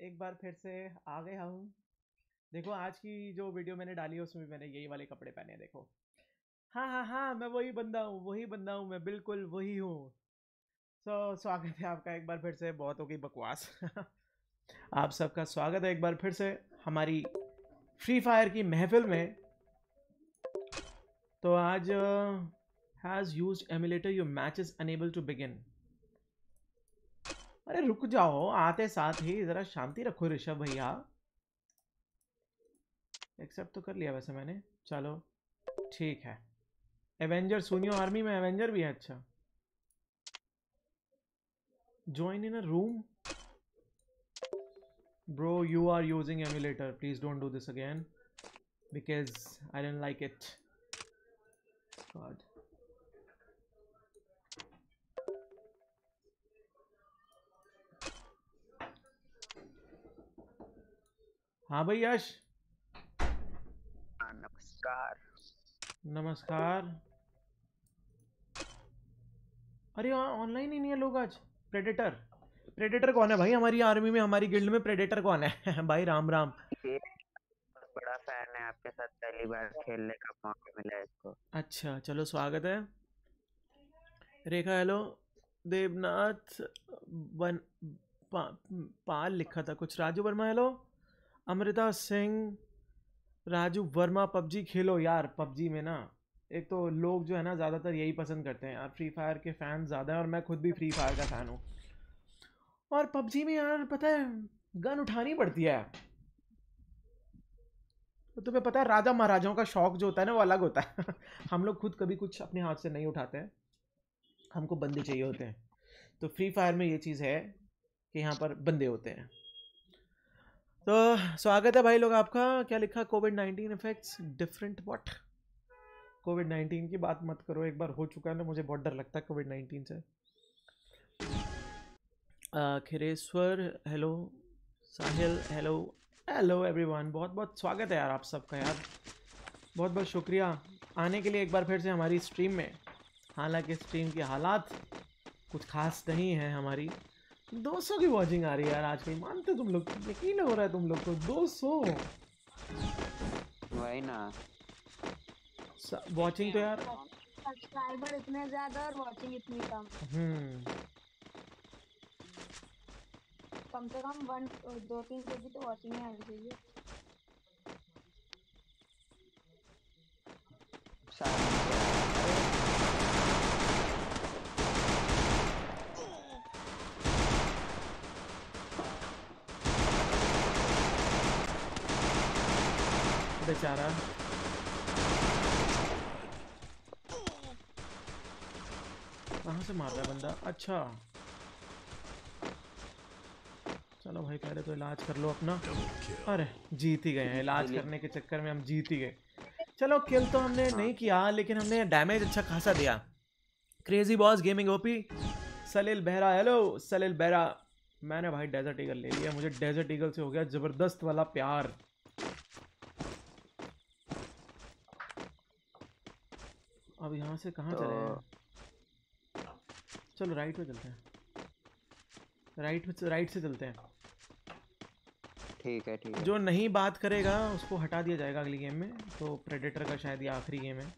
एक बार फिर से आ गया हूँ। देखो आज की जो वीडियो मैंने डाली है उसमें मैंने यही वाले कपड़े पहने हैं, देखो। हाँ हाँ हाँ, मैं वही बंदा हूँ, मैं बिल्कुल वही हूँ। स्वागत है आपका एक बार फिर से, बहुत हो गई बकवास। आप सबका स्वागत है एक बार फिर से हमारी फ्री फायर की महफिल में। तो आज has used emulator, your match is unable to begin. अरे रुक जाओ, आते साथ ही जरा शांति रखो ऋषभ भैया। एक्सेप्ट तो कर लिया वैसे मैंने, चलो ठीक है। एवेंजर सुनियो आर्मी में एवेंजर भी है, अच्छा। Join in a room bro, you are using emulator, please don't do this again because I don't like it. God. हाँ भाई यश। नमस्कार। नमस्कार। अरे ऑनलाइन ही नहीं है लोग आज। प्रेडेटर, प्रेडेटर कौन है भाई हमारी आर्मी में, हमारी गिल्ड में प्रेडेटर कौन है? भाई राम राम। ये बहुत बड़ा फैन है, आपके साथ पहली बार खेलने का मौका मिला है इसको। अच्छा चलो स्वागत है। रेखा हेलो। देवनाथ वन पाल लिखा था कुछ। राजू वर्मा हेलो। अमृता सिंह। राजू वर्मा पबजी खेलो यार। पबजी में ना एक तो लोग जो है ना ज़्यादातर यही पसंद करते हैं यार, फ्री फायर के फैन ज़्यादा हैं और मैं खुद भी फ्री फायर का फ़ैन हूँ। और पबजी में यार पता है गन उठानी पड़ती है। तो तुम्हें पता है राजा महाराजाओं का शौक जो होता है ना वो अलग होता है। हम लोग खुद कभी कुछ अपने हाथ से नहीं उठाते हैं, हमको बंदे चाहिए होते हैं। तो फ्री फायर में ये चीज़ है कि यहाँ पर बंदे होते हैं। तो स्वागत है भाई लोग आपका। क्या लिखा? कोविड-19 इफेक्ट्स डिफरेंट व्हाट? कोविड-19 की बात मत करो, एक बार हो चुका है ना, मुझे बहुत डर लगता है कोविड-19 से। Khireshwar hello. Sahil hello. Hello everyone, बहुत बहुत स्वागत है यार आप सबका यार। बहुत बहुत शुक्रिया आने के लिए एक बार फिर से हमारी स्ट्रीम में। हालांकि स्ट्रीम की हालात कुछ खास नहीं है हमारी। 200 की वॉचिंग आ रही है यार आजकल, मानते तुम लोग? यकीन हो रहा है तुम लोग को? 200 वही ना, वॉचिंग तो यार। सब्सक्राइबर इतने ज्यादा और वॉचिंग इतनी कम। कम से कम 2-3 के भी तो वॉचिंग आनी चाहिए। बेचारा। कहाँ से मार रहा है बंदा? अच्छा चलो भाई, पहले तो इलाज कर लो अपना। अरे जीत ही गए हैं, इलाज करने के चक्कर में हम जीत ही गए। चलो किल तो हमने नहीं किया लेकिन हमने डैमेज अच्छा खासा दिया। Crazy boss gaming OP. Salil Behera hello. Salil Behera. मैंने भाई डेजर्ट ईगल ले लिया, मुझे डेजर्ट ईगल से हो गया जबरदस्त वाला प्यार। अब यहाँ से कहाँ चले हैं? चलो राइट पे चलते हैं, राइट से चलते हैं। ठीक है ठीक है। जो नहीं बात करेगा उसको हटा दिया जाएगा अगली गेम में। तो प्रेडेटर का शायद ये आखिरी गेम है।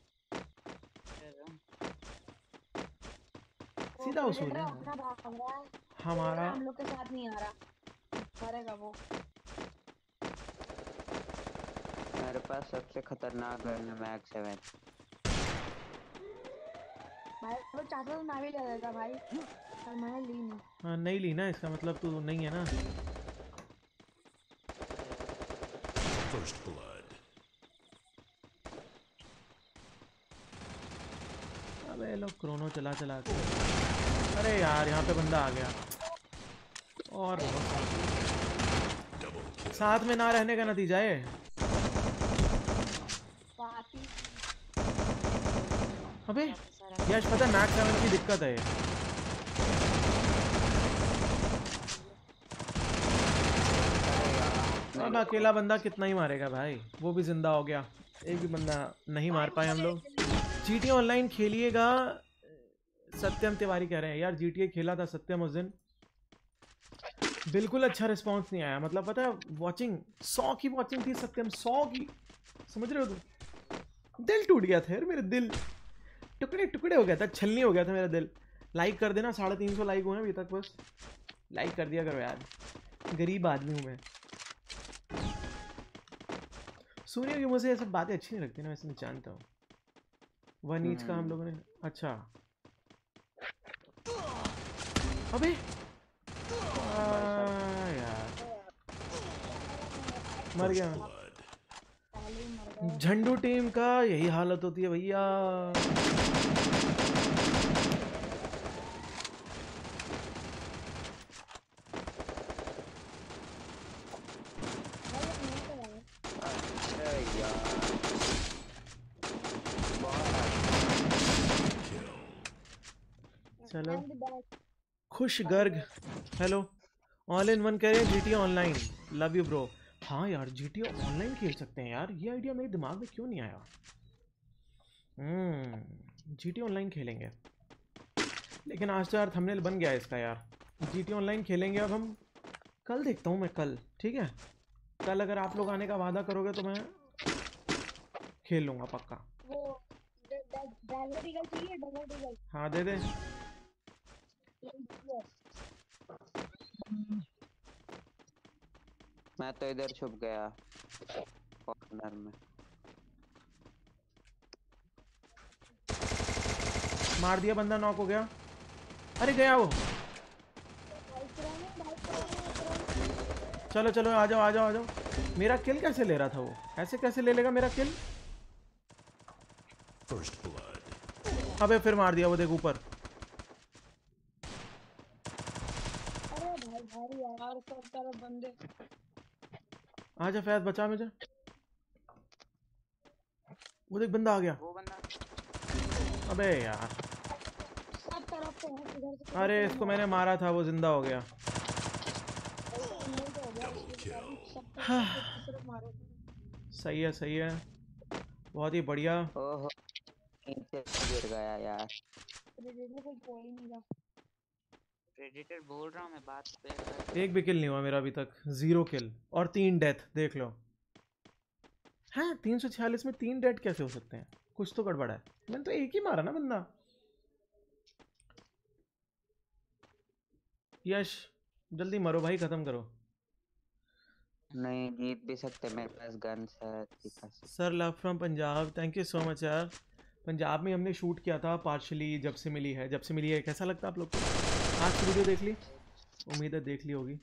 सीधा उसूल है अपना भाग रहा है, हमारा। हम लोग के साथ नहीं आ रहा, मरेगा वो। मेरे पास सबसे खतरनाक गन है मैक 7। भाई वो चाहता तो मैं भी ले लेता भाई, पर मैंने ली नहीं। हाँ नहीं ली ना, इसका मतलब तू नहीं है ना। First blood. अबे लोग क्रोनो चला चला के। अरे यार यहाँ पे बंदा आ गया। और साथ में ना रहने का नतीजा है। अबे यश पता है मैक्स 7 की दिक्कत है। अब अकेला बंदा कितना ही मारेगा भाई, वो भी जिंदा हो गया। एक भी बंदा नहीं मार पाए हम लोग। जीटी ऑनलाइन खेलिएगा सत्यम तिवारी कह रहे हैं यार। जीटीए खेला था सत्यम उस दिन, बिल्कुल अच्छा रिस्पांस नहीं आया, मतलब पता है वॉचिंग 100 की वॉचिंग थी सत्यम, 100 की, समझ रहे हो तुम? दिल टूट गया था यार, मेरे दिल टुकड़े टुकड़े हो गया था, छलनी हो गया था मेरा दिल। लाइक कर देना, 350 लाइक हुए हैं अभी तक, बस लाइक कर दिया करो यार, गरीब आदमी हूँ मैं। सुनिए कि मुझे ये सब बातें अच्छी नहीं लगती ना, वैसे मैं जानता हूँ। वन ईच का हम लोगों ने, अच्छा अबे यार मर गया। Blood. पहले ही मर गए। झंडू टीम का यही हालत होती है भैया। भाई अब नहीं तो यार। अरे यार चलो And back. Khush Garg, hello. All in one कह रहे हैं GTA online, love you bro. हाँ यार GTA ऑनलाइन खेल सकते हैं यार, ये आइडिया मेरे दिमाग में क्यों नहीं आया। GTA ऑनलाइन खेलेंगे, लेकिन आज तो यार थंबनेल बन गया है इसका यार। GTA ऑनलाइन खेलेंगे अब हम, कल देखता हूँ मैं, कल ठीक है। कल अगर आप लोग आने का वादा करोगे तो मैं खेल लूँगा पक्का। वो डैगर ईगल चाहिए, डैगर ईगल। हाँ दे दे। मैं तो इधर छुप गया कॉर्नर में। मार दिया, बंदा नॉक हो गया। अरे गया वो। चलो चलो आ जाओ आ जाओ आ जाओ। मेरा किल कैसे ले रहा था वो, ऐसे कैसे ले लेगा मेरा किल? First blood. अबे फिर मार दिया वो, देख ऊपर। अरे भाई भाई यार सब तरफ बंदे। आजा फैज, बचा मुझे। वो देख बंदा आ गया। वो बंदा अबे यार, सब तरफ से है, इधर से अरे इसको मैंने मारा था, वो जिंदा हो गया। सिर्फ मारो। सही है सही है, बहुत ही बढ़िया। ओहो नीचे गिर गया यार। प्रेडेटर कोई कोई नहीं था। प्रेडेटर बोल रहा हूँ मैं, बात पे एक भी किल नहीं हुआ मेरा अभी तक, 0 किल और 3 डेथ, देख लो। हाँ 346 में 3 डेथ कैसे हो सकते हैं, कुछ तो गड़बड़ है। मैंने तो एक ही मारा ना बंदा। यश जल्दी मरो भाई, खत्म करो। नहीं जीत भी सकते, मेरे पास गन्स है अच्छी खासी। Sir love from Punjab, thank you so much यार। पंजाब में हमने शूट किया था पार्शली, जब से मिली है, जब से मिली है। कैसा लगता है आप लोग को? आज की वीडियो देख ली, उम्मीद है देख ली होगी।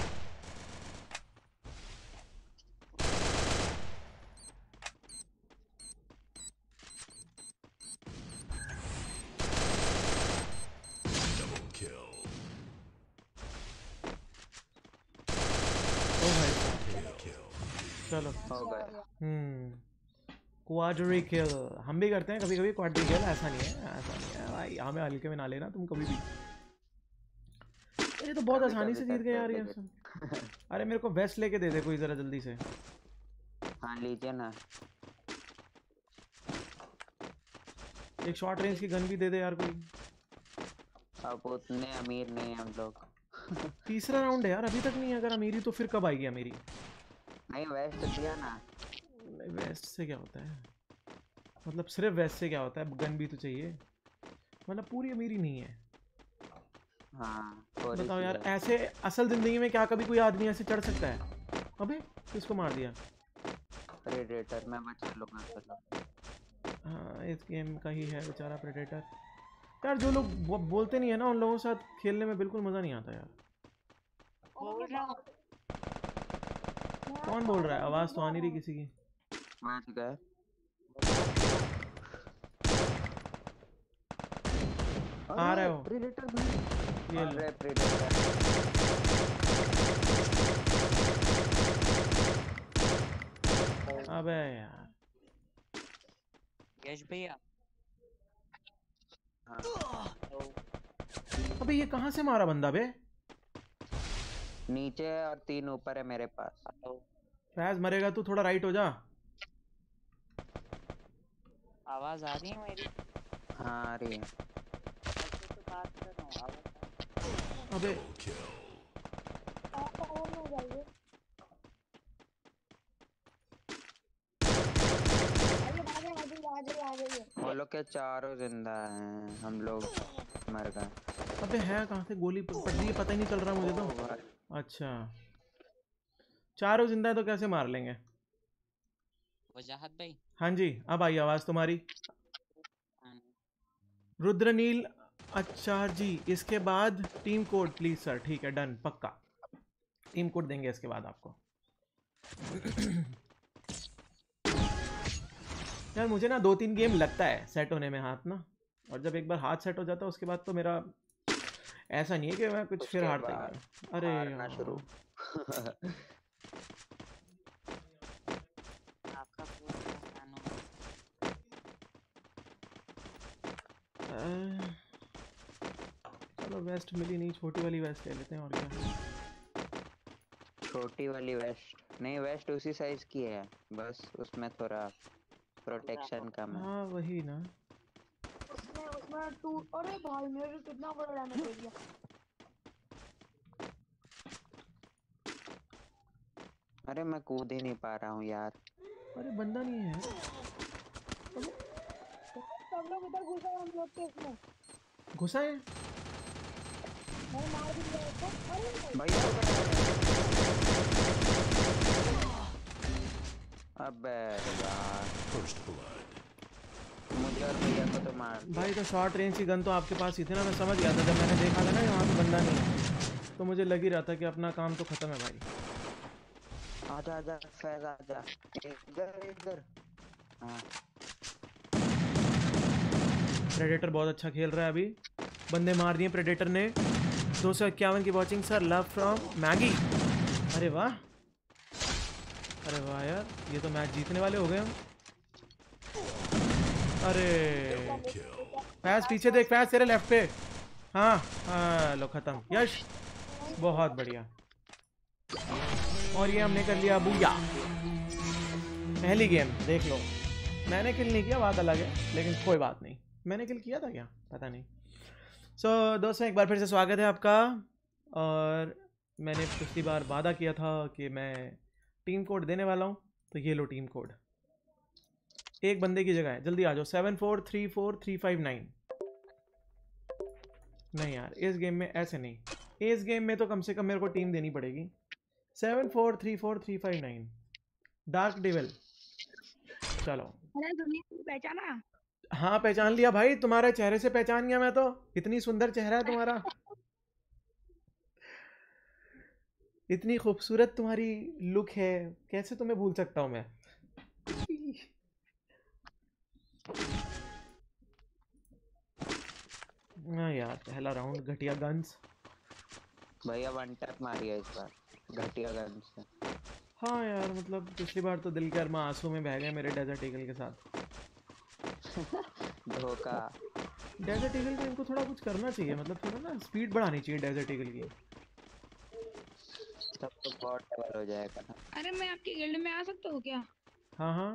Double kill. ओ भाई Kill. चलो। हो गया। क्वाड्री किल हम भी करते हैं कभी कभी, क्वाड्री किल ऐसा नहीं है, ऐसा नहीं है भाई, हमें हल्के में ना लेना तुम कभी भी। ये तो बहुत कभी आसानी कभी से जीत गए यार करते ये हैं, सब। अरे मेरे को वेस्ट लेके दे दे कोई जरा जल्दी से। हाँ लीजिए ना। एक शॉर्ट रेंज की गन भी दे दे यार कोई। अब उतने अमीर नहीं हम लोग। तीसरा राउंड है यार, अभी तक नहीं है। अगर अमीरी तो फिर कब आएगी अमीरी? नहीं वेस्ट दिया ना। वेस्ट से क्या होता है, मतलब सिर्फ वेस्ट से क्या होता है, गन भी तो चाहिए, मतलब पूरी अमीरी नहीं है। हाँ थोड़ी बताओ सी यार, है। ऐसे असल जिंदगी में क्या कभी कोई आदमी ऐसे चढ़ सकता है? अबे किसको मार दिया? प्रेडेटर मैं बचा लूंगा चलो। हाँ इस गेम का ही है बेचारा प्रेडेटर। यार जो लोग बोलते नहीं है ना, उन लोगों के साथ खेलने में बिल्कुल मज़ा नहीं आता यार। बोल रहा हूँ कौन बोल रहा है? आवाज़ तो आ नहीं रही किसी की। बच गए। आ रहे हो? प्रेडेटर ये लो। अरे प्रेडेटर अबे यार, यश भैया अबे ये कहाँ से मारा बंदा बे? नीचे और 3 ऊपर है मेरे पास। फैज मरेगा तू, थोड़ा राइट हो जा। आवाज आ रही है मेरी? हाँ आ रही है। अच्छे से बात कर रहा हूँ, आवाज अबे Double kill. और में जाइए। आ जाइए। वो लोग के चारों जिंदा हैं, हम लोग मर गए। अबे है कहाँ से गोली पड़ रही है, पता ही नहीं चल रहा मुझे ओ तो। भाई, अच्छा, चारों जिंदा है तो कैसे मार लेंगे। वजाहत भाई। हाँ जी, अब आई आवाज़ तुम्हारी। हाँ, रुद्रनील आचार्य जी, इसके बाद टीम कोड प्लीज सर। ठीक है, डन, पक्का टीम कोड देंगे इसके बाद आपको। यार मुझे ना 2-3 गेम लगता है सेट होने में हाथ ना, और जब एक बार हाथ सेट हो जाता है उसके बाद तो मेरा ऐसा नहीं है कि मैं कुछ फिर उसके हारता ही बाद नहीं। अरे हारना शुरू। आपका पूरा कानून। चलो वेस्ट मिली नहीं, छोटी वाली वेस्ट ले लेते हैं और क्या। छोटी वाली वेस्ट नहीं, वेस्ट उसी साइज की है, बस उसमें थोड़ा प्रोटेक्शन कम है। हाँ वही ना। उसमें टू। अरे भाई मेरे कितना बड़ा डैमेज दे दिया। अरे मैं कूद ही नहीं पा रहा हूँ यार। अरे बंदा नहीं है। सब लोग इधर घुसे हैं हम लोग के इसमें। घुसा है। मैंने मार भी दिया उसको। अरे भैया अबे यार, First blood. मुझे और भैया को तो मार दिया। भाई तो शॉर्ट रेंज की गन तो आपके पास ही थी ना, मैं समझ गया था जब मैंने देखा था ना यहाँ पे बंदा नहीं है, तो मुझे लग ही रहा था कि अपना काम तो खत्म है भाई। आजा आजा फैज आजा, इधर इधर। हाँ प्रेडेटर बहुत अच्छा खेल रहा है अभी, बंदे मार दिए प्रेडेटर ने। 251 की watching sir, love from Maggi. अरे वाह, अरे वाह यार, ये तो मैच जीतने वाले हो गए हम। अरे फैज पीछे देख, फैज तेरे लेफ्ट पे। हाँ हाँ, लो खत्म, यश बहुत बढ़िया। और ये हमने कर लिया बूया। पहली गेम देख लो, मैंने किल नहीं किया बात अलग है, लेकिन कोई बात नहीं। मैंने किल किया था क्या पता नहीं। सो दोस्तों एक बार फिर से स्वागत है आपका। और मैंने पिछली बार वादा किया था कि मैं टीम कोड देने वाला हूँ, तो ये लो टीम कोड। एक बंदे की जगह है, जल्दी आ जाओ। 743435 नहीं यार, इस गेम में ऐसे नहीं, इस गेम में तो कम से कम मेरे को टीम देनी पड़ेगी। 743435 डार्क डेविल। चलो, अरे दुनिया पहचाना। हाँ पहचान लिया भाई, तुम्हारे चेहरे से पहचान गया मैं तो। इतनी सुंदर चेहरा है तुम्हारा, इतनी खूबसूरत तुम्हारी लुक है, कैसे तुम्हें भूल सकता हूँ मैं। हाँ यार, पहला राउंड घटिया गन्स। भैया वन टैप मारी है इस बार घटिया गन से। हाँ यार, मतलब पिछली बार तो दिल के अरमा आंसू में बह गए मेरे डेजर्ट ईगल के साथ। धोखा। डेजर्ट ईगल को इनको थोड़ा कुछ करना चाहिए, मतलब थोड़ा ना स्पीड बढ़ानी चाहिए डेजर्ट ईगल की। सब तो बहुत डबल हो जाएगा ना। अरे मैं आपके गिल्ड में आ सकता हूँ क्या? हाँ हाँ,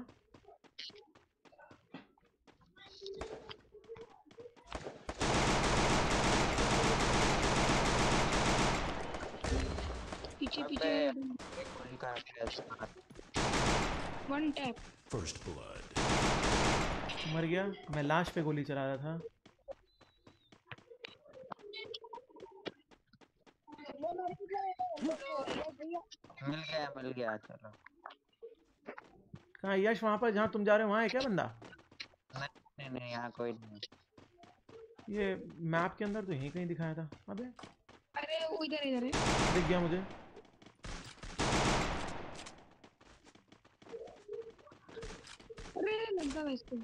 पीछे अबे पीछे। उनका ऐसा वन टैप। First blood. मर गया। मैं लाश पे गोली चला रहा था। मिल गया चलो। कहाँ यश? वहाँ पर जहाँ तुम जा रहे हो वहाँ है क्या बंदा? नहीं नहीं यहाँ कोई नहीं। ये मैप के अंदर तो यहीं कहीं दिखाया था। अबे अरे वो इधर इधर है। दिख गया मुझे। अरे लगा है इसको।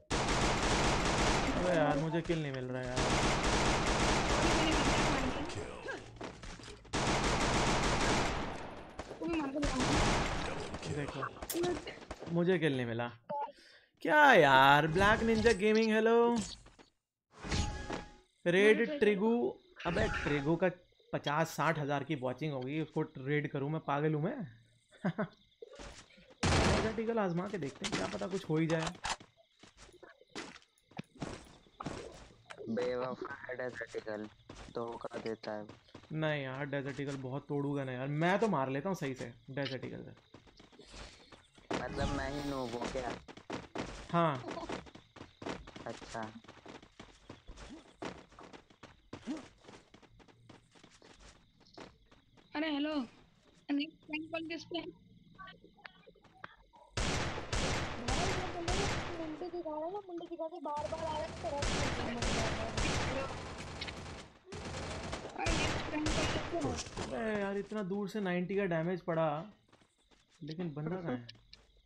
अबे यार मुझे किल नहीं मिल रहा यार। देखो मुझे किल नहीं मिला क्या यार। Black ninja gaming hello. Red Trigu. अबे ट्रिगू का 50-60 हज़ार की वॉचिंग होगी, उसको रेड करूं मैं? पागल हूं मैं? टिकल आजमा के देखते हैं, क्या पता कुछ हो ही जाए। बेवफा है डेजर्ट ईगल, धोखा देता है। नहीं यार डेजर्ट ईगल बहुत तोड़ूगा ना यार, मैं तो मार लेता हूँ सही से डेजर्ट ईगल से। मतलब मैं ही नूब हूँ क्या? हाँ अच्छा। अरे हेलो, नेक्स्ट रैंक कॉल किस पे है? भाई ये मुंडे दिखा रहा है ना, मुंडे दिखा के बार बार आ रहा है तो रख अरे नेक्स्ट रैंक कॉल किस पे है? First blood. अबे यार इतना दूर से 90 का डैमेज पड़ा, लेकिन बंदा कहाँ है?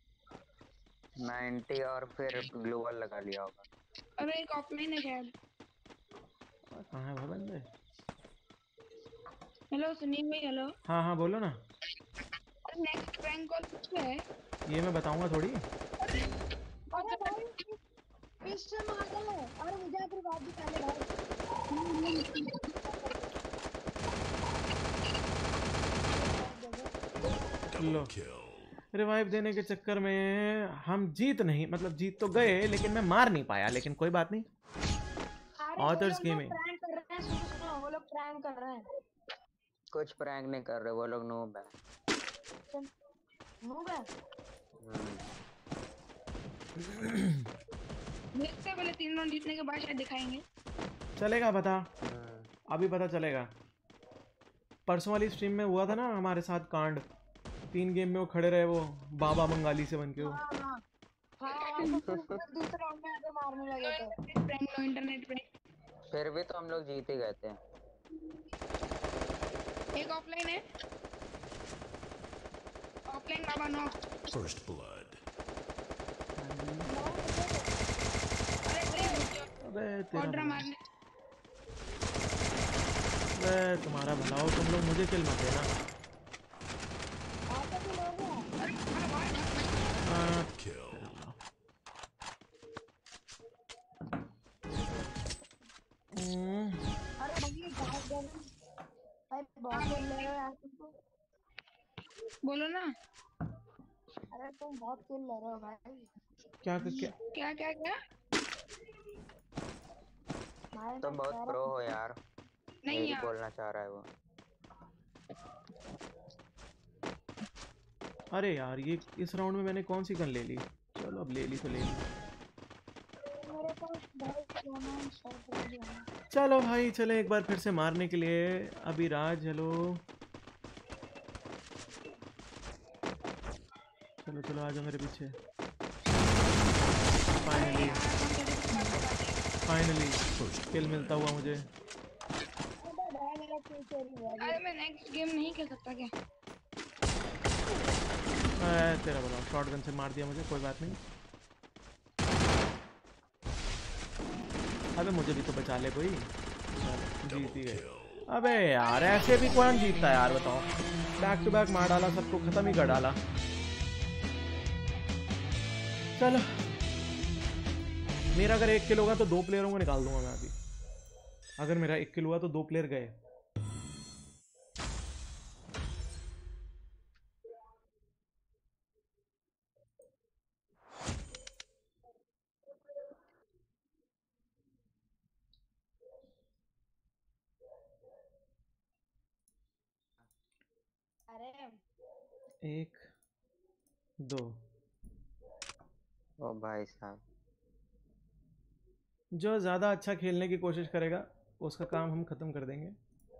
90 और फिर ग्लोबल लगा लिया होगा। अरे एक ऑफलाइन है शायद। कहाँ है वो बंदे? हेलो सुनील भाई, हेलो। हाँ हाँ बोलो ना। अरे नेक्स्ट रैंक कॉल किस पे है? ये मैं बताऊंगा थोड़ी। अरे भाई फिश से मार दे। अरे मुझे फिर बात भी पहले भाई। लो Double kill. रिवाइव देने के चक्कर में हम जीत नहीं, मतलब जीत तो गए लेकिन मैं मार नहीं पाया, लेकिन कोई बात नहीं। अरे Authors वो लोग Gaming. प्रैंक कर रहे हैं, सुनो सुनो, वो लोग प्रैंक कर रहे हैं। कुछ प्रैंक नहीं कर रहे वो लोग, नूब है। नूब है। देखते हैं, पहले 3 राउंड जीतने के बाद शायद दिखाएंगे। चलेगा पता, अभी पता चलेगा। परसों वाली स्ट्रीम में हुआ था ना हमारे साथ कांड, 3 गेम में वो खड़े रहे, वो बाबा बंगाली से बन के वो। हाँ तो फिर दूसरे राउंड में आके मारने लगे थे। प्रैंक लो, इंटरनेट प्रैंक। फिर भी तो हम लोग जीत ही गए थे। एक ऑफलाइन है, ऑफलाइन बाबा नो। First blood. अरे प्लीज रुक जाओ, अबे तेरा ऑर्डर भला, मारने। अबे तुम्हारा भला हो, तुम लोग मुझे किल मत देना। आपका भी लोग हैं। अरे हाँ, भाई हाँ, Kill. अरे भाई गाइस देना। भाई बहुत खेल रहे हो यार तुम तो। बोलो ना। अरे तुम बहुत खेल रहे हो भाई। क्या क्या क्या क्या क्या? भाई तुम बहुत प्रो हो यार, नहीं यही यार, बोलना चाह रहा है वो। अरे यार ये इस राउंड में मैंने कौन सी गन ले ली? चलो अब ले ली तो ले ली। मेरे पास भाई सोना शॉट कर दिया। चलो भाई चले एक बार फिर से मारने के लिए। अभी राज हेलो, चलो चलो आ जाओ मेरे पीछे। फाइनली फाइनली किल मिलता हुआ मुझे। अबे भाई मेरा किल चोरी हुआ। अरे मैं नेक्स्ट गेम नहीं खेल सकता क्या? तेरा बोला शॉटगन से मार दिया मुझे, कोई बात नहीं। अबे मुझे भी तो बचा ले कोई। चलो, जीत ही गए। अबे यार ऐसे भी कौन जीतता है यार बताओ, बैक टू बैक मार डाला, सबको खत्म ही कर डाला। चलो मेरा अगर 1 किल होगा तो 2 प्लेयरों को निकाल दूंगा मैं अभी। अगर मेरा 1 किल हुआ तो 2 प्लेयर गए। अरे 1 2 ओ भाई साहब। जो ज़्यादा अच्छा खेलने की कोशिश करेगा उसका काम हम ख़त्म कर देंगे।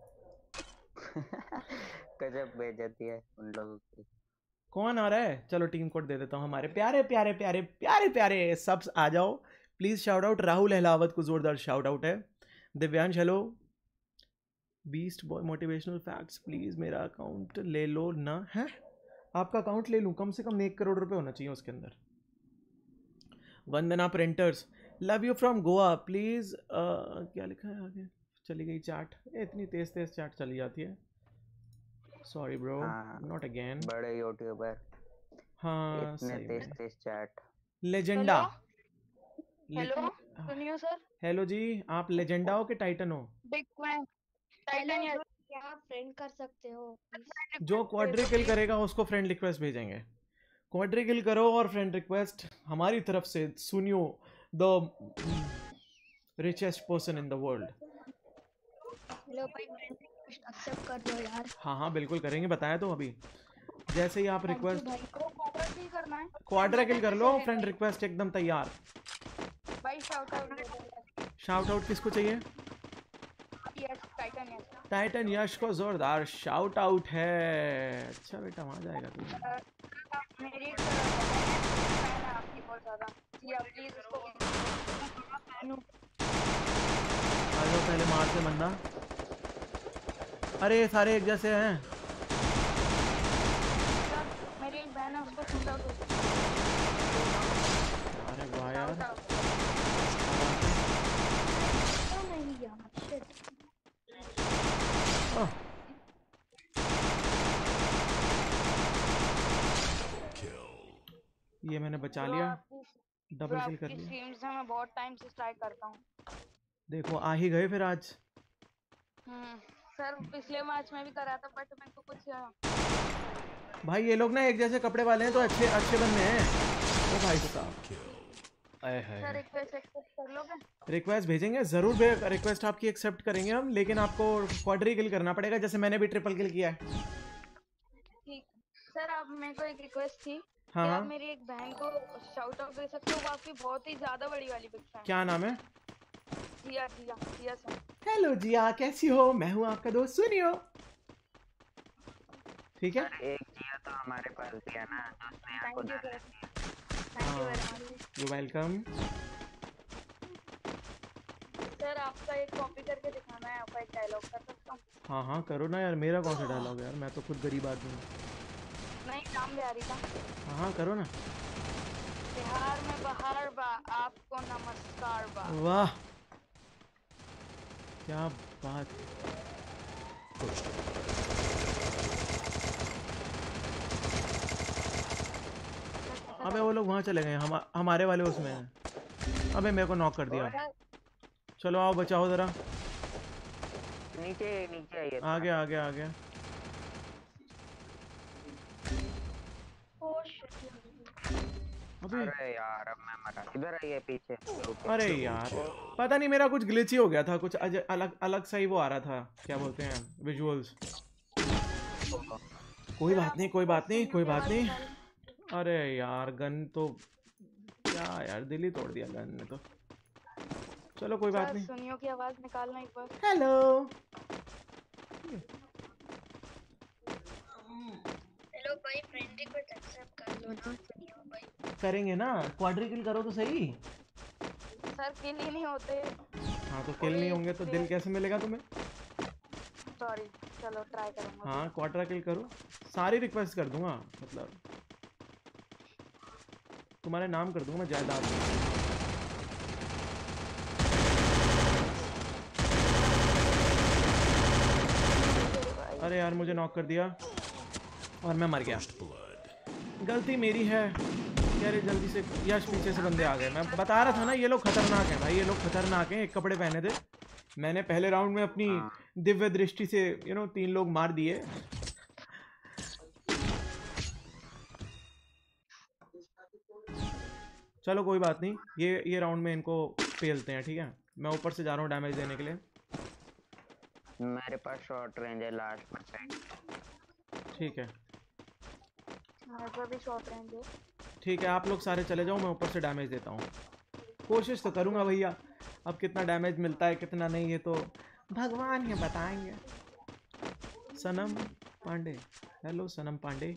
गजब बेइज्जती है उन लोगों की। कौन आ रहा है? चलो टीम कोड दे देता हूँ। हमारे प्यारे प्यारे प्यारे प्यारे प्यारे सब आ जाओ please. Shout out Rahul Ahlawat को ज़ोरदार शाउट आउट है। Divyansh hello. Beast boy motivational facts please मेरा अकाउंट ले लो ना। है आपका अकाउंट ले लूँ? कम से कम 1 करोड़ रुपए होना चाहिए उसके अंदर। Vandana printers love you from Goa please. क्या लिखा है आगे? चली गई चैट, इतनी तेज तेज चैट चली जाती है। सॉरी ब्रो, हाँ, नॉट अगेन। बड़े यूट्यूबर हाँ इतने सही तेज में। तेज चैट। लेजेंडा। हेलो सुनियो सर। हेलो जी, आप लेजेंडा हो कि टाइटन हो? बिग क्वैन टाइटन या क्या आप फ्रेंड कर सकते हो प्लीज? जो क्वाड्री किल करेगा उसको फ्रेंड रिक्वेस्ट भेजेंगे। क्वाड्री किल करो और फ्रेंड रिक्वेस्ट हमारी तरफ से सुनियो, the richest person in the world. Hello भाई रिक्वेस्ट एक्सेप्ट कर दो यार। हाँ हाँ बिल्कुल करेंगे, बताया तो अभी। जैसे ही आप रिक्वेस्ट भाई को क्वाड्रा किल करना है क्वाड्रा किल कर लो, फ्रेंड रिक्वेस्ट एकदम तैयार। भाई। शाउट आउट दे दो। शाउट आउट किसको चाहिए? Yes titan yes. Titan Yash को जोरदार शाउट आउट है। अच्छा बेटा वहाँ जाएगा तू। मेरी एक फैन है आपकी बहुत ज्यादा। जी आप प्लीज उसको आ जाओ पहले मार से बंदा। अरे ये सारे एक जैसे हैं। मेरी एक बहन है उसको शूट आउट। अरे वाह यार। नहीं यार शिट। ओह, Kill. ये मैंने बचा लिया, डबल किल कर लिया। स्ट्रीम्स से मैं बहुत टाइम से स्ट्राइक करता हूँ। देखो आ ही गए फिर आज। सर पिछले मैच में भी करा था बट मेरे को कुछ भाई ये लोग ना एक जैसे कपड़े वाले हैं तो अच्छे अच्छे बंदे हैं। ओ भाई साहब Kill. आए सर हाय। रिक्वेस्ट एक्सेप्ट कर लोगे? रिक्वेस्ट भेजेंगे जरूर, रिक्वेस्ट आपकी एक्सेप्ट करेंगे हम, लेकिन आपको क्वाड्री किल करना पड़ेगा जैसे मैंने भी ट्रिपल किल किया है। ठीक। सर आप मेरे को एक रिक्वेस्ट थी हाँ कि हाँ आप मेरी एक बहन को शाउट आउट दे सकते हो, वो आपकी बहुत ही ज्यादा बड़ी वाली बिग फैन। क्या नाम है? जिया जिया जिया सर। हेलो जिया कैसी हो, मैं हूँ आपका दोस्त सुनियो। ठीक है सर एक जिया तो हमारे पास भी है ना, जो उसने आपको थैंक यू दान sir. Thank you very much. You welcome. Sir आपका एक कॉपी करके दिखाना है, आपका एक डायलॉग कर सकता हूँ? हाँ हाँ करो ना यार, मेरा कौन सा डायलॉग है यार, मैं तो खुद गरीब आदमी हूँ। नहीं नाम बिहारी का। हाँ हाँ करो ना। बिहार में बहार बा आपको नमस्कार बा। वाह क्या बात। First अबे वो लोग वहाँ चले गए, हमारे वाले उसमें हैं। अबे मेरे को नॉक कर दिया। चलो आओ बचाओ जरा। नीचे नीचे आइए। आ गया आ गया आ गया। अबे अरे यार अब मैं मरा। इधर आइए पीछे। अरे यार पता नहीं मेरा कुछ ग्लिच ही हो गया था, कुछ अलग अलग सा ही वो आ रहा था, क्या बोलते हैं विजुअल्स। कोई बात नहीं कोई बात नहीं कोई बात नहीं। अरे यार गन तो क्या यार, दिल ही तोड़ दिया गन ने तो। चलो कोई बात नहीं। सुनियो की आवाज निकालना एक बार। हेलो हेलो भाई फ्रेंड रिक्वेस्ट एक्सेप्ट कर लो ना सुनियो भाई। करेंगे ना, क्वाड्री किल करो तो सही। सर किल ही नहीं होते। हाँ तो किल नहीं होंगे तो दिल कैसे मिलेगा तुम्हें? सॉरी चलो ट्राई करूंगा। हाँ क्वाड्रा किल करो, सारी रिक्वेस्ट कर दूंगा, मतलब तुम्हारे नाम कर दूंगा मैं जायदाद में। अरे यार मुझे नॉक कर दिया और मैं मर गया। blood. गलती मेरी है यार, जल्दी से यश पीछे से बंदे आ गए। मैं बता रहा था ना ये लोग खतरनाक हैं भाई, ये लोग खतरनाक हैं। एक कपड़े पहने थे मैंने पहले राउंड में अपनी दिव्य दृष्टि से 3 लोग मार दिए। चलो कोई बात नहीं, ये राउंड में इनको पेलते हैं, ठीक है। मैं ऊपर से जा रहा हूँ डैमेज देने के लिए। मेरे पास शॉर्ट रेंज है लास्ट में। ठीक है मेरे पर भी शॉर्ट रेंज है। ठीक है आप लोग सारे चले जाओ, मैं ऊपर से डैमेज देता हूँ। कोशिश तो करूँगा भैया, अब कितना डैमेज मिलता है कितना नहीं ये तो भगवान ही बताएंगे। सनम पांडे, हेलो सनम पांडे।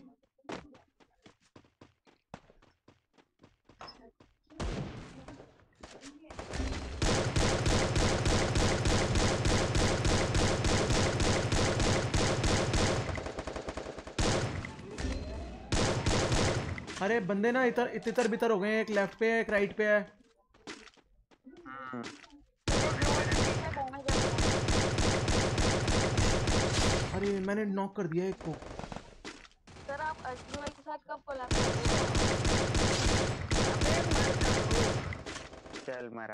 अरे बंदे ना इधर तितर बितर हो गए हैं, एक लेफ्ट पे है एक राइट पे है। अरे मैंने नॉक कर दिया एक को। सर आप अर्जुन भाई के साथ कब कोलैब करोगे? चल मरा।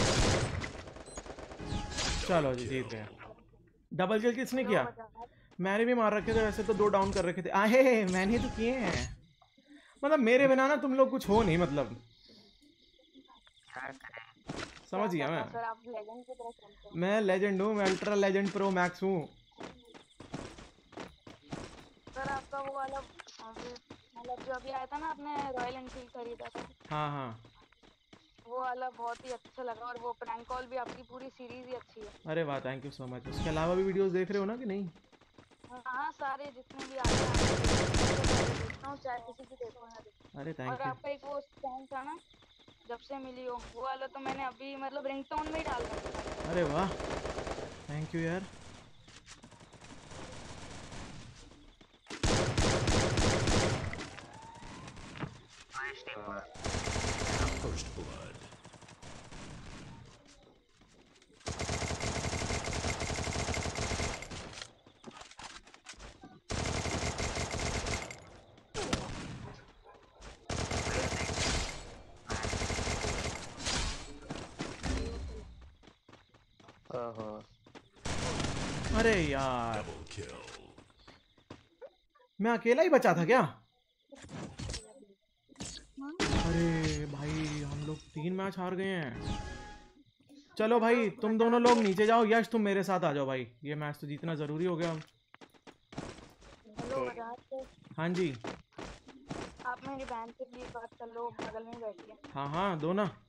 चलो जी जीत गया। डबल किल किसने किया? मैंने भी मार रखे थे वैसे तो, 2 डाउन कर रखे थे। आहे मैंने तो किए हैं, मतलब मेरे बिना ना तुम लोग कुछ हो नहीं, मतलब समझ गया मैं। सर आप लेजेंड की तरह खेलते हो। मैं लेजेंड हूँ, मैं अल्ट्रा लेजेंड प्रो मैक्स हूँ। सर आपका वो वाला मतलब जो अभी आया था ना, आपने रॉयल एनफील्ड खरीदा था, हाँ हाँ। वो वाला बहुत ही अच्छा लगा। और वो प्रैंक कॉल भी, आपकी पूरी सीरीज ही अच्छी है। अरे वाह, थैंक यू सो मच। उसके अलावा भी वीडियोस देख रहे हो ना कि नहीं? हाँ, सारे जितने भी आते हैं आपके देखता हूँ, चाहे किसी की देखो ना देखो। अरे और थैंक यू। आपका एक वो सॉन्ग था ना, जब से मिली हो, वो वाला तो मैंने अभी मतलब रिंगटोन में ही डाल रखा है। अरे वाह, थैंक यू यार। First blood. ओहो, अरे यार, Double kill. मैं अकेला ही बचा था क्या? अरे भाई, हम लोग 3 मैच हार गए हैं। चलो भाई, तुम दोनों लोग नीचे जाओ। यश, तुम मेरे साथ आ जाओ भाई, ये मैच तो जीतना जरूरी हो गया अब। हेलो वजाहत से, हाँ जी। आप मेरी बहन से प्लीज बात कर लो, बगल में ही बैठी है। हाँ हाँ, दो ना।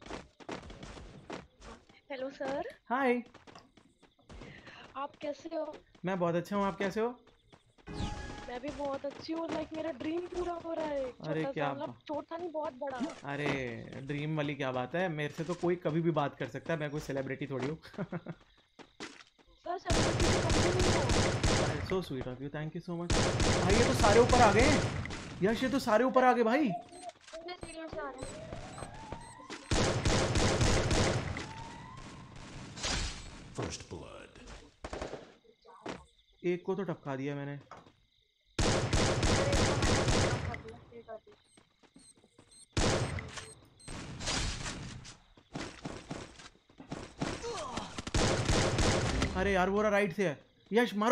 Hello sir, hi. आप कैसे हो? मैं बहुत अच्छा हूँ, आप कैसे हो? मैं भी बहुत अच्छी हूँ। लाइक मेरा ड्रीम पूरा हो रहा है। अरे छोटा क्या सा, मतलब छोटा नहीं, बहुत बड़ा। अरे ड्रीम वाली क्या बात है, मेरे से तो कोई कभी भी बात कर सकता है, मैं कोई सेलिब्रिटी थोड़ी हूँ। सर सेलिब्रिटी से कम भी नहीं हो। So sweet of you, thank you so much. भाई ये तो सारे ऊपर आ गए हैं। यश, ये तो सारे ऊपर आ गए भाई। मुझे सीढ़ियों से आ रहे हैं। First blood. एक को तो टपका दिया मैंने। अरे यार, वो राइट से है। यश मारो।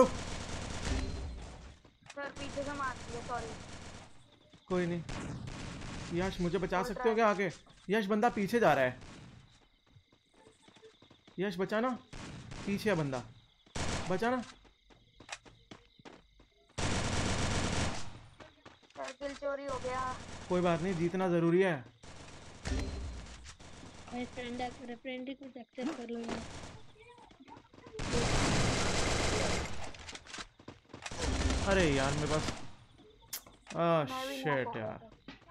सर पीछे से मार दिया, सॉरी। कोई नहीं। यश, मुझे बचा सकते हो क्या आके? यश, बंदा पीछे जा रहा है। यश बचाना, पीछे है बंदा, बचाना। सर किल चोरी हो गया। कोई बात नहीं, जीतना जरूरी है। मेरे फ्रेंड रिक्वेस्ट एक्सेप्ट कर लो यार। अरे यार, मेरे पास मैं भी शिट knock यार,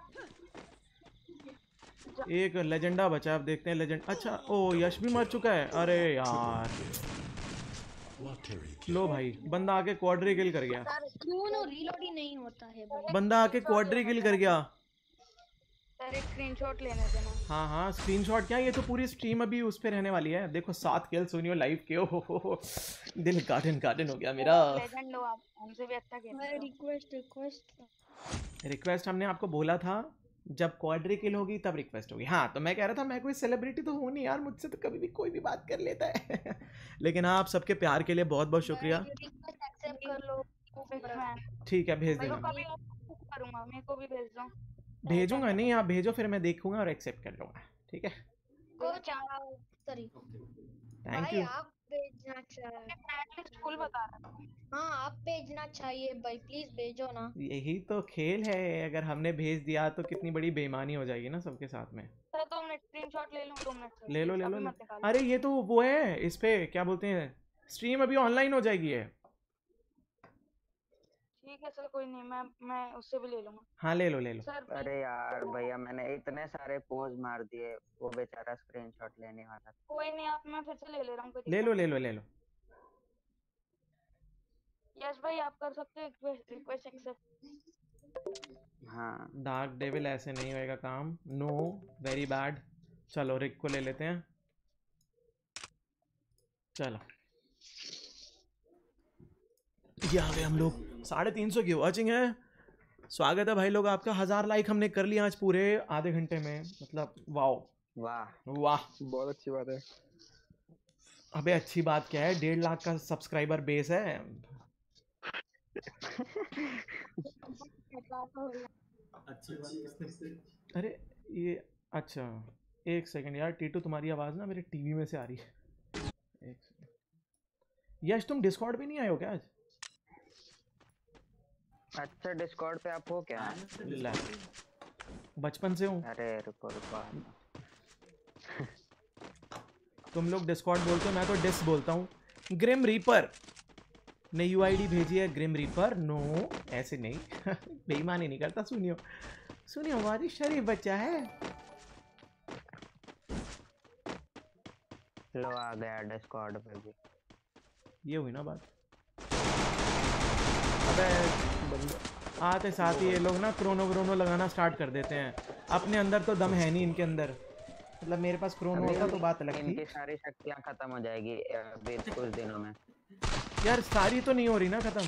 out एक लेजेंडा बचा है, अब देखते हैं लेजेंड। अच्छा, ओ यश भी मर चुका है। अरे यार, Lottery लो kill. भाई, बंदा आके क्वाड्री किल कर गया। सर क्यों ना रीलोड ही नहीं होता है भाई? बंदा आके क्वाड्री किल कर गया। सर एक स्क्रीनशॉट लेने देना। हाँ हाँ, स्क्रीनशॉट क्या, ये तो पूरी स्ट्रीम अभी उस पे रहने वाली है। देखो 7 किल सुनियो लाइव के। हो दिल गार्डन गार्डन हो गया मेरा। लेजेंड हो आप, हमसे भी अच्छा खेलते हो। रिक्वेस्ट रिक्वेस्ट हमने आपको बोला था, जब क्वाड्री किल होगी तब रिक्वेस्ट होगी। हाँ, तो मैं कह रहा था मैं कोई सेलिब्रिटी तो हूँ नहीं यार, मुझसे तो कभी भी कोई भी बात कर लेता है। लेकिन आपसबके प्यार के लिए बहुत बहुत शुक्रिया। रिक्वेस्ट एक्सेप्ट कर लो। ठीक है, भेज मेरे को देना। कभी accept करूंगा, मेरे को भी भेज दो। भेजूंगा नहीं, आप भेजो, फिर मैं देखूंगा और एक्सेप्ट कर लूंगा। ठीक है, कोच सॉरी थैंक भाई, यू। आप भेजना चाहिए। स्कूल बता रहा हूँ। हाँ, आप भेजना चाहिए भाई, प्लीज भेजो ना। यही तो खेल है, अगर हमने भेज दिया तो कितनी बड़ी बेईमानी हो जाएगी ना सबके साथ में। सर 2 मिनट स्क्रीनशॉट ले लूं, 2 मिनट सर, ले लो please, ले लो अभी ले। मत निकालो। अरे ये तो वो है, इस पे क्या बोलते हैं, स्ट्रीम अभी ऑनलाइन हो जाएगी है। ठीक है सर, कोई नहीं, मैं उससे भी ले लूंगा। हाँ, ले लो ले लो। सर अरे यार भैया, मैंने इतने सारे पोज मार दिए, वो बेचारा स्क्रीनशॉट लेने वाला था। कोई नहीं, आप, मैं फिर से ले ले रहा हूँ, कोई ले दिक्कत लो नहीं। ले लो ले लो। यस भाई, आप कर सकते हो रिक्वेस्ट एक्सेप्ट। हाँ, डार्क डेविल, ऐसे नहीं होएगा काम। No, very bad. चलो रिक को ले लेते हैं। चलो, ये आ गए हम लोग। 350 की वॉचिंग है। स्वागत है भाई लोग आपका। 1000 लाइक हमने कर लिया आज पूरे आधे घंटे में, मतलब वाओ वाह, वाह। बहुत अच्छी बात है। अबे अच्छी बात क्या है, 1.5 लाख का सब्सक्राइबर बेस है। अच्छी बात किसने? अरे ये, अच्छा एक सेकंड यार, टीटू तुम्हारी आवाज़ ना मेरे टीवी में से आ रही है। एक सेकंड। यश, तुम डिस्कॉर्ड पे नहीं आए हो क्या आज? अच्छा डिस्कॉर्ड पे आप हो क्या? ला, बचपन से हूँ। अरे रुको रुको तुम लोग डिस्कॉर्ड बोलते हो, मैं तो डिस बोलता हूँ। ग्रिम रीपर ने यूआईडी भेजी है, ग्रिम रीपर। नो ऐसे नहीं बेईमानी नहीं करता। सुनियो सुनियो, हमारी शरीफ बच्चा है। लो आ गया डिस्कॉर्ड पे भी। ये हुई ना बात। अबे आते साथ ही ये लोग ना क्रोनो लगाना स्टार्ट कर देते हैं। अपने अंदर तो दम है नहीं इनके अंदर। मतलब मेरे पास क्रोनो होता तो बात अलग थी। इनकी सारी शक्तियां खत्म हो जाएगी अभी कुछ दिनों में। यार सारी तो नहीं हो रही ना खत्म।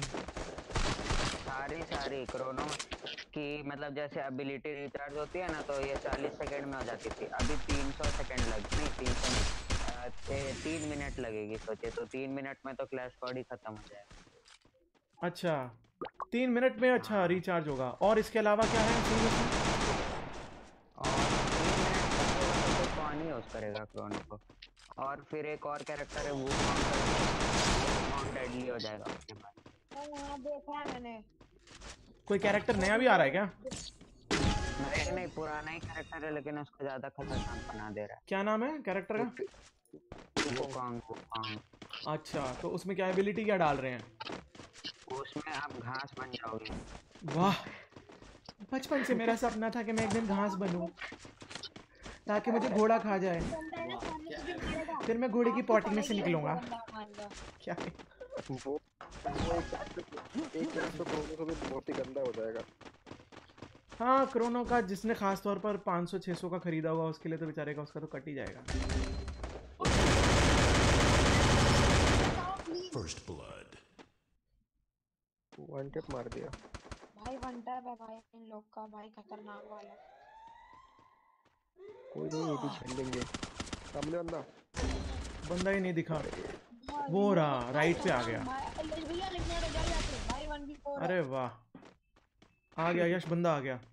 सारी क्रोनो की मतलब जैसे एबिलिटी रिचार्ज होती है ना, तो ये 40 सेकंड में हो जाती थी। अभी 300 सेकंड नहीं 300 नहीं 3 मिनट लगेगी सोचे तो। 3 मिनट में तो क्लैश स्क्वाड ही खत्म हो जाएगा। अच्छा 3 मिनट में अच्छा रिचार्ज होगा। और इसके अलावा क्या है? और 3 मिनट तो कौन ही यूज करेगा क्रोनो को। और फिर एक और कैरेक्टर है वो डेडली हो जाएगा उसके बाद। हाँ देखा है मैंने। कोई कैरेक्टर नया भी आ रहा है क्या? नहीं पुराना ही कैरेक्टर है लेकिन उसको ज्यादा खतरनाक बना दे रहा है। क्या नाम है कैरेक्टर का? वुकोंग। अच्छा तो उसमें क्या एबिलिटी क्या डाल रहे हैं? उसमें आप घास बन जाओगे। वाह, बचपन से मेरा सपना था कि मैं एक दिन घास बनूं ताकि मुझे घोड़ा खा जाए, फिर मैं घोड़े की पॉटी में से निकलूंगा। क्या वो एक तरफ तो क्रोनो को भी बहुत ही गंदा हो जाएगा। हाँ क्रोनो का जिसने खास तौर पर 500-600 का खरीदा होगा उसके लिए तो बेचारे का उसका तो कट ही जाएगा। First blood. वन टैप मार दिया भाई वन टैप है भाई इन लोग का, भाई खतरनाक वाला। कोई नहीं, ये भी छीन लेंगे। सामने बंदा ही नहीं दिखा। वो रहा राइट पे आ गया। भैया लिखने लग गया भाई 1v4। अरे वाह, आ गया यश, बंदा आ गया।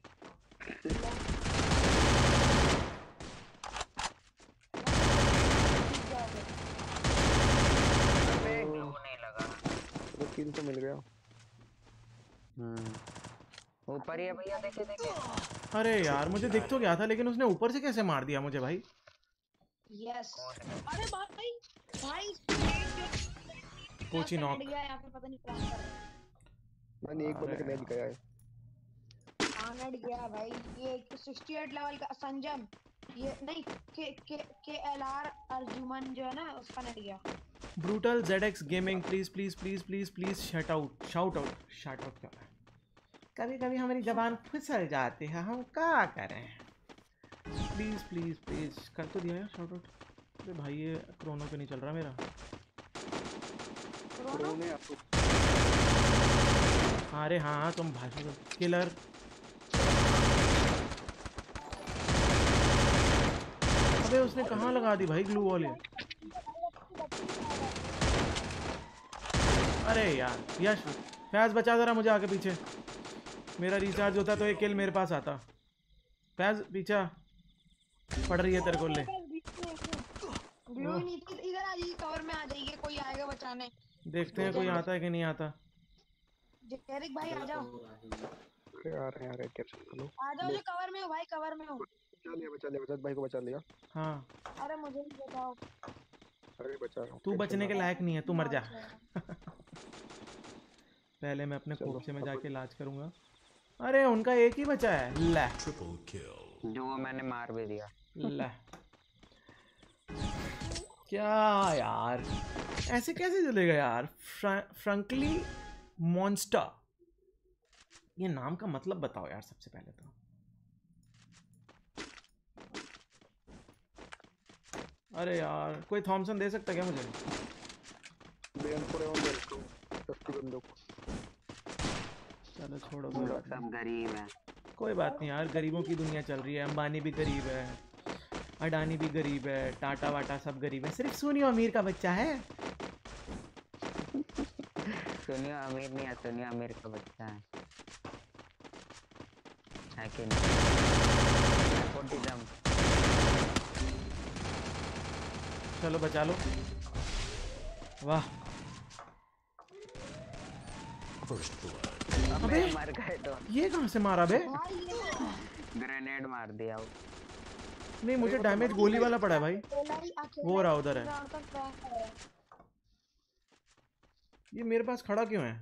वो किल तो मिल गया। ऊपर ही है भैया, देखे। अरे यार मुझे दिख तो गया था लेकिन उसने ऊपर से कैसे मार दिया मुझे भाई। यस अरे भाई कोची नॉक। यहाँ पे पता नहीं क्या कर रहा है। मैंने एक बंदे का नेट गया है। नेट गया भाई। ये 68 लेवल का संजम, ये नहीं के एलआर अर्जुमन जो है ना उसका नेट गया। Brutal ZX gaming please shout out क्या है। कभी कभी हमारी जबान फिसल जाती है, हम क्या करें। प्लीज कर तो दिया यार शाउट आउट। अरे भाई ये क्रोनो पे नहीं चल रहा मेरा। अरे हाँ तुम भाषण किलर। अबे उसने कहाँ लगा दी भाई ग्लू वॉल। अरे यार यश फैज बचा जरा मुझे आके पीछे। मेरा रिचार्ज होता तो एक किल मेरे पास आता। फैज पीछा पड़ रही है तेरे को। ले ब्लू नीति इधर आ जाइए, कवर में आ जाइए, कोई आएगा बचाने। देखते हैं कोई आता है कि नहीं आता। जेरिक भाई आ जाओ। यार हेलो आ जाओ जो कवर में हो भाई, कवर में हो। बचा लिया भाई को बचा लिया। हाँ अरे मुझे भी बताओ। अरे बचा रहा हूं। तू बचने के लायक नहीं है, तू मर जा। पहले मैं अपने खोपचे में जाके इलाज करूंगा। अरे उनका एक ही बचा है। ले Triple kill. जो मैंने मार भी दिया। ले क्या यार ऐसे कैसे चलेगा यार। फ्रैंकली मॉन्स्टर, ये नाम का मतलब बताओ यार सबसे पहले तो। अरे यार कोई थॉमसन दे सकता क्या मुझे? चलो छोड़ो कोई बात सब गरीब है। कोई बात नहीं यार, गरीबों की दुनिया चल रही है। अंबानी भी गरीब है, अडानी भी गरीब है, टाटा वाटा सब गरीब है, सिर्फ सोनियो अमीर का बच्चा है। सोनियो अमीर नहीं है, सोनियो अमीर का बच्चा है कि नहीं? नेपोटिज्म। चलो बचा लो। वाह First blood. अबे मर गए तो ये कहाँ से मारा बे? भाई ये ग्रेनेड मार दिया वो। नहीं मुझे डैमेज गोली वाला पड़ा है भाई। अकेला वो रहा उधर है। राउंड तक रैंक है। ये मेरे पास खड़ा क्यों है?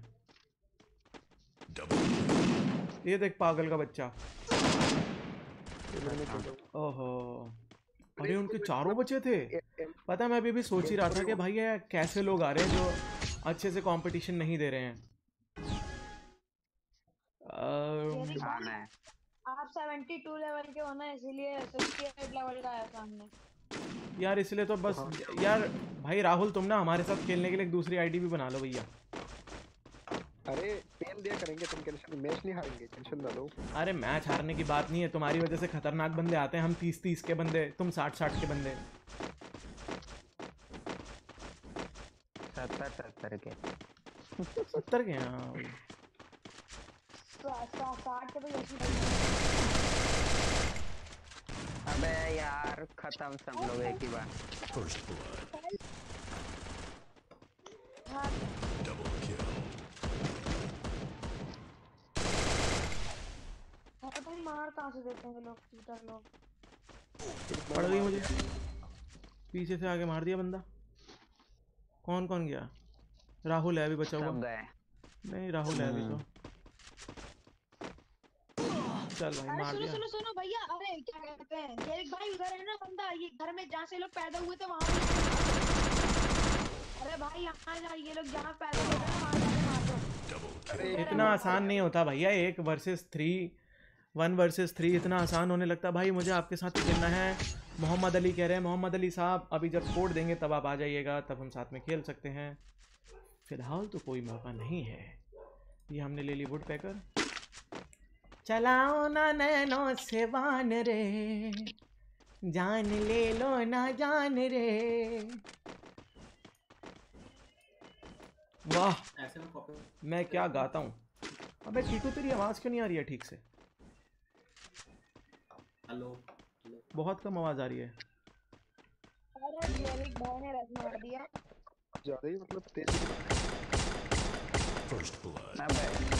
ये देख पागल का बच्चा। ओहो अरे उनके चारों बचे थे। पता है मैं अभी भी सोच ही रहा था कि भाई ये कैसे लोग आ रहे हैं जो अच्छे से कंपटीशन नहीं दे रहे हैं। आना है। आप 72 लेवल के हो ना, इसीलिए 68 लेवल का है सामने। यार इसलिए तो बस यार भाई राहुल तुम ना हमारे साथ खेलने के लिए एक दूसरी आईडी भी बना लो भैया। अरे पेन दिया करेंगे, तुम टेंशन, मैच नहीं हारेंगे, टेंशन ना लो। अरे मैच हारने की बात नहीं है, तुम्हारी वजह से खतरनाक बंदे आते हैं। हम 30-30 के बंदे, तुम 60-60 के बंदे। 70 के 70 के हाँ भाई। 60 के तो ऐसी अबे यार खत्म सब लोग एक ही बार। First blood. हाँ Double kill. भाई मार कहाँ से देते हैं लोग, शूटर लोग। पड़ गई मुझे, पीछे से आगे मार दिया बंदा। कौन कौन गया? राहुल है अभी बचा सब हुआ। गए। नहीं राहुल है अभी तो। चल भाई अरे मार सुनो दिया। सुनो सुनो भैया, अरे क्या कहते हैं, ये एक भाई उधर है ना बंदा, ये घर में जहाँ से लोग पैदा हुए थे वहाँ पे। अरे भाई यहाँ जा, ये लोग जहाँ पैदा हुए थे ना वहाँ जाके मार दो। अरे इतना आसान नहीं होता भैया, 1 वर्सेस 3 इतना आसान होने लगता। भाई मुझे आपके साथ खेलना है। मोहम्मद अली कह रहे हैं, मोहम्मद अली साहब अभी जब कोड देंगे तब आप आ जाइएगा, तब हम साथ में खेल सकते हैं। फिलहाल तो कोई मौका नहीं है। ये हमने ले ली वुड पैकर। चलाओ ना नैनो से बान रे, जान ले लो ना जान रे। वाह मैं क्या गाता हूँ। अबे टीटू तेरी आवाज़ क्यों नहीं आ रही है ठीक से? हेलो बहुत कम आवाज़ आ रही है। अरे जेलिक भाई ने रस मार दिया। ज्यादा ही मतलब तेज। First blood. अबे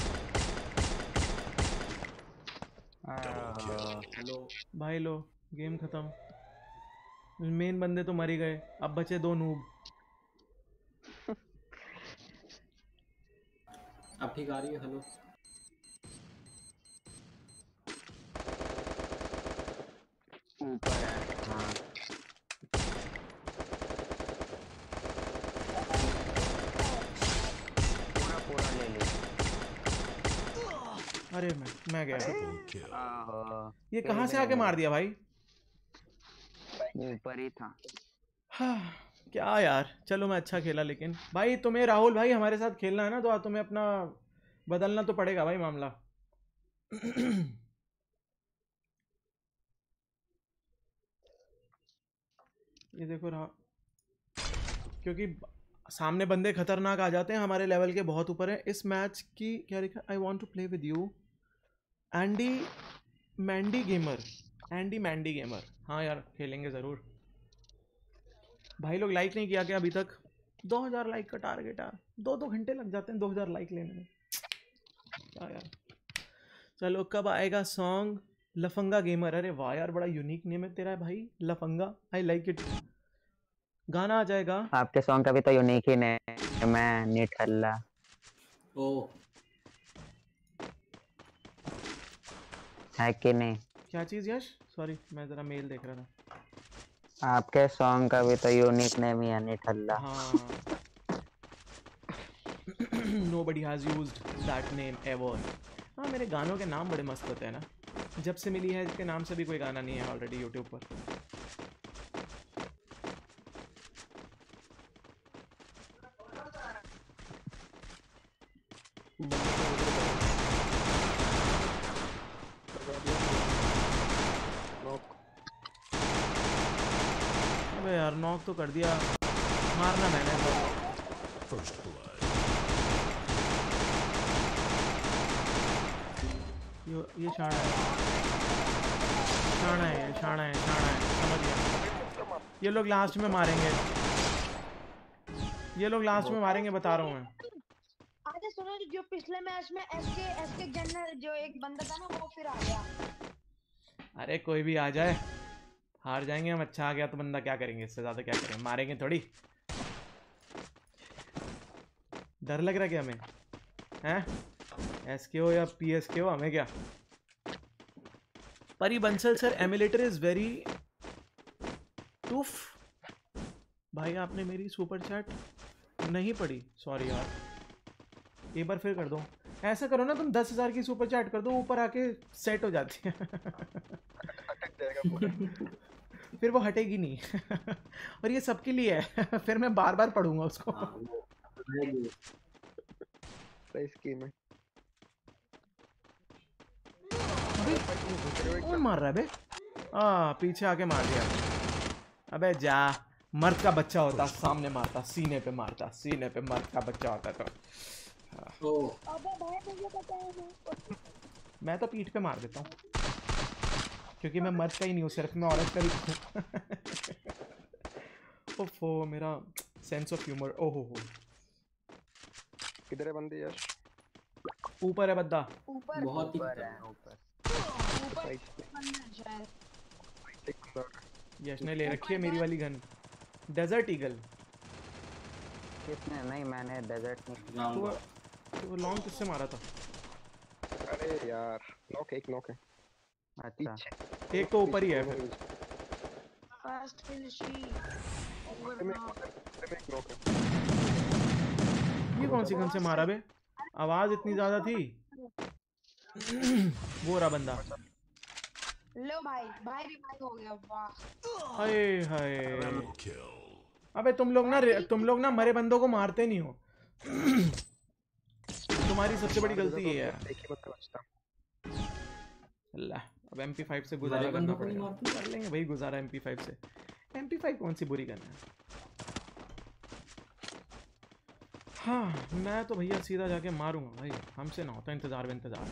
हेलो भाई लो गेम खत्म। मेन बंदे तो मर ही गए, अब बचे 2 नूब। अब ठीक आ रही है? हेलो ऊपर है। हाँ पूरा ले ली। अरे मैं गया। Triple kill. आहो, ये कहाँ से आके मार दिया भाई? ऊपर ही था। हाँ, क्या यार, चलो मैं अच्छा खेला। लेकिन भाई तुम्हें राहुल भाई हमारे साथ खेलना है ना, तो तुम्हें अपना बदलना तो पड़ेगा भाई मामला। ये देखो रहा, क्योंकि सामने बंदे खतरनाक आ जाते हैं, हमारे लेवल के बहुत ऊपर है। इस मैच की क्या लिखा? I want to play with you Andy Mandy gamer. हाँ यार खेलेंगे ज़रूर। भाई लोग लाइक नहीं किया क्या अभी तक? 2000 लाइक का टारगेट है। 2 घंटे लग जाते हैं 2000 लाइक लेने में। क्या यार। चलो कब आएगा सॉन्ग? लफंगा गेमर। अरे वाह यार, बड़ा यूनिक नेम है तेरा भाई, लफंगा। I like it. गाना आ जाएगा। आपके सॉन्ग का भी तो यूनिक ही नेम है, निठल्ला। ओ है कि नहीं? क्या चीज़ यश? सॉरी मैं ज़रा मेल देख रहा था। आपके सॉन्ग का भी तो यूनिक नेम ही है, निठल्ला। हाँ। Nobody has used that name ever. हाँ मेरे गानों के नाम बड़े मस्त होते हैं ना। जब से मिली है इसके नाम से भी कोई गाना नहीं है ऑलरेडी यूट्यूब पर। अबे यार नॉक तो कर दिया, मारना मैंने तो। First blood. ये शाना है, शाना है, समझ गया। ये लोग लास्ट में मारेंगे, बता रहा हूँ मैं। आजा सुनो जो पिछले मैच में एसके जनरल जो एक बंदा था ना वो फिर आ गया। अरे कोई भी आ जाए, हार जाएंगे हम। अच्छा आ गया तो बंदा क्या करेंगे, इससे ज्यादा क्या करेंगे, मारेंगे थोड़ी। डर लग रहा है क्या हमें, हैं? एसके हो या पीएसके हो, हमें क्या। Pari Bansal sir, emulator is very tough. भाई आपने मेरी सुपर चैट नहीं पढ़ी, सॉरी यार। एक बार फिर कर दो। ऐसा करो ना तुम 10,000 की सुपर चैट कर दो, ऊपर आके सेट हो जाती है। अटक जाएगा पूरा। फिर वो हटेगी नहीं। और ये सबके लिए है। फिर मैं बार बार पढ़ूंगा उसको। हाँ वो रहेगी। सही स्कीम है। कौन मार रहा है बे? पीछे आके मार दिया। अबे जा, मर्द का बच्चा होता सामने मारता, सीने पे मारता, सीने पे मर्द का बच्चा होता तो। ओ अबे भाई मुझे पता है मैं तो पीठ पे मार देता हूँ, क्योंकि मैं मर्द का ही नहीं हूँ, सिर्फ मैं औरत का भी हूँ। ओफो, मेरा सेंस ऑफ ह्यूमर। ओहो हो, किधर है बंदे यश? ऊपर है बद्दा। ऊपर बहुत ही ऊपर है खतरनाक। ऊपर। ऊपर साइड बंदा है शायद। एक बंदा आ रहा है। यश ने ले रखी है मेरी वाली गन, डेजर्ट ईगल। किसने? नहीं मैंने डेजर्ट नहीं। जाऊंगा। तो लॉन्ग किससे मारा था? अरे यार नॉक है, एक नॉक है अच्छा पीछे। एक तो ऊपर ही है पीछे फिर। दोनों फर्स्ट किल शी ओवर में नाउ। एक नॉक है। ये कौन सी गन से मारा बे? आवाज इतनी ज्यादा थी। वो रहा बंदा। लो भाई, भाई रिवाइव हो गया। वाह हाय हाय। Double kill. अबे तुम लोग ना मरे बंदों को मारते नहीं हो। तुम्हारी सबसे बड़ी गलती ये है। एक ही बंदा बचता। अल्लाह, अब MP5 से गुजारा करना पड़ेगा। कर लेंगे भाई गुजारा MP5 से। MP5 कौन सी बुरी गन है। हाँ, मैं तो भैया सीधा जाके मारूंगा भाई, हमसे ना होता इंतजार इंतजार।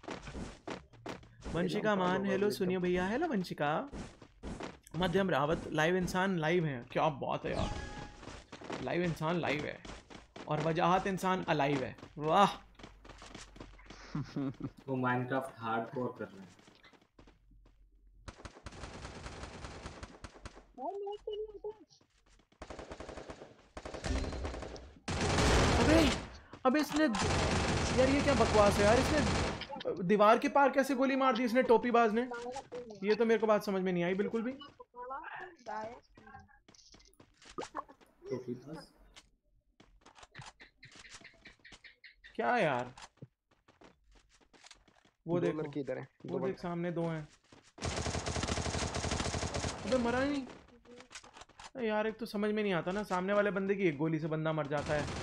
वंशिका मान, हेलो सुनियो भैया। हेलो वंशिका। मध्यम रावत, लाइव इंसान लाइव है। क्या बात है यार, लाइव इंसान लाइव है और वजाहत इंसान अलाइव है। वाह। वो माइनक्राफ्ट हार्डकोर कर रहे हैं। भाई मैं तो नहीं होता। अबे अबे इसने, यार ये क्या बकवास है यार, इसने दीवार के पार कैसे गोली मार दी इसने, टोपीबाज ने। ये तो मेरे को बात समझ में नहीं आई बिल्कुल भी। तो ठीक बस। क्या यार, वो दो देखो, लड़के इधर है। वो देख सामने दो हैं। अबे मरा ही नहीं। अरे यार एक तो समझ में नहीं आता ना, सामने वाले बंदे की एक गोली से बंदा मर जाता है।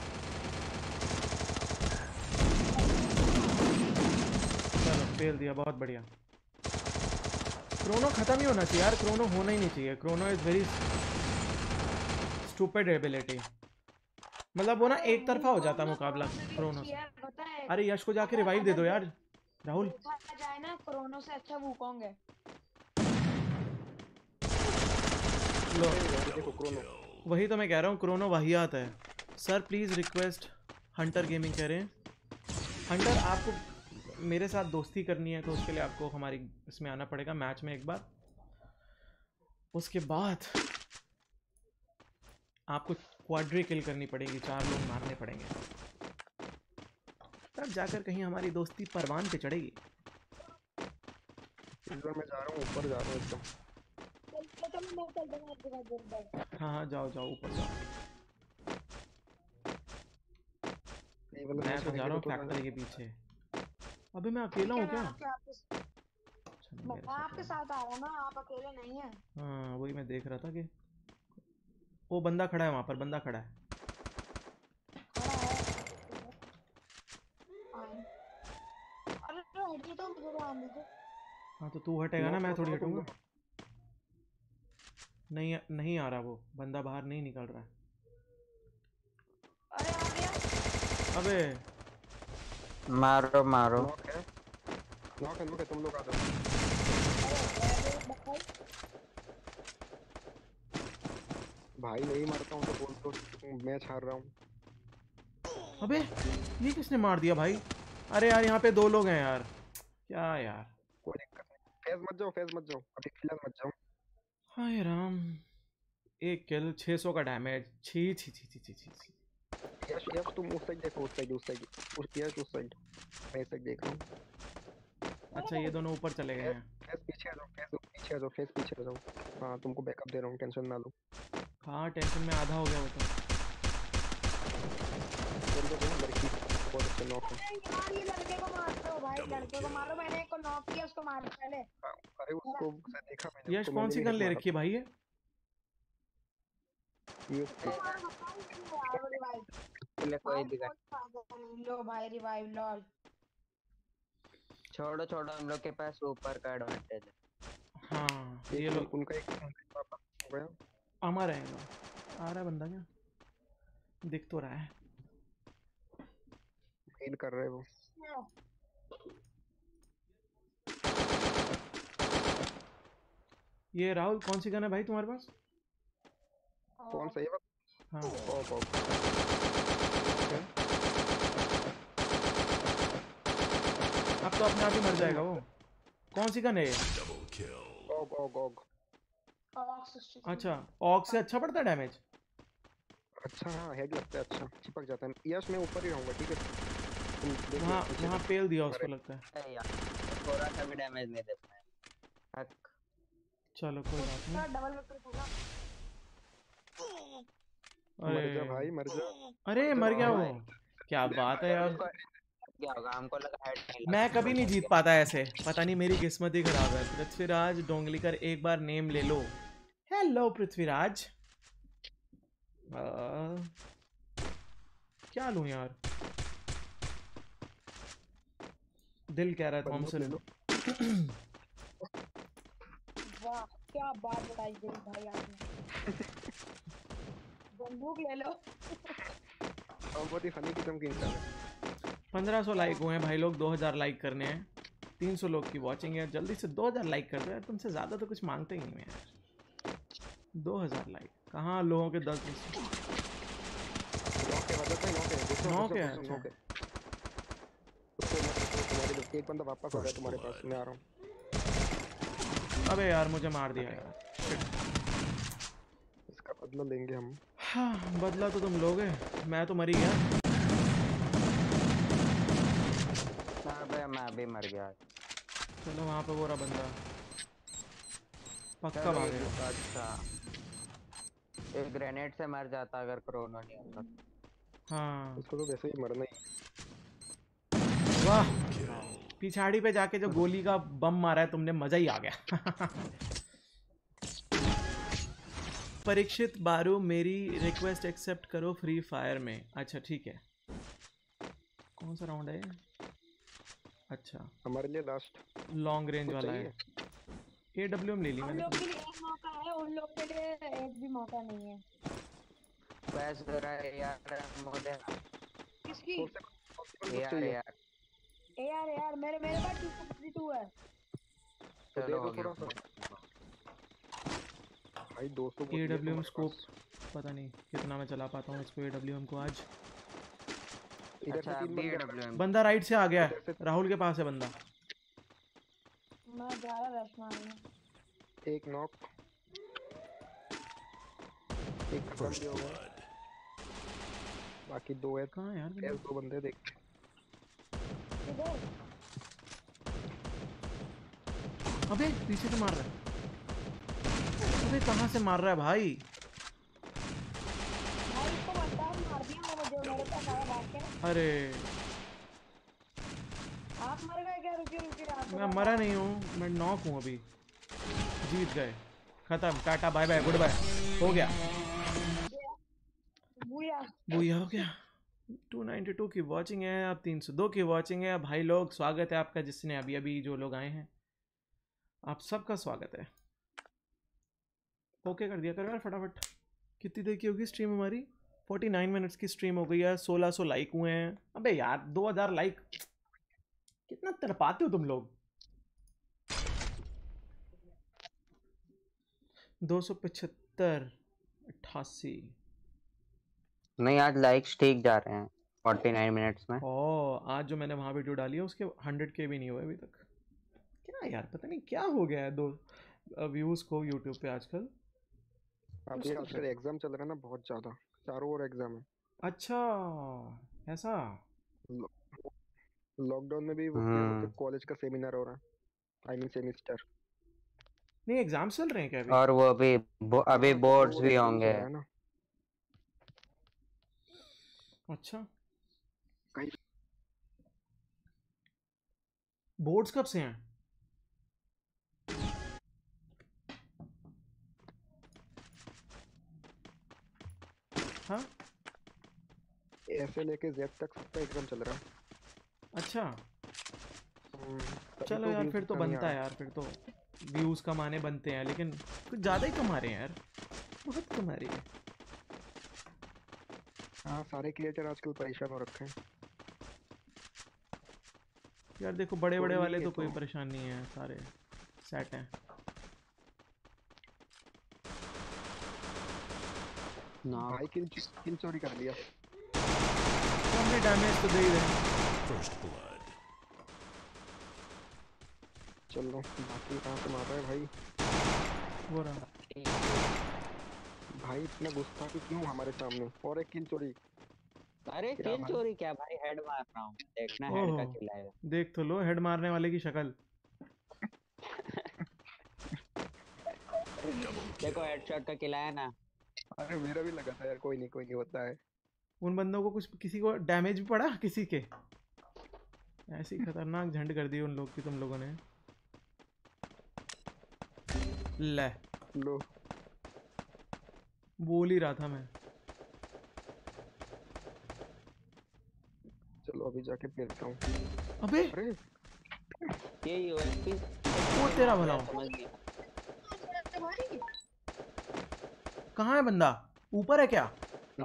चलो फेल दिया, बहुत बढ़िया। क्रोनो खत्म ही होना चाहिए यार, क्रोनो होना ही नहीं चाहिए। Chrono is very stupid ability. मतलब वो ना एक तरफा हो जाता मुकाबला क्रोनो से। पता है अरे यश को जाके रिवाइव दे दो यार राहुल। देखा जाए ना, क्रोनो से अच्छा वुकोंग है। लो देखो क्रोनो। वही तो मैं कह रहा हूँ, क्रोनो वाहियात है। Sir please request, Hunter gaming कह रहे हैं। हंटर आपको मेरे साथ दोस्ती करनी है तो उसके लिए आपको हमारी इसमें आना पड़ेगा मैच में एक बार। उसके बाद आपको क्वाड्री किल करनी पड़ेगी, 4 लोग मारने पड़ेंगे, तब जाकर कहीं हमारी दोस्ती परवान पे चढ़ेगी। इस बार मैं जा रहा हूँ, ऊपर जा रहा हूँ एकदम। हाँ हाँ जाओ जाओ ऊपर जाओ। ये वाला मैं मैच तो जा रहा हूँ तो फैक्ट्री के पीछे। अबे मैं अकेला हूँ क्या? अच्छा, नहीं, मैं मेरे साथ आपके है। साथ आ रहा हूँ ना, आप अकेले नहीं है। हाँ वही मैं देख रहा था कि वो बंदा खड़ा है वहां पर, बंदा खड़ा है। अरे हट तो मुझे ध्यान दीजिए। हाँ तो तू हटेगा ना, मैं थोड़ी हटूंगा। नहीं नहीं आ रहा, वो बंदा बाहर नहीं निकल रहा है। अरे आ गया। अबे मारो मारो। नॉक है, नॉक है, तुम लोग आ जाओ। भाई नहीं मारता हूँ तो बोल तो मैच हार रहा हूँ। अबे ये किसने मार दिया भाई? अरे यार यहाँ पे 2 लोग हैं यार, क्या यार। कोई दिक्कत नहीं, फेज मत जाओ अभी फिलहाल मत जाओ। हाय राम, 1 किल 600 का डैमेज। छी छी छी छी छी छी छी। यश यश तुम उस साइड देखो, उस साइड यश उस साइड, मैं इस साइड देख रहा हूँ। अच्छा ये दोनों ऊपर चले गए हैं। फेज पीछे आ जाओ, फेज पीछे आ जाओ। हाँ तुमको बैकअप दे रहा हूँ, टेंशन ना लो। हाँ टेंशन में आधा हो गया वो तो। लड़की बहुत अच्छे नॉक है। अरे यार ये लड़के को मार दो भाई, लड़के को मारो। मैंने एक को नॉक किया, उसको मारो पहले। अरे उसको देखा मैंने, यश उसको कौन सी मैंने गन ले रखी है भाई ये? ये कोई दिक्कत। लो भाई रिवाइव। लॉल छोड़ो छोड़ो, हम लोग के पास ऊपर का एडवांटेज है। हाँ ये लोग उनका एक हो गया। अमर है वो। आ रहा है बंदा क्या? दिख तो रहा है। हील कर रहे वो। ये राहुल कौन सी गन है भाई तुम्हारे पास? कौन सा ये? हाँ अब तो अपने आप ही मर जाएगा वो। कौन सी गन है ये? Double kill. ऑग। अच्छा ऑग से अच्छा पड़ता है डैमेज? अच्छा हाँ हेड लगता है, अच्छा चिपक जाता है। यश मैं ऊपर ही रहूंगा ठीक है, तुम देख लो वहाँ पीछे वहाँ से। पेल दिया उसको लगता है। अरे यार थोड़ा सा भी डैमेज नहीं दे पाया। चलो कोई बात नहीं। डबल वेक्टर होगा। मर जा अरे भाई मर जा। अरे मर गया वो। क्या बात है यार। क्या होगा, हमको लगा हेड नहीं मैं लगा। कभी नहीं जीत पाता ऐसे, पता नहीं मेरी किस्मत ही खराब है। पृथ्वीराज डोंगलीकर एक बार नेम ले लो। हेलो पृथ्वीराज। क्या लूं यार? दिल कह रहा है बंदूक ले थॉमसन। लो। वाह क्या बात बताई गई भाई आपने। बंदूक ले लो। बहुत ही फनी किस्म की इंसान है। 1500 लाइक हुए हैं भाई लोग, 2000 लाइक करने हैं। 300 लोग की वॉचिंग है, जल्दी से 2000 लाइक कर दो यार। तुमसे ज़्यादा तो कुछ मांगते ही नहीं मैं यार। 2000 लाइक कहाँ लोगों के 10 9 के हैं। अच्छा एक बंदा वापस आ रहा है तुम्हारे पास, मैं आ रहा हूँ। अबे यार मुझे मार दिया यार। इसका बदला लेंगे हम। हाँ बदला तो तुम लोगे, मैं तो मर ही गया। मैं भी मर गया। चलो वहाँ पे वो रहा बंदा, पक्का भागेगा। अच्छा एक ग्रेनेड से मर जाता अगर कोरोना नहीं होता। हाँ इसको तो वैसे ही मरना ही। वाह पिछाड़ी पे जाके जो गोली का बम मारा है तुमने, मजा ही आ गया। परीक्षित बारू मेरी रिक्वेस्ट एक्सेप्ट करो फ्री फायर में। अच्छा ठीक है, कौन सा राउंड है? अच्छा हमारे लिए लास्ट लॉन्ग रेंज वाला है। AWM ले ली हम मैंने लोग तो। के लिए एक मौका है, उन लोग के लिए एक भी मौका नहीं है। बस जरा यार मुझे किसकी? यार यार मेरे पास 252 है। तो दे चलो दो हो थोड़ा गया। सा भाई। 200 AWM स्कोप पता नहीं कितना मैं चला पाता हूँ इसको AWM को आज। इधर अच्छा से 3 बंदे आ रहे हैं। बंदा राइट से आ गया है, राहुल के पास है बंदा। मैं जा रहा रश मारने। एक नॉक, एक खत्म भी हो गया, बाकी 2 है। कहाँ है यार बंदा? 2 बंदे देख। इधर अबे पीछे से मार रहा है। अबे कहाँ से मार रहा है भाई? भाई इसको बता मार दिया मैंने, जो मेरे पास आया भाग के। अरे आप मर गए क्या? रुकिए आप। मैं मरा नहीं हूँ, मैं नॉक हूँ अभी। जीत गए, खत्म, tata bye bye goodbye, हो गया। बुया हो गया। 292 की वॉचिंग है, अब 302 की वॉचिंग है। भाई लोग स्वागत है आपका, जिसने अभी अभी जो लोग आए हैं आप सबका स्वागत है। ओके कर दिया करो यार फटाफट। कितनी देर की होगी स्ट्रीम हमारी? 49 मिनट्स की स्ट्रीम हो गई है। 1600 लाइक हुए हैं। अबे यार 2000 लाइक, कितना तड़पाते हो तुम लोग। 275 88। नहीं आज लाइक्स ठीक जा रहे हैं। 49 मिनट्स में। ओ आज जो मैंने वहाँ वीडियो डाली है उसके 100K भी नहीं हुए अभी तक। क्या यार पता नहीं क्या हो गया है दो व्यूज़ को यूट्यूब पे आजकल। अभी कुछ तो आजकल एग्जाम चल रहा है ना बहुत ज्यादा, चारों ओर एग्जाम है। अच्छा ऐसा। लॉकडाउन में भी वो क्या बोलते हैं, कॉलेज का सेमिनार हो रहा है, आई मीन सेमिस्टर। नहीं एग्जाम्स चल रहे हैं क्या अभी? और वो अभी अभी हाँ तो बोर्ड्स वो भी शेड्यूल होंगे। चल रहा है ना। अच्छा कहीं बोर्ड्स कब से हैं? हाँ ऐसे लेके जेड तक सबका एग्जाम चल रहा है। अच्छा तभी चलो तो यार व्यूज फिर तो इतना नहीं आ बनता है रहा। यार, फिर तो व्यूज़ कमाने बनते हैं, लेकिन कुछ ज़्यादा ही कमा रहे हैं यार, बहुत कमा रहे हैं। हाँ सारे क्रिएटर आजकल परेशान हो रखे हैं। यार देखो बड़े बड़े कोई वाले नहीं तो है कोई तो परेशान नहीं है, सारे सेट हैं। भाई किल चोरी कर लिया। तो हमने डैमेज तो दे ही रहे। First blood. चलो बाकी कहाँ से मार रहा है भाई? वो रहा। भाई इतना गुस्सा कि क्यों हमारे सामने, और एक किल चोरी। अरे क्या किल भाई? चोरी क्या भाई, हेड मार रहा हूँ, देखना हेड का ओहो किल आएगा। देख तो लो हेड मारने वाले की शक्ल। देखो हेडशॉट का किल आया ना। अरे मेरा भी लगा था यार, कोई नहीं होता है। उन बंदों को कुछ किसी को डैमेज भी पड़ा किसी के? ऐसी खतरनाक झंड कर दी उन लोग की तुम लोगों ने। ले लो बोल ही रहा था मैं। चलो अभी जाके फेंकता हूँ। अबे अरे ये यूएसपी वो तेरा भला हो। समझ नहीं। भाई कहाँ है बंदा? ऊपर है क्या?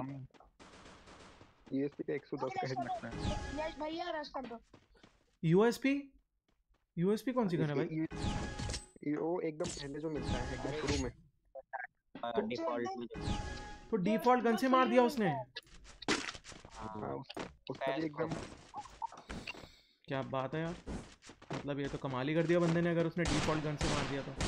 यूएसपी का 110 का हेड लगता है। यश भैया रश कर दो। यूएसपी? यूएसपी कौन सी गन है भाई? वो एकदम पहले जो मिलता है एकदम शुरू में। डिफॉल्ट में तो डिफॉल्ट गन से मार दिया उसने। हाँ उसका भी एकदम। क्या बात है यार, मतलब ये तो कमाल ही कर दिया बंदे ने अगर उसने डिफॉल्ट गन से मार दिया तो।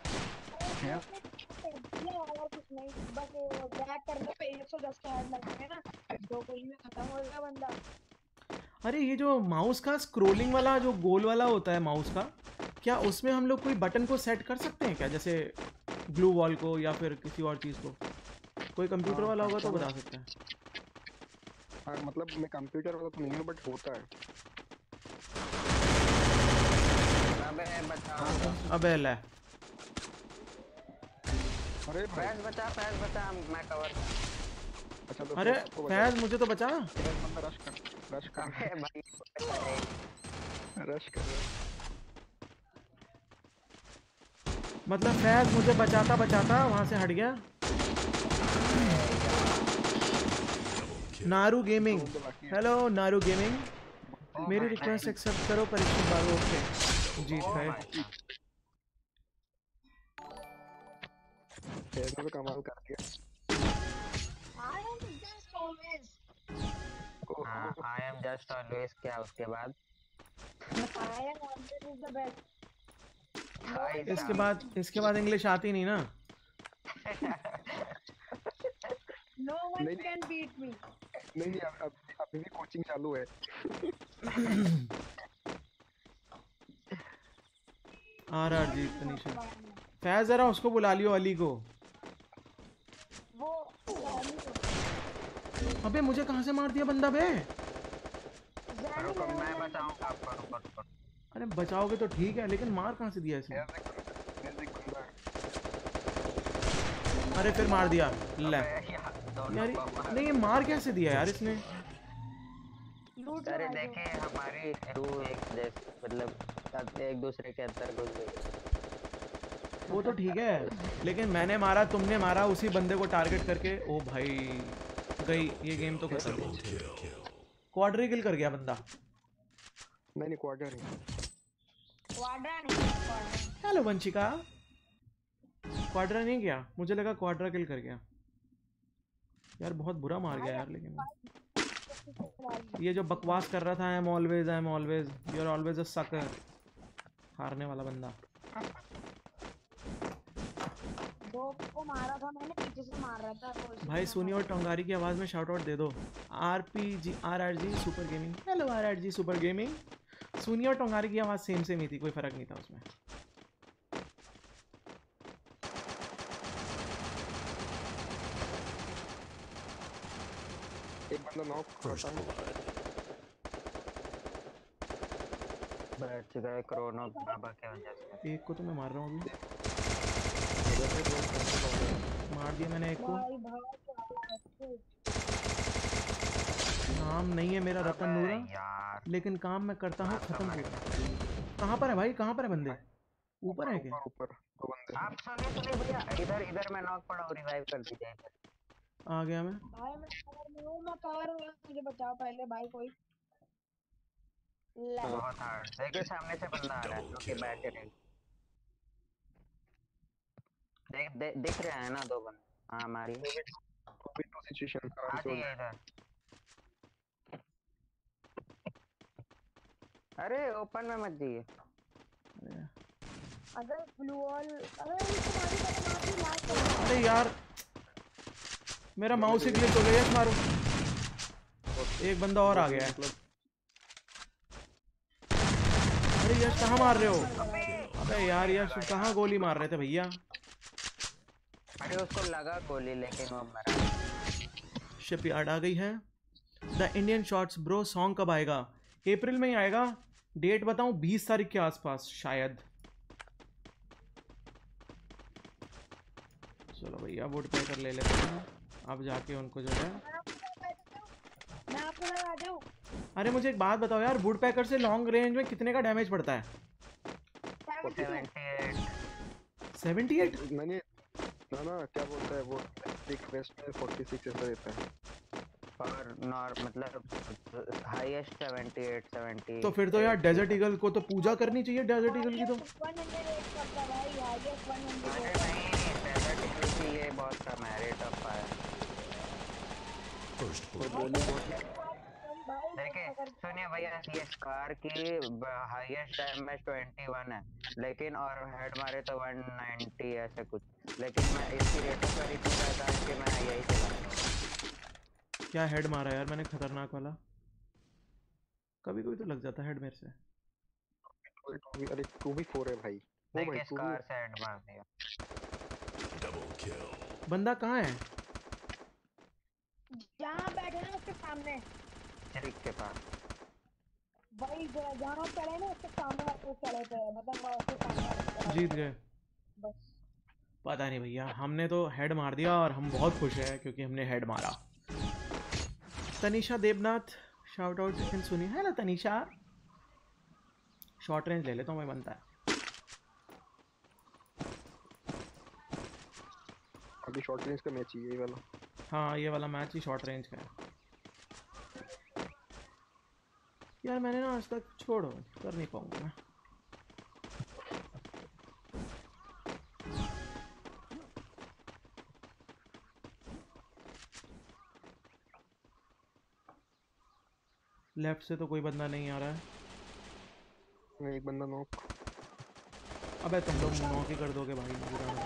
और कुछ नहीं, बस बैक करने पे 110 का हेड लगेगा ना, दो गोली में खत्म हो गया बंदा। अरे ये जो माउस का स्क्रोलिंग वाला जो गोल वाला होता है माउस का, क्या उसमें हम लोग कोई बटन को सेट कर सकते हैं क्या, जैसे ग्लू वॉल को या फिर किसी और चीज़ को? कोई कंप्यूटर वाला होगा तो बता सकता है। हाँ मतलब मैं कंप्यूटर वाला तो नहीं हूँ बट होता है। अबे बचाओ। अबे ले अरे भाई फैज बचा मैं कवर। अच्छा तो अरे आपको बता फैज मुझे तो बचा। बंदा रश कर अबे भाई रश कर रहा है। मतलब फैज मुझे बचाता बचाता वहां से हट गया। Naru gaming, hello Naru gaming, मेरी रिक्वेस्ट एक्सेप्ट करो परीक्षित बाबू। ओके जीत गए। फैज ने तो कमाल कर दिया। I am just always. I am just always क्या उसके बाद I am always the best. इसके बाद इंग्लिश आती नहीं ना। No one नहीं, can beat me. नहीं अब अभी भी कोचिंग चालू है। RRG तनीषा। फैज जरा उसको बुला लियो अली को। वो अबे मुझे कहाँ से मार दिया बंदा बे? रुको मैं बचाऊंगा आपको, रुको। अरे बचाओगे तो ठीक है, लेकिन मार कहाँ से दिया इसने? अरे फिर मार दिया ले यार। नहीं ये मार कैसे दिया यार इसने? अरे देखे हमारी दो एक जैसे मतलब सब एक दूसरे के अंदर घुस गए। वो तो ठीक है, लेकिन मैंने मारा तुमने मारा उसी बंदे को टारगेट करके। ओ भाई गई ये गेम तो खत्म। क्वाड्री किल कर गया बंदा। नहीं क्वार्टर है। क्वाड्रा नहीं। हेलो वंशिका। क्वाड्रा नहीं गया, मुझे लगा क्वाड्रा किल कर गया यार। बहुत बुरा मार गया यार, लेकिन ये जो बकवास कर रहा था I am always you are always a sucker, हारने वाला बंदा। दो को मारा था मैंने, पीछे से मार रहा था तो भाई सोनी और टंगारी की आवाज़ में शाउट आउट दे दो। RRG super gaming, hello RRG super gaming. Soni और टंगारी की आवाज़ सेम सेम ही थी, कोई फर्क नहीं था उसमें। एक बंदा नॉक First करता है। blood. बैठ गए क्रोनो बाबा के वजह से। एक को तो मैं मार रहा हूँ अभी, इधर से ड्रोन कैंसिल हो गया। मार दिया मैंने एक को। भाई भाई क्या नाम नहीं है मेरा रतन अबे नूरा, यार लेकिन काम मैं करता हूँ मार तो खत्म मैंने। पूरा। कहाँ पर है भाई, कहाँ पर है बंदे? ऊपर है क्या? ऊपर दो बंदे। आप सुनिए भैया, इधर इधर मैं नॉक पड़ा हूँ, रिवाइव कर दीजिए इधर। आ गया मैं। भाई मैं कवर में हूँ, मुझे बचाओ पहले भाई कोई। ले बहुत हार्ड देखिए, सामने से बंदा आ रहा है। ओके बैठ रहे, दिख रहे हैं ना दो बंदे। हाँ मारी, टू सिचुएशन आ जाइए इधर। अरे ओपन में मत जाइए। अगर ब्लू वॉल, अरे तुम्हारी लास्ट अरे यार मेरा माउस ही क्लिक हो गया, यस मारो। एक बंदा और आ गया है। अरे यश कहाँ मार रहे हो? अबे यार यश कहाँ गोली मार रहे थे भैया? अरे उसको लगा गोली लेकिन वो मरा। शिपयार्ड आ गई है। The Indian shorts bro song कब आएगा? अप्रैल में ही आएगा। डेट बताऊं 20 तारीख के आसपास शायद। चलो भैया वोट पे कर ले लेते हैं अब जाके उनको जो है। मैं आपको लगा जाऊँ। अरे मुझे एक बात बताओ यार, वुड पैकर से लॉन्ग रेंज में कितने का डैमेज पड़ता है? 78? मैंने ना क्या बोलता है वो, एक वेस्ट में 46 ऐसा देता है। और नॉर मतलब हाईएस्ट 78 70। तो फिर तो यार डेजर्ट ईगल को तो पूजा करनी चाहिए, डेजर्ट ईगल की तो। 108 करता भाई, आगे 108। अरे नहीं, डेजर्ट ईगल की ये बहुत कम है, rate of fire. First blood. देखिए सुनिए भैया, ये स्कार की हाईएस्ट डैमेज 21 है, लेकिन और हेड मारे तो 190 ऐसे कुछ। लेकिन मैं इसकी रेट ऑफ फायर इतनी ज़्यादा है कि मैं यही चलाता हूँ। क्या हेड मारा यार मैंने, खतरनाक वाला। कभी कभी तो लग जाता है हेड मेरे से। अरे 2v4 है भाई। ओ भाई देखिए स्कार से हेड मार दिया। Double kill. बंदा कहाँ है? जहाँ बैठे ना उसके सामने, ट्रिक के पास। वही जहाँ चढ़े ना उसके सामने वाले चढ़े थे, मतलब उसके सामने जीत गए। बस। पता नहीं भैया, हमने तो हेड मार दिया और हम बहुत खुश हैं क्योंकि हमने हेड मारा। तनीषा देवनाथ शाउट आउट लेकिन सुनी है ना तनीषा। शॉर्ट रेंज ले लेता हूँ मैं, बनता है। अभी शॉर्ट रेंज का मैच ही है ये वाला। हाँ ये वाला मैच ही शॉर्ट रेंज का है। यार मैंने ना आज तक छोड़ो, कर नहीं पाऊंगा मैं। लेफ्ट से तो कोई बंदा नहीं आ रहा है। एक बंदा नॉक। अबे तुम लोग नॉक ही कर दोगे भाई। यस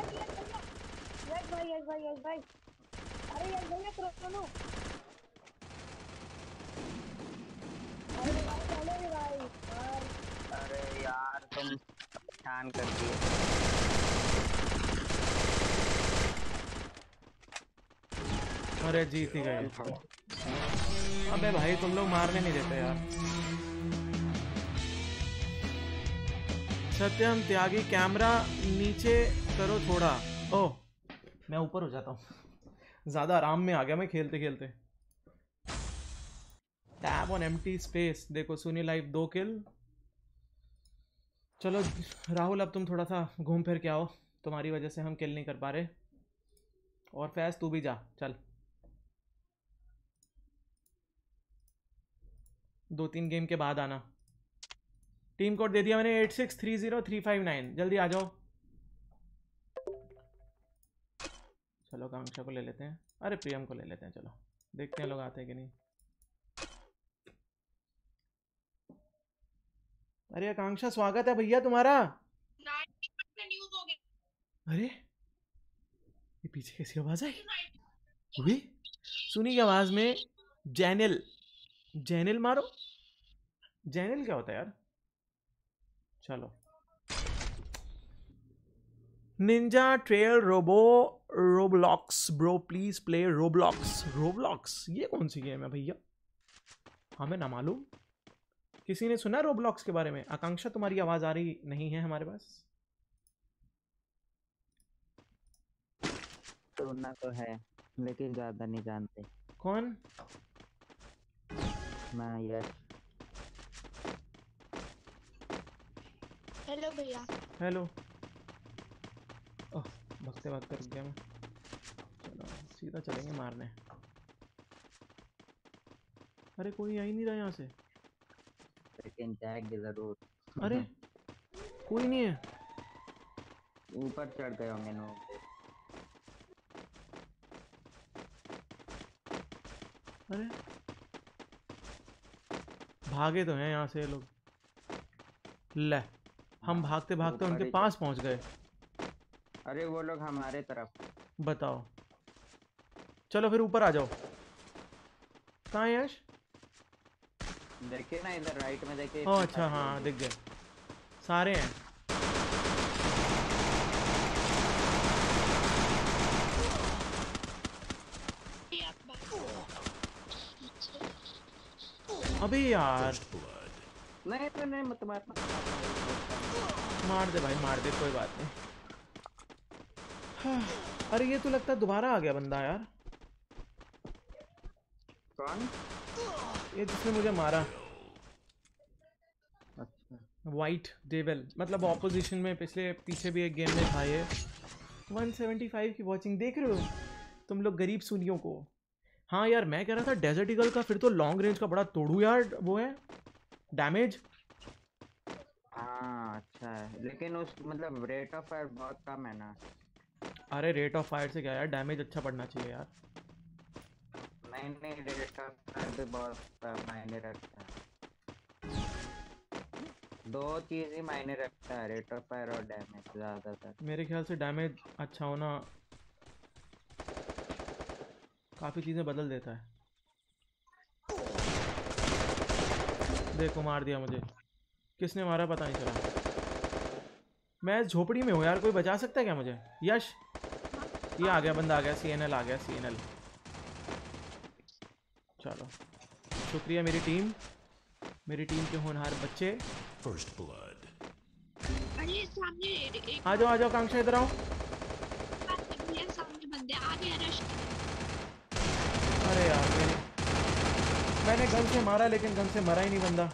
भाई यस भाई यस भाई। अरे यस भैया क्रोनो। अरे भाई चलो रे भाई यार। अरे यार तुम परेशान कर दिए। अरे जीत ही गए। अबे भाई तुम लोग मारने नहीं देते यार। सत्यम त्यागी कैमरा नीचे करो थोड़ा। ओह मैं ऊपर हो जाता हूँ, ज्यादा आराम में आ गया मैं खेलते खेलते। Tab on empty space. देखो सुनी लाइव 2 किल। चलो राहुल अब तुम थोड़ा सा घूम फिर के आओ, तुम्हारी वजह से हम किल नहीं कर पा रहे। और फैज तू भी जा, चल 2-3 गेम के बाद आना। टीम कोड दे दिया मैंने 863035 जल्दी आ जाओ। चलो कांक्षा को ले लेते हैं, अरे प्रियम को ले लेते हैं। चलो देखते हैं लोग आते हैं कि नहीं। अरे आकांक्षा स्वागत है भैया तुम्हारा। 90% यूज हो गया। अरे ये पीछे कैसी आवाज आई? हुई सुनी की आवाज में जैनिल। जैनिल मारो। जैनिल क्या होता है यार? चलो ninja trail robo Roblox bro please play Roblox. Roblox ये कौन सी गेम है भैया? हमें ना मालूम। किसी ने सुना रोब्लॉक्स के बारे में? आकांक्षा तुम्हारी आवाज आ रही नहीं है हमारे पास। सुनना तो है लेकिन ज्यादा नहीं जानते। कौन? मैं यश। हेलो भैया। हेलो। ओह भगते भागते रुक गया मैं। चलो सीधा चलेंगे मारने। अरे कोई आ ही नहीं रहा यहाँ से। लेकिन जाएंगे जरूर। अरे कोई नहीं है। ऊपर चढ़ गए होंगे नो। अरे भागे तो हैं यहाँ से ये लोग। ले हम भागते भागते ऊपर उनके ही पास पहुँच गए। अरे वो लोग हमारे तरफ। बताओ। चलो फिर ऊपर आ जाओ। कहाँ है यश? देखिए ना इधर राइट में देखिए। ओह अच्छा हाँ दिख गए सारे हैं। अबे यार First blood. नहीं मत मार। मार दे भाई मार दे कोई बात नहीं। हाँ, अरे ये तो लगता है दोबारा आ गया बंदा यार। कौन? ये जिसने मुझे मारा। अच्छा वाइट डेविल मतलब ऑपोजिशन में पिछले पीछे भी एक गेम में था ये। 175 की वॉचिंग देख रहे हो तुम लोग गरीब सुनियों को। हाँ यार मैं कह रहा था डेजर्ट ईगल का फिर तो लॉन्ग रेंज का बड़ा तोड़ू यार वो है डैमेज। हाँ अच्छा है लेकिन उस मतलब रेट ऑफ फायर बहुत कम है ना। अरे रेट ऑफ फायर से क्या यार डैमेज अच्छा पड़ना चाहिए यार। नहीं रेट ऑफ फायर भी बहुत मायने रखता है। दो चीज ही मायने रखता है रेट ऑफ फायर और डैमेज ज्यादातर। मेरे ख्याल से डैमेज अच्छा होना काफ़ी चीज़ें बदल देता है। देखो मार दिया मुझे। किसने मारा पता नहीं चला। मैं झोपड़ी में हूँ यार कोई बचा सकता है क्या मुझे? यश ये आ गया बंदा आ गया। CNL आ गया CNL। चलो शुक्रिया मेरी टीम के होनहार बच्चे। First blood. अरे सामने एक आ जाओ आकांक्षा इधर आओ। भैया सामने बंदे आ गए रश। अरे यार मैंने गन से मारा लेकिन गन से मरा ही नहीं बंदा।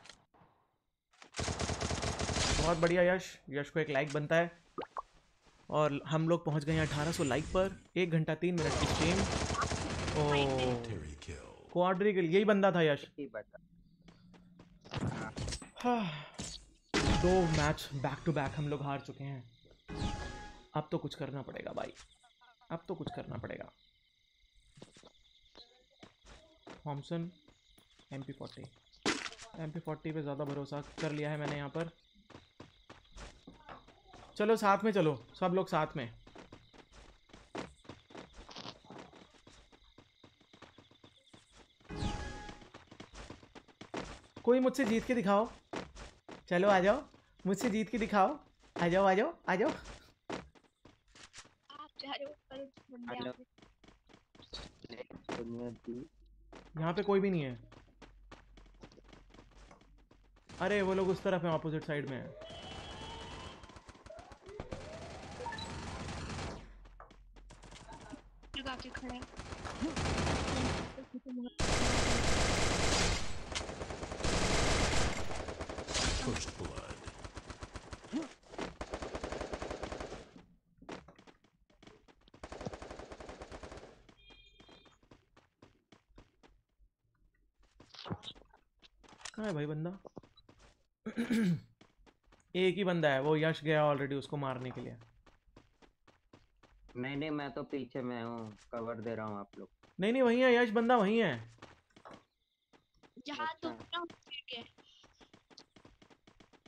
बहुत बढ़िया यश को एक लाइक बनता है। और हम लोग पहुंच गए हैं 1800 लाइक पर। 1 घंटा 3 मिनट की स्ट्रीम। ओ Terry kill. क्वाड्रिकल यही बंदा था यश। ही बता। हाँ, 2 मैच बैक टू बैक हम लोग हार चुके हैं। अब तो कुछ करना पड़ेगा भाई। अब तो कुछ करना पड़ेगा। थॉमसन MP40 पे ज़्यादा भरोसा कर लिया है मैंने यहाँ पर। चलो साथ में चलो सब लोग साथ में। कोई मुझसे जीत के दिखाओ। चलो आ जाओ मुझसे जीत के दिखाओ। आ जाओ आ जाओ आ जाओ। आप जा रहे हो पर बंदे आ हेलो। गए। यहाँ पे कोई भी नहीं है। अरे वो लोग उस तरफ है ऑपोजिट साइड में है। लगा के खड़े हैं। First blood. कहाँ है भाई बंदा? एक ही बंदा है वो यश गया ऑलरेडी उसको मारने के लिए। नहीं मैं तो पीछे में हूँ कवर दे रहा हूँ आप लोग। नहीं वही है यश बंदा वही है। जहाँ अच्छा। तुम ना ठीक है।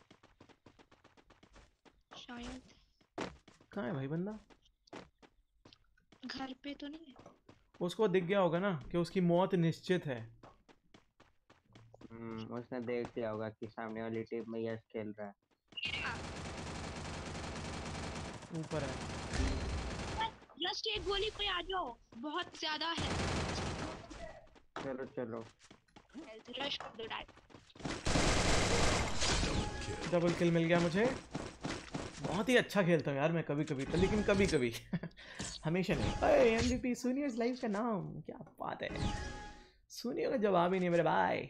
शायद कहाँ है भाई बंदा? घर पे तो नहीं है। उसको दिख गया होगा ना कि उसकी मौत निश्चित है। उसने देख लिया होगा कि सामने वाली टीम में यश खेल रहा है। ऊपर है। जस्ट एक गोली पे आ जाओ, बहुत ज्यादा है। चलो चलो रश कर दो डायरेक्ट। डबल किल मिल गया मुझे। बहुत ही अच्छा खेलता हूँ यार मैं कभी कभी तो, लेकिन कभी कभी हमेशा नहीं। अरे एमवीपी सुनियो लाइव का नाम, क्या बात है। सुनियो का जवाब ही नहीं मेरे भाई।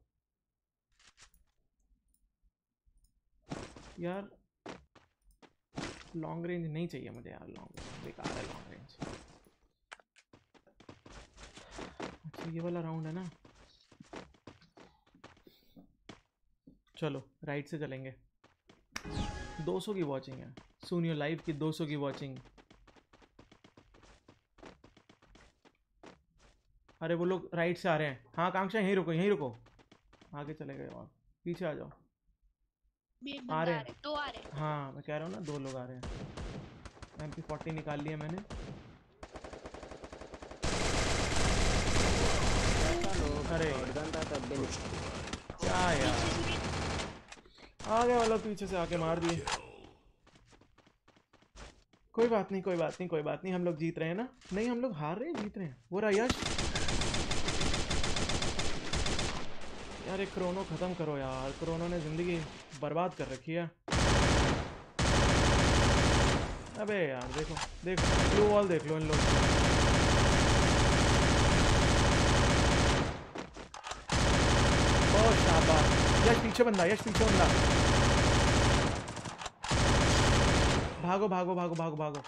यार लॉन्ग रेंज नहीं चाहिए मुझे यार, लॉन्ग रेंज बेकार है लॉन्ग रेंज। अच्छा ये वाला राउंड है ना, चलो राइट से चलेंगे। 200 की वॉचिंग है सुनियो लाइव की, 200 की वॉचिंग। अरे वो लोग राइट से आ रहे हैं। हाँ आकांक्षा यहीं रुको यहीं रुको, आगे चले गए और पीछे आ जाओ। एक आ बंदा रहे आ हैं। रहे, दो आ रहे हैं। हाँ मैं कह रहा हूँ ना 2 लोग आ रहे हैं। MP40 निकाल लिया मैंने। अरे क्या यार, आगे वाला पीछे से आके मार दिए। कोई बात नहीं कोई बात नहीं कोई बात नहीं, हम लोग जीत रहे हैं ना। नहीं हम लोग हार रहे हैं जीत रहे हैं। वो रहा यश। यार एक क्रोनो खत्म करो यार, क्रोनो ने जिंदगी बर्बाद कर रखी है। अबे यार देखो देखो ब्लू वॉल देख लो इन लोग। बहुत शाबाश। यश पीछे बंदा, यश पीछे बंदा। भागो भागो भागो भागो भागो।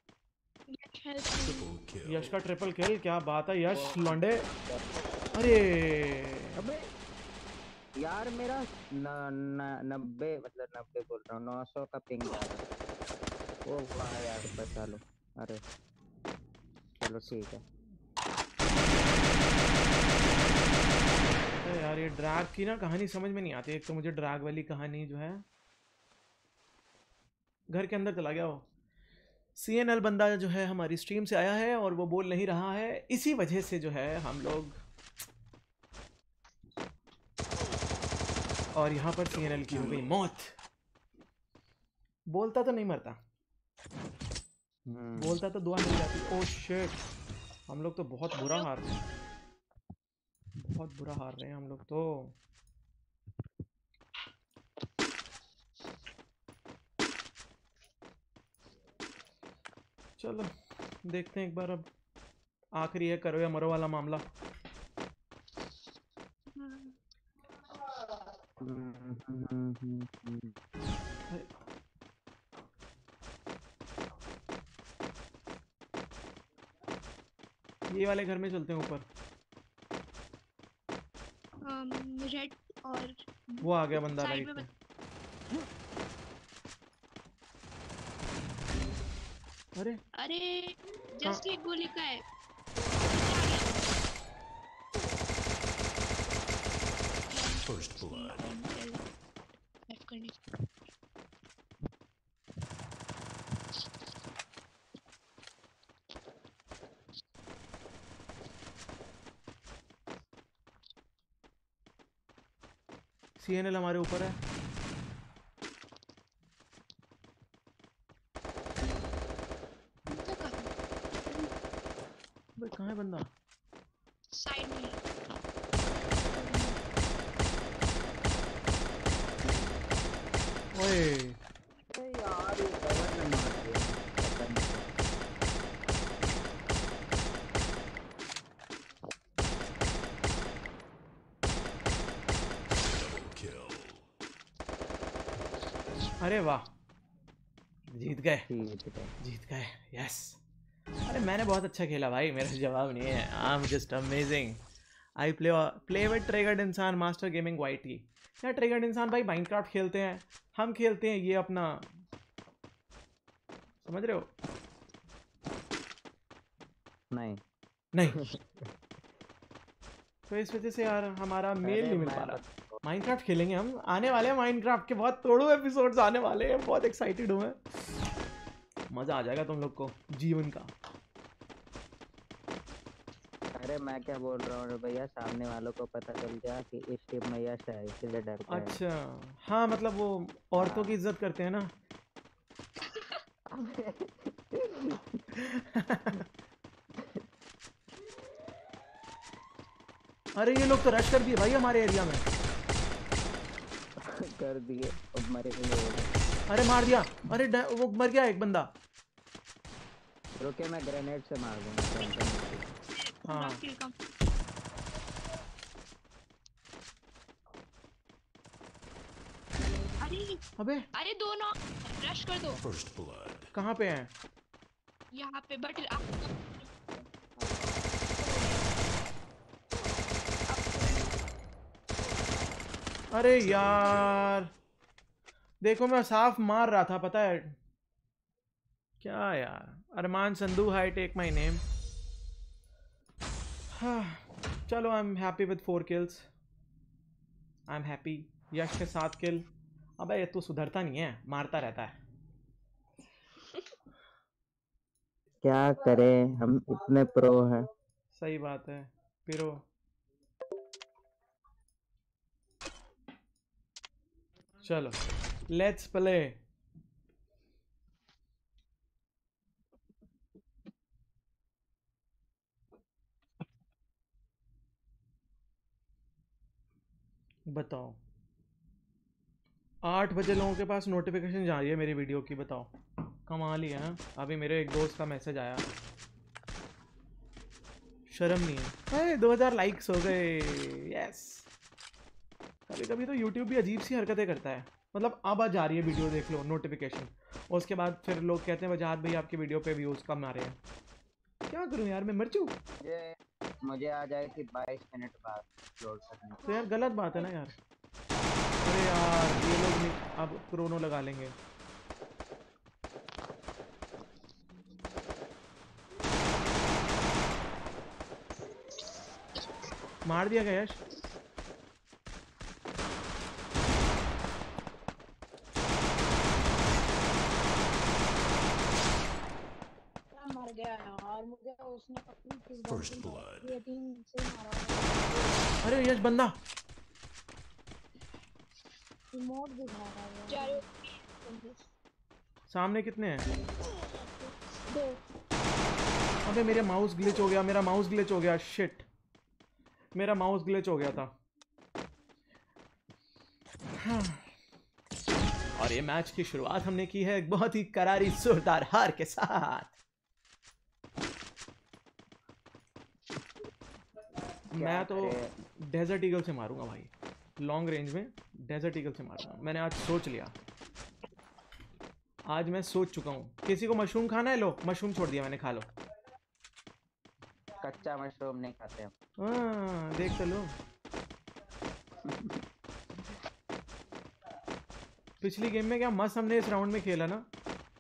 यश का ट्रिपल किल, क्या बात है यश लौंडे। अरे अबे यार मेरा 90 मतलब 90 बोल रहा हूँ 900 का पिंग आ रहा है। ओ वाह यार बचा लो। अरे चलो ठीक है। अरे यार ये ड्रैग की ना कहानी समझ में नहीं आती। एक तो मुझे ड्रैग वाली कहानी जो है, घर के अंदर चला गया वो CNL बंदा जो है हमारी स्ट्रीम से आया है और वो बोल नहीं रहा है, इसी वजह से जो है हम लोग। और यहाँ पर CNL की हो गई मौत। बोलता तो नहीं मरता, बोलता तो दुआ मिल जाती। ओह शिट, हम लोग तो बहुत बुरा हार रहे हैं, बहुत बुरा हार रहे हैं हम लोग तो। चलो देखते हैं एक बार, अब आखिरी है करो या मरो वाला मामला। ये वाले घर में चलते हैं ऊपर। रेड और वो आ गया बंदा साइड राइट में पे। अरे अरे जस्ट एक गोली का है। First blood. CNL हमारे ऊपर है। भाई कहाँ है बंदा? साइड में ओए यार ये कवर न मार दे। अरे वाह जीत गए जीत गए यस। अरे मैंने बहुत अच्छा खेला भाई, मेरा जवाब नहीं है। I am just amazing. I play with triggered Insaan master gaming YT। यार ट्रिगर्ड इंसान भाई माइनक्राफ्ट खेलते हैं, हम खेलते हैं ये अपना, समझ रहे हो? नहीं नहीं तो इस वजह से यार हमारा मेल नहीं मिल पा रहा। माइनक्राफ्ट खेलेंगे हम, आने वाले हैं माइनक्राफ्ट के बहुत तोड़ू एपिसोड्स आने वाले हैं, बहुत एक्साइटेड हूँ मैं, मजा आ जाएगा तुम लोग को जीवन का। अरे मैं क्या बोल रहा हूँ भैया, सामने वालों को पता चल गया कि इस टीम में यश है, इसलिए डरते हैं। अच्छा हाँ, मतलब वो औरतों की इज्जत करते हैं ना। अरे ये लोग तो रश कर दिए भाई हमारे एरिया में। कर दिए, अब मरे हुए। अरे मार दिया, अरे वो मर गया एक बंदा। रुके मैं ग्रेनेड से मार दूंगा। हाँ अबे अरे दोनों रश कर दो। First blood. कहाँ पे हैं? यहाँ पे बट अरे यार देखो मैं साफ मार रहा था, पता है क्या यार। Arman Sandhu, hi take my name. चलो I am happy with 4 kills, I am happy. Yash के 7 kill। अबे ये तो सुधरता नहीं है, मारता रहता है। क्या करें, हम इतने प्रो हैं। सही बात है पिरो। चलो लेट्स प्ले। बताओ 8 बजे लोगों के पास नोटिफिकेशन जा रही है मेरी वीडियो की, बताओ कमाल ही है। हाँ? अभी मेरे एक दोस्त का मैसेज आया, शर्म नहीं है। 2000 लाइक्स हो गए, यस। कभी कभी तो यूट्यूब भी अजीब सी हरकतें करता है, मतलब अब आ जा रही है वीडियो, देख लो नोटिफिकेशन, और उसके बाद फिर लोग कहते हैं वजाहत भाई आपकी वीडियो पे व्यूज़ कम आ रहे हैं। क्या करूं यार, मैं मर चूँ। मुझे आ जाएगी 22 मिनट बाद अपलोड करने। तो यार गलत बात है ना यार। अरे यार ये लोग अब क्रोनो लगा लेंगे। मार दिया क्या यश? मर गया यार, मुझे उसने अपनी First blood. टीम से मारा। अरे यश बंदा रिमोट दिखा रहा है। सामने कितने हैं? 2। अबे मेरे माउस ग्लिच हो गया, मेरा माउस ग्लिच हो गया, शिट मेरा माउस ग्लिच हो गया था। हाँ। और ये मैच की शुरुआत हमने की है एक बहुत ही करारी जोरदार हार के साथ। मैं तो डेजर्ट ईगल से मारूंगा भाई, लॉन्ग रेंज में डेजर्ट ईगल से मारूंगा। मैंने आज सोच लिया, आज मैं सोच चुका हूँ। किसी को मशरूम खाना है? लो मशरूम छोड़ दिया मैंने, खा लो। कच्चा मशरूम नहीं खाते हम। हाँ देख तो लो। पिछली गेम में क्या मस्त हमने इस राउंड में खेला ना।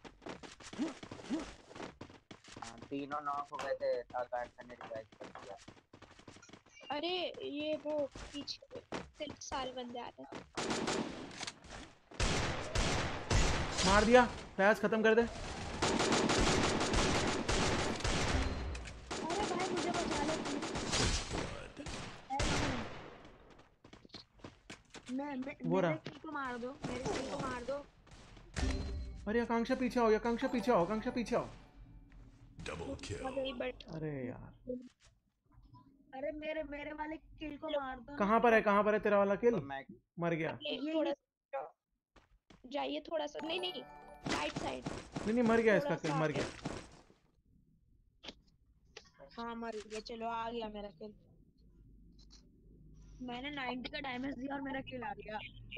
तीनों नॉक हो गए थे, आकाश ने रिवाइव कर दिया। अरे ये वो पीछे से सारे बंदे आ रहे हैं। मार दिया, फैज खत्म कर दे। अरे भाई मुझे बचा लो। मेरे किल को मार दो, मेरे किल को मार दो। अरे आकांक्षा पीछे आओ, आकांक्षा पीछे आओ, आकांक्षा पीछे आओ। Double kill. अरे यार अरे मेरे वाले किल को मार दो। कहाँ पर है, कहाँ पर है तेरा वाला किल? मर गया। थोड़ा जाइए थोड़ा सा, नहीं नहीं राइट साइड। नहीं नहीं मर गया इसका किल, मर गया। हाँ मर गया, चलो आ गया मेरा किल। मैंने 90 का डैमेज दिया और मेरा किल आ गया।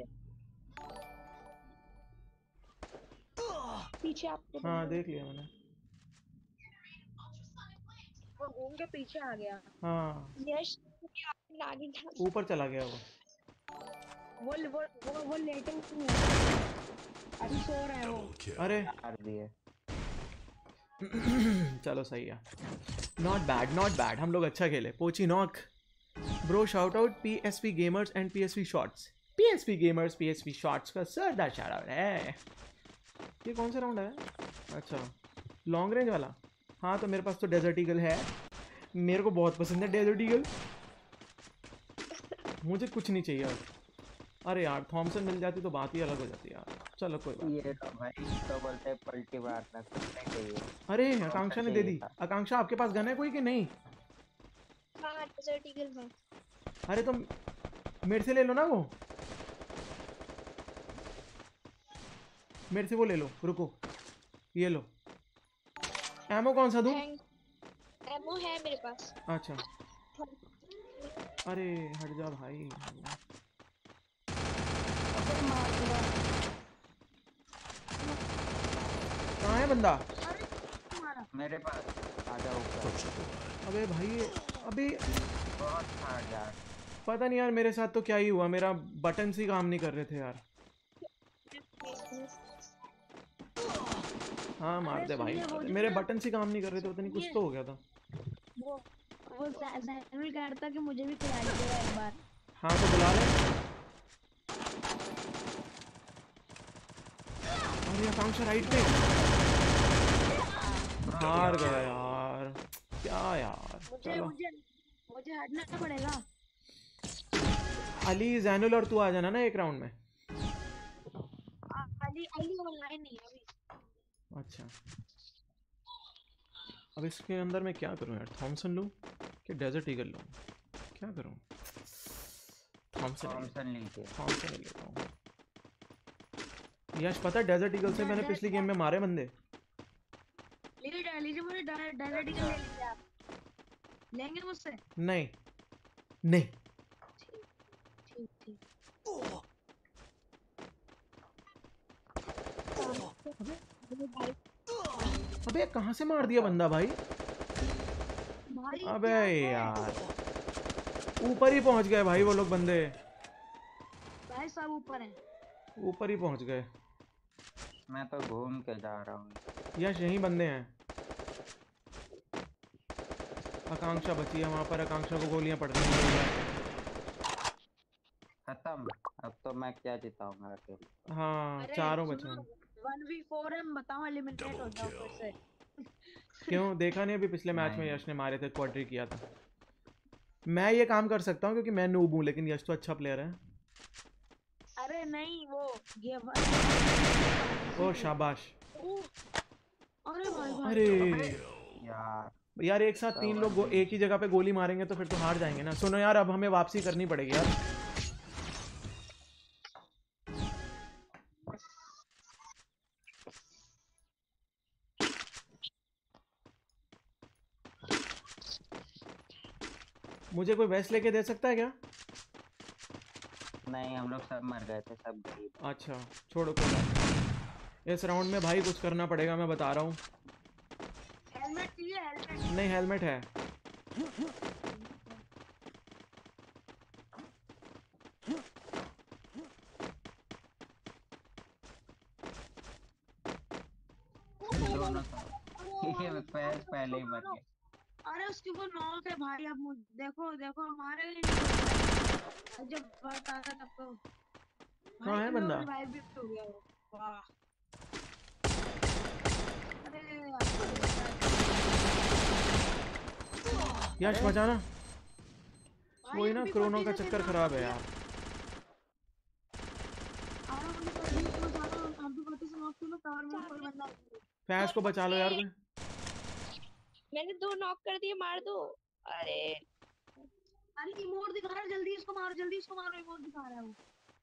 पीछे आपको हाँ देख लिया मैंने, वो घूम के पीछे आ गया। हाँ यश आगे ऊपर चला गया वो। वो लेटे हुए अभी सो रहा है वो। Double kill. अरे मार दिए। चलो सही है, नॉट बैड नॉट बैड, हम लोग अच्छा खेले। पोची knock bro shout out PSP gamers and PSP shots. PSP gamers PSP shots का सरदार शाउट आउट है। ये कौन सा राउंड है? अच्छा लॉन्ग रेंज वाला। हाँ तो मेरे पास तो डेजर्ट ईगल है, मेरे को बहुत पसंद है डेजर्ट ईगल, मुझे कुछ नहीं चाहिए अब। अरे यार थॉमसन मिल जाती तो बात ही अलग हो जाती यार। चलो कोई बात। ये तो भाई तो बोलते हैं पलटी मारना कुछ नहीं चाहिए। अरे आकांक्षा ने दे दी। आकांक्षा आपके पास गन है कोई कि नहीं? हाँ डेजर्ट ईगल है। अरे तो मेरे से ले लो ना वो, मेरे से वो ले लो। रुको ये लो। एमो कौन सा दूं? एमो है मेरे पास। अच्छा अरे हट जा भाई। कहाँ है बंदा? मेरे पास आ जाओ ऊपर। अबे भाई अभी बहुत हार्ड यार। पता नहीं यार मेरे साथ तो क्या ही हुआ, मेरा बटन ही काम नहीं कर रहे थे यार। हाँ मार दे भाई, मेरे बटन ही काम नहीं कर रहे थे, पता नहीं कुछ तो हो गया था। वो सैमुअल कह रहा था कि मुझे भी खिला लीजिएगा एक बार। हाँ तो बुला ले। अरे आकांक्षा राइट पे हार गया यार, क्या यार। चलो मुझे हटना पड़ेगा। अली जैनुल और तू आ जाना ना एक राउंड में। अली ऑनलाइन नहीं है अभी। अच्छा अब इसके अंदर मैं क्या करूं यार? थॉमसन लूं कि डेजर्ट ईगल लूं? क्या करूं? थॉमसन लीजिए। थॉमसन ले लेता हूं। यश पता डेजर्ट ईगल से मैंने पिछली गेम में मारे बंदे। लीजिए मुझे डेजर्ट ईगल ले लीजिए आप। लेंगे मुझसे? नहीं नहीं ठीक। अबे कहाँ से मार दिया बंदा भाई? अबे यार ऊपर ही पहुंच गए भाई वो लोग बंदे। भाई सब ऊपर हैं। ऊपर ही पहुंच गए। मैं तो घूम के जा रहा हूँ। यश यही बंदे हैं। आकांक्षा बची है वहां पर, आकांक्षा को गोलियां पड़ रही हैं। खत्म। अब तो मैं क्या जिताऊंगा अकेले। हाँ चारों बचे हैं। 1v4 हम बताओ एलिमिनेट हो जाओ फिर से। क्यों देखा नहीं अभी पिछले मैच में यश ने मारे थे, क्वाड्री किया था। मैं ये काम कर सकता हूँ क्योंकि मैं नूब हूँ, लेकिन यश तो अच्छा प्लेयर है। अरे नहीं वो गेम। ओ शाबाश। अरे भाई अरे यार एक साथ 3 लोग एक ही जगह पे गोली मारेंगे तो फिर तो हार जाएंगे ना। सुनो यार अब हमें वापसी करनी पड़ेगी यार। मुझे कोई वेस्ट लेके दे सकता है क्या? नहीं हम लोग सब मर गए थे, सब गरीब। अच्छा छोड़ो कोई बात नहीं। इस राउंड में भाई कुछ करना पड़ेगा, मैं बता रहा हूँ। हेलमेट चाहिए? हेलमेट नहीं हेलमेट है। दोनों पहले ही मर गए। अरे उसकी वो नॉक है भाई। अब देखो हमारे जब बात आ रहा तब तो कहाँ है बंदा? रिवाइव भी हो गया वो। वाह यश बचाना। वही ना क्रोनो का चक्कर खराब है यार। फैज को बचा लो यार। मैंने 2 नॉक कर दिए, मार दो। अरे इमोट दिखा रहा है, जल्दी इसको मारो, इमोट दिखा रहा है वो।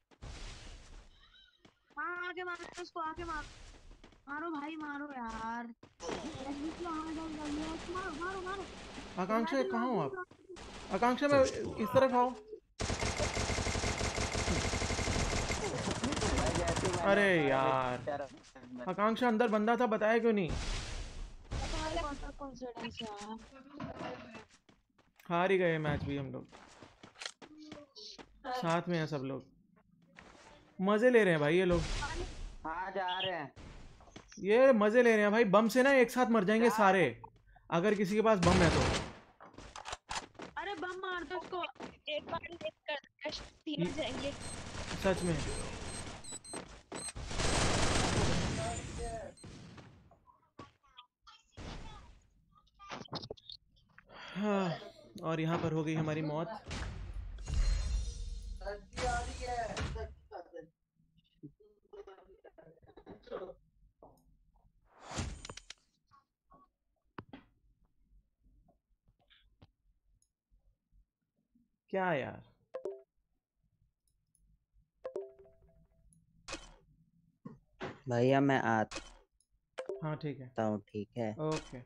आके मारो उसको, आके मारो भाई मारो यार। मारो। आकांक्षा कहाँ हो आप? आकांक्षा में इस तरफ आओ। अरे यार आकांक्षा अंदर बंदा था, बताया क्यों नहीं? हार ही गए मैच भी हम लोग। साथ में हैं सब लोग, मजे ले रहे हैं भाई ये लोग। हाँ जा रहे हैं, ये मजे ले रहे हैं भाई। बम से ना एक साथ मर जाएंगे सारे, अगर किसी के पास बम है तो। अरे बम मार दो उसको। तीनों जाएंगे। सच में। हाँ, और यहाँ पर हो गई हमारी मौत। क्या यार। भैया मैं हाँ ठीक है। आता हूँ, ठीक है। ओके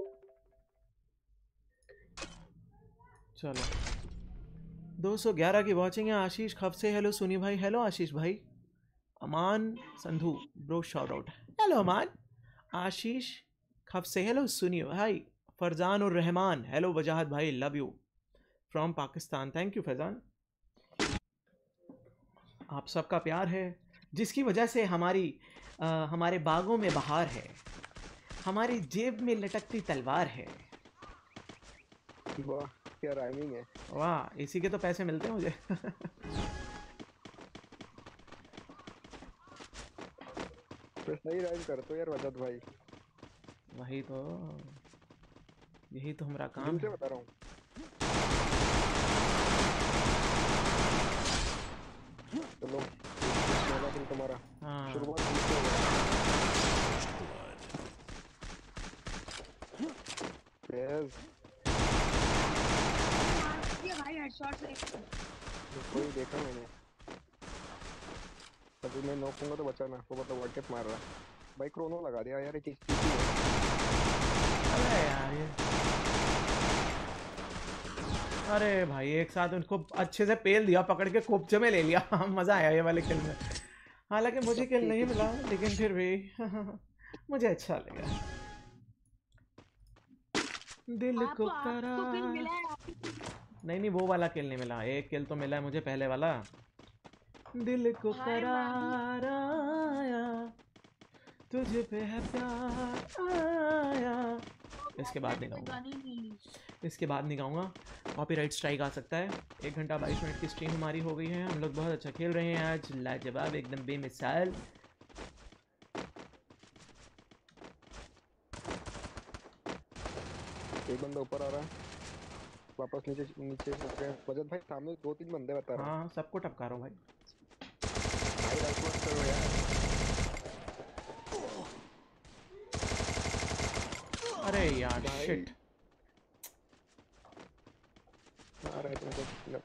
चलो। 211 की वॉचिंग है। आशीष खब से हेलो। सुनी भाई हेलो। आशीष भाई। Aman Sandhu bro shout out. Hello Aman. Ashish खब से हेलो। सुनी भाई। फरजान और रहमान हेलो। वजाहत भाई love you from Pakistan. Thank you Faizan. आप सबका प्यार है जिसकी वजह से हमारे बागों में बहार है, हमारी जेब में लटकती तलवार है। वाह क्या राइमिंग है। वाह, इसी के तो पैसे मिलते हैं मुझे। तो सही राइम करते हो यार वजद भाई। वही तो, यही तो हमारा काम दिल से है। बता रहा हूँ। चलो पहला दिन तुम्हारा हाँ शुरुआत से होगा। यस ये भाई हेडशॉट से कोई देखा मैंने। अभी मैं नॉक होऊंगा तो बचाना, वो मतलब वर्केट मार रहा। भाई क्रोनो लगा दिया यार, एक चीज है। अरे यार ये, अरे भाई एक साथ उनको अच्छे से पेल दिया, पकड़ के कोपचे में ले लिया। मजा आया ये वाले किल में। हालांकि मुझे किल नहीं मिला लेकिन फिर भी मुझे अच्छा लगा। दिल को आपको किल करार। मिला है। नहीं वो वाला किल नहीं मिला, एक किल तो मिला है मुझे पहले वाला। दिल को भाई करार आया, तुझे पे है प्यार आया। इसके बाद नहीं गाऊंगा, गाने नहीं ली। इसके बाद नहीं गाऊंगा, कॉपीराइट स्ट्राइक आ सकता है। 1 घंटा 22 मिनट की स्ट्रीम हमारी हो गई है। हम लोग बहुत अच्छा खेल रहे हैं आज, लाजवाब एकदम बेमिसाल। एक बंदा ऊपर आ रहा है, वापस नीचे नीचे हो गए। वजद भाई सामने 2-3 बंदे बता रहा हूँ। हाँ सबको टपका रहा हूँ भाई। भाई राइट मत करो यार। अरे यार भाई शिट। आ रहा है तुमको।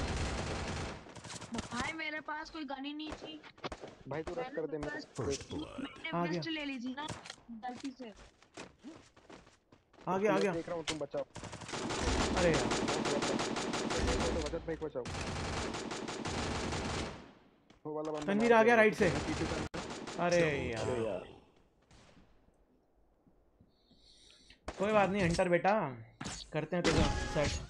भाई मेरे पास कोई गन ही नहीं थी। भाई तू रश कर दे। मैं First blood. मैंने आ गया। वेस्ट ले ली थी ना गलती से। आ गया आ गया। देख रहा हूँ, तुम बचाओ। अरे यार तो वजद भाई को बचाओ। वो वाला बंदा तनवीर मार आ गया दिया राइट से। पीछे से। अरे अरे यार यार कोई बात नहीं हंटर बेटा, करते हैं तो सेट।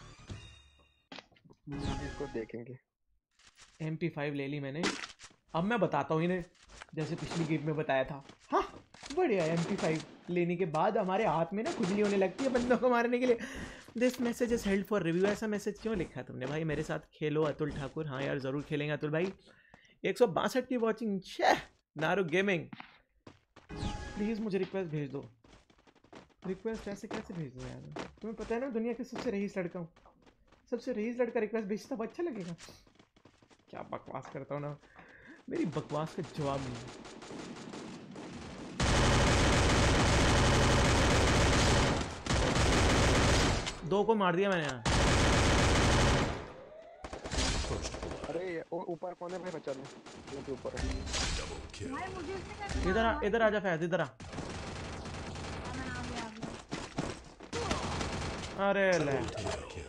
इसको देखेंगे। MP5 ले ली मैंने। अब मैं बताता हूँ इन्हें, जैसे पिछली गेम में बताया था। हाँ बढ़िया। MP5 लेने के बाद हमारे हाथ में ना खुजली होने लगती है बंदों को मारने के लिए। This message is held for review. ऐसा मैसेज क्यों लिखा है तुमने भाई? मेरे साथ खेलो अतुल ठाकुर। हाँ यार ज़रूर खेलेंगे अतुल भाई। 162 की वॉचिंग। नारू गेमिंग प्लीज़ मुझे रिक्वेस्ट भेज दो। रिक्वेस्ट ऐसे कैसे भेज दो यार? तुम्हें पता है ना दुनिया के सबसे रईस लड़का हूँ। सबसे रईस लड़का रिक्वेस्ट भेजता अच्छा लगेगा? क्या बकवास करता हूँ ना, मेरी बकवास का जवाब नहीं है। दो को मार दिया मैंने यहाँ। अरे ऊपर कौन है भाई? बचा लो। मुझे ऊपर है। Double kill. भाई मुझे उसने कैसे इधर आ, इधर आ जा फैज, इधर आ। मैं आ गया। अरे ले, Kill.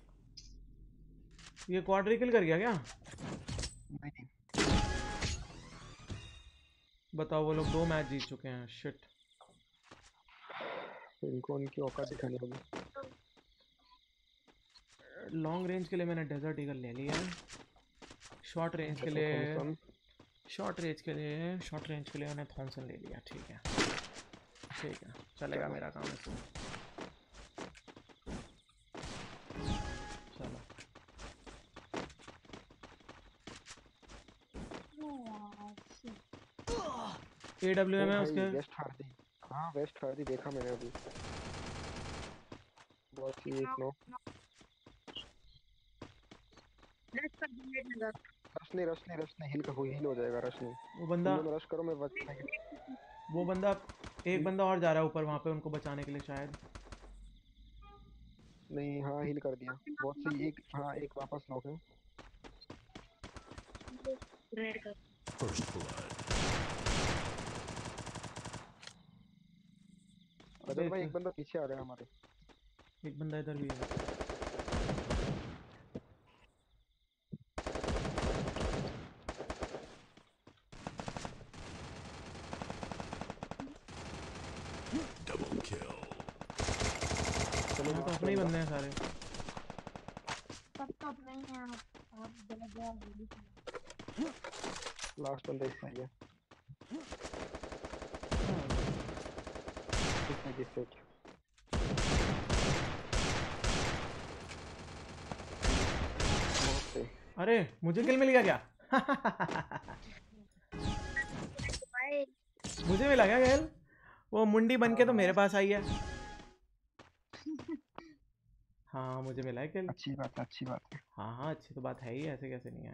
ये क्वाड्री किल कर गया क्या? बताओ, वो लोग 2 मैच जीत चुके हैं। शिट। इनको उनकी औकात दिखानी होगी। लॉन्ग रेंज के लिए मैंने डेजर्ट ईगल ले लिया है। शॉर्ट रेंज के लिए मैंने थॉमसन ले लिया। ठीक है ठीक है, चलेगा मेरा काम इसमें। चलो AWM है भाई उसके। वेस्ट हार्दी, हाँ वेस्ट हार्दी देखा मैंने अभी। बहुत ही एक नो। रश नहीं हिल का हिल हो जाएगा, रश नहीं। वो तुम बंदा दोनों रश करो, मैं बच वो बंदा एक बंदा और जा रहा है ऊपर वहाँ पे उनको बचाने के लिए शायद। नहीं, हाँ हिल कर दिया बहुत सही। एक हाँ एक वापस नॉक है। First blood. अबे रजत भाई एक बंदा पीछे आ गया हमारे। एक बंदा इधर भी है। Double kill. चलो यहाँ तो लास्ट अपने ही बंदा। बंदे हैं सारे। सब तो अपने ही हैं आप गलत जवाब दे दी। लास्ट बंदा इस साइड है। इस साइड। अरे मुझे किल मिल गया क्या? मुझे मिला क्या किल? वो मुंडी बन के तो मेरे पास आई है। हाँ मुझे मिला है किल। अच्छी बात है, अच्छी बात है। हाँ हाँ अच्छी तो बात है ही, ऐसे कैसे नहीं है।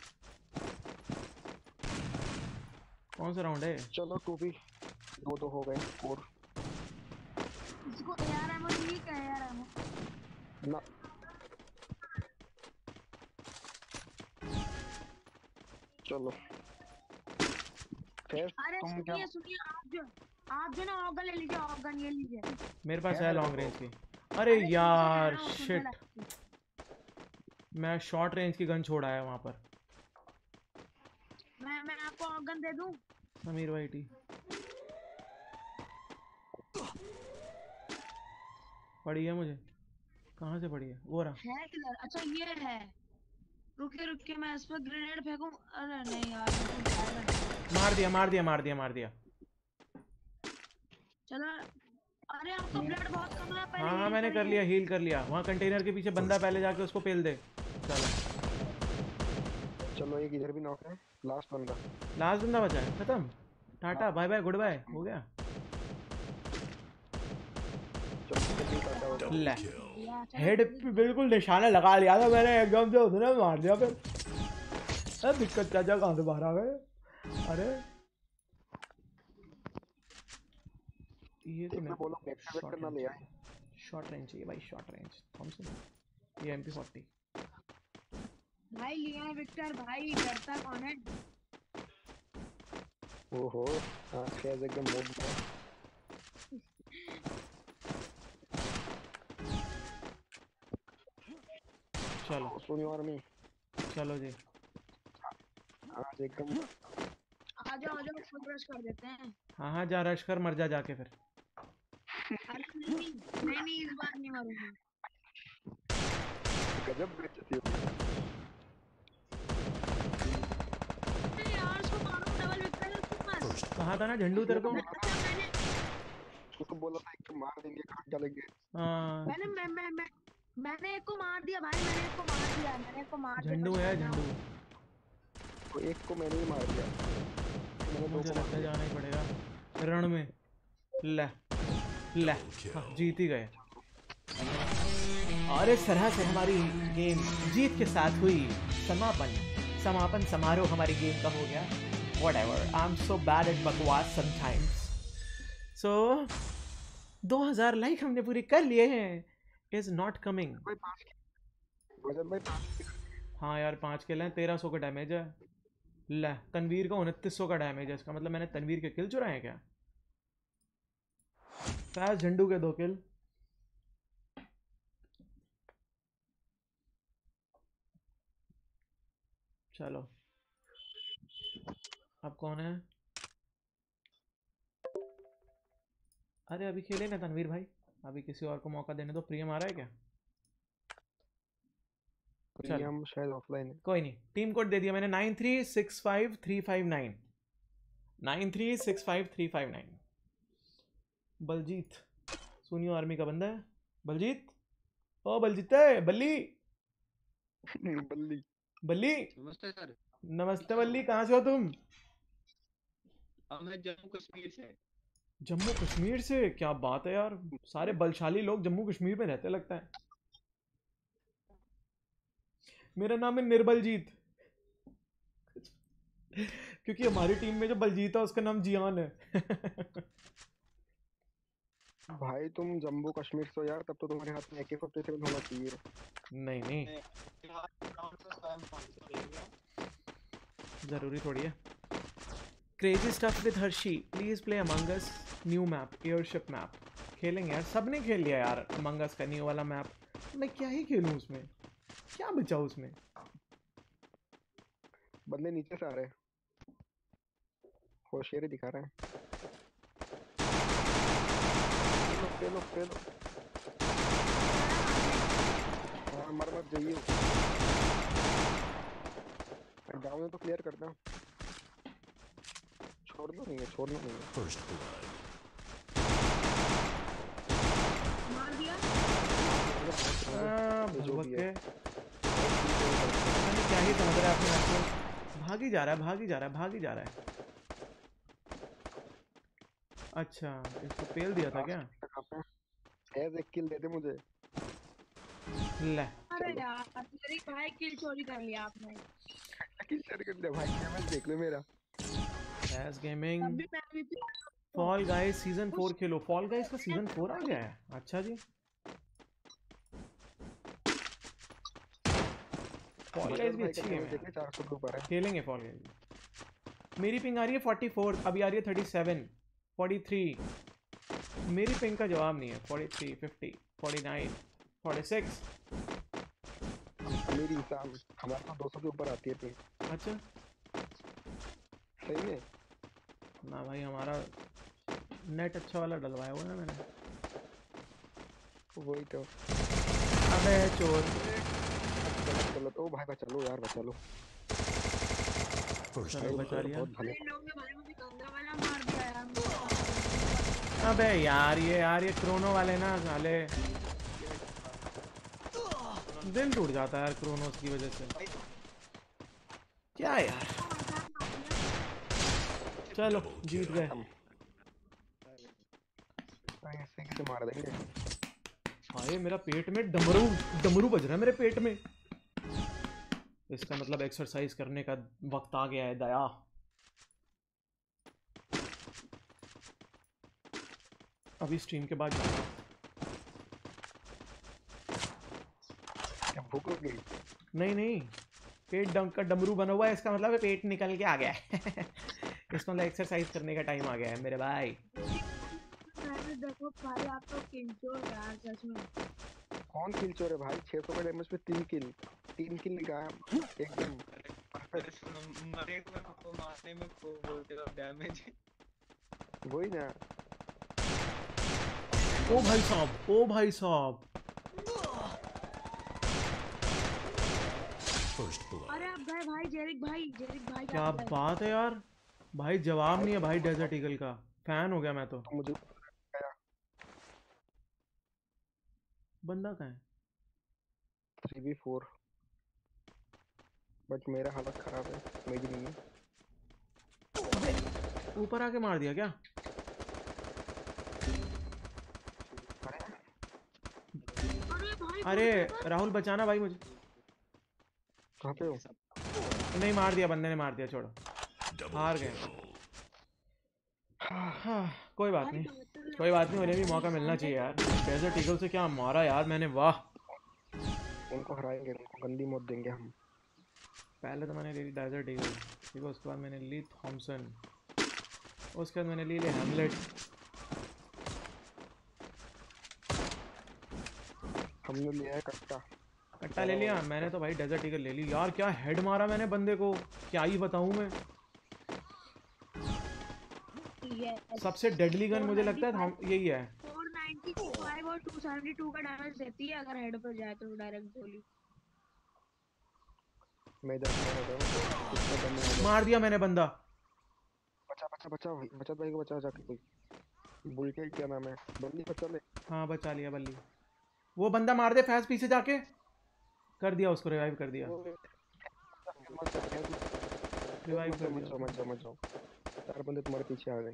कौन सा राउंड है? चलो टू भी 2-2 हो गए स्कोर। इसको AR एमो चाहिए क्या? AR एमो ना चलो फिर अरे तुम क्या सुनिए आप जो ना ऑगन ले लीजिए, ऑगन ये लीजिए। मेरे पास है है लॉन्ग मेरे रेंज को। की। अरे अरे यार मुझे है ना, वो शिट, सुंदर मैं शॉर्ट रेंज की गन छोड़ा है वहां पर। मैं आपको ऑगन दे दूं? समीर भाई टी पड़ी है मुझे। कहाँ से पड़ी है? वो रहा। है किधर? अच्छा ये है। रुकिए मैं इस पर ग्रेनेड फेंकूं। अरे नहीं यार ये तो जाएगा नहीं। मार दिया मार दिया मार दिया मार दिया। चलो। अरे आपका ब्लड बहुत कम है, पहले हाँ हाँ हील मैंने कर लिया, करिए। हील कर लिया। वहाँ कंटेनर के पीछे बंदा, पहले जाके उसको पेल दे। चलो चलो एक इधर भी नॉक है। लास्ट बंदा। लास्ट बंदा बचा है, खत्म। Tata bye bye goodbye हो गया। चलो जल्दी टाटा हो ले Kill. हेड पे बिल्कुल निशाना लगा लिया था मैंने, एकदम से उसने मार दिया। फिर अरे दिक्कत चाचा कहाँ से बाहर आ गए? अरे ये तो मैं मेरे बोला बैक को करना ले आए। शॉर्ट रेंज चाहिए भाई, शॉर्ट रेंज थॉमसन। ये MP40। भाई लिया विक्टर भाई, डरता कौन है? ओहो हाँ फैज एकदम मोड में। चलो सोनियो आर्मी चलो जी। आज एकदम आ जाओ फुल रश कर देते हैं। हाँ हाँ जा रश कर, मर जा जाके फिर। अरे नहीं इस बार नहीं मारूंगा। गजब बेइज्जती होती है। अरे यार उसको मारो, डबल विक्टर है उसके पास। First कहा था ना झंडू तेरे को। उसको बोला था एक मार देंगे, काट डालेंगे। हाँ मैंने एक को मार दिया भाई, मैंने एक को मार दिया झंडू है बचाना। झंडू। तो एक को मैंने ही मार दिया। मैंने दो मुझे को मार लगता है दिया। जाना ही पड़ेगा रण में। ले ले हाँ, जीत ही गए। और इस तरह से हमारी गेम जीत के साथ हुई समापन समारोह हमारी गेम का हो गया। Whatever, I'm so bad at बकवास sometimes. So 2000 लाइक हमने पूरी कर लिए हैं। Is not coming. रजत भाई 5 हाँ यार 5 किल हैं, 1300 का डैमेज है। ले तनवीर का 2900 का डैमेज है। इसका मतलब मैंने तनवीर के किल चुराए हैं क्या? फैज झंडू के 2 किल। चलो अब कौन है? अरे अभी खेले ना तनवीर भाई, अभी किसी और को मौका देने दो। प्रियम आ रहा है क्या? चलो प्रियम शायद ऑफलाइन है। कोई नहीं, टीम कोड दे दिया मैंने 93653593 93653593। बलजीत सोनियो आर्मी का बंदा है। बलजीत ओ बलजीत बल्ली बल्ली बल्ली नमस्ते सर। नमस्ते बल्ली, कहाँ से हो तुम? अब मैं जम्मू कश्मीर से। जम्मू कश्मीर से? क्या बात है यार, सारे बलशाली लोग जम्मू कश्मीर में रहते लगता है। मेरा नाम है निर्बलजीत क्योंकि हमारी टीम में जो बलजीत है उसका नाम जियान है। भाई तुम जम्मू कश्मीर से हो यार, तब तो तुम्हारे हाथ में AK-47 होना चाहिए। नहीं नहीं, जरूरी थोड़ी है। Crazy stuff with Harshi, please play Among Us new map, airship map. खेलेंगे यार, सबने खेल लिया यार अमंग अस का न्यू वाला मैप। मैं क्या ही खेलूं उसमें, क्या बचा उसमें। बंदे नीचे से आ रहे हैं, होशियारी दिखा रहे हैं। पेलो हाँ, मर मत जाइए। डाउन है तो क्लियर करना, छोड़ना नहीं है। First blood. मार दिया। जो भी है। क्या ही समझ रहा है अपने आप को। भाग ही जा रहा है। अच्छा, इसको पेल दिया था क्या? एक किल दे दे मुझे। ले अरे यार मेरी भाई किल चोरी कर लिया आपने। किल चोरी कर लिया भाई, डैमेज देख लो मेरा। एस गेमिंग तब भी मैं भी फॉल गाइस सीजन 4 खेलो। फॉल गाइस का सीजन 4 आ गया है? अच्छा जी, फॉल गाइस भी अच्छी गेम है, 400 के ऊपर है। खेलेंगे फॉल गाइस। मेरी पिंग आ रही है 44, अभी आ रही है 37, 43। मेरी पिंग का जवाब नहीं है। 43, 50, 49, 46। मेरी इंसान हमारे पास 200 के ऊपर आती है पिंग। अच्छा सही में ना भाई, हमारा नेट अच्छा वाला डलवाया हुआ है ना मैंने। वही तो। अबे चोर, चलो ओ भाई बचा लो यार, बचा लो। चलो बचा लिया। बहुत भले। लोग ने भाई मुझे गंगा वाला मार दिया यार। अबे यार ये क्रोनो वाले ना साले, दिल टूट जाता है यार क्रोनोस की वजह से। क्या यार, चलो जीत गए। ऐसे कैसे मार देंगे। भाई मेरा पेट में डमरू बज रहा है मेरे पेट में। इसका मतलब एक्सरसाइज करने का वक्त आ गया है दया। अभी स्ट्रीम के बाद जाऊंगा। क्या भूख लग गई? नहीं, पेट का डमरू बना हुआ है, इसका मतलब है पेट निकल के आ गया है। इसका मतलब एक्सरसाइज करने का टाइम आ गया है मेरे भाई। देखो भाई आप तो किंचोर यार सच में। कौन किल चोर है भाई? 600 का डैमेज पे 3 किल निकाला एकदम परफेक्ट। मरे को आपको मारने में को बोलते हो डैमेज। वही ना। ओ भाई साहब। First blood. अरे आप गए भाई जेरिक भाई क्या बात है यार, भाई जवाब नहीं है भाई डेजर्ट ईगल का। फैन हो गया मैं तो। मुझे बंदा कहाँ है? 3v4 बट मेरा हालत खराब है, मेरी नहीं है। ऊपर आके मार दिया क्या? अरे राहुल बचाना भाई मुझे। कहाँ पे हो? नहीं, मार दिया, बंदे ने मार दिया, छोड़ो, हार गए। हाँ, कोई बात नहीं, मुझे भी मौका मिलना चाहिए यार। डेजर्ट ईगल से क्या मारा यार मैंने, वाह। उनको हराएंगे, उनको गंदी मौत देंगे हम। पहले तो मैंने ली डेजर्ट ईगल, ठीक है, उसके बाद मैंने ली थॉमसन, उसके बाद मैंने ली हैमलेट। हमने लिया है कट्टा ले लिया मैंने तो भाई, डेजर्ट ईगल ले ली यार। क्या हेड मारा मैंने बंदे को, क्या ही बताऊं मैं। सबसे डेडली गन मुझे लगता है यही है। 495 और 272 का डैमेज देती है अगर हेड पर जाए तो डायरेक्ट गोली। मैं इधर मार दिया मैंने बंदा। बचा भाई, बचत भाई को बचा जाके। कोई बुलके क्या नाम है, बल्ली बचा ले। हाँ बचा लिया बल्ली। वो बंदा मार दे फैस पीछे जाके, कर दिया उसको, रिवाइव कर दिया। मत जाओ। 4 बंदे तुम्हारे पीछे आ गए।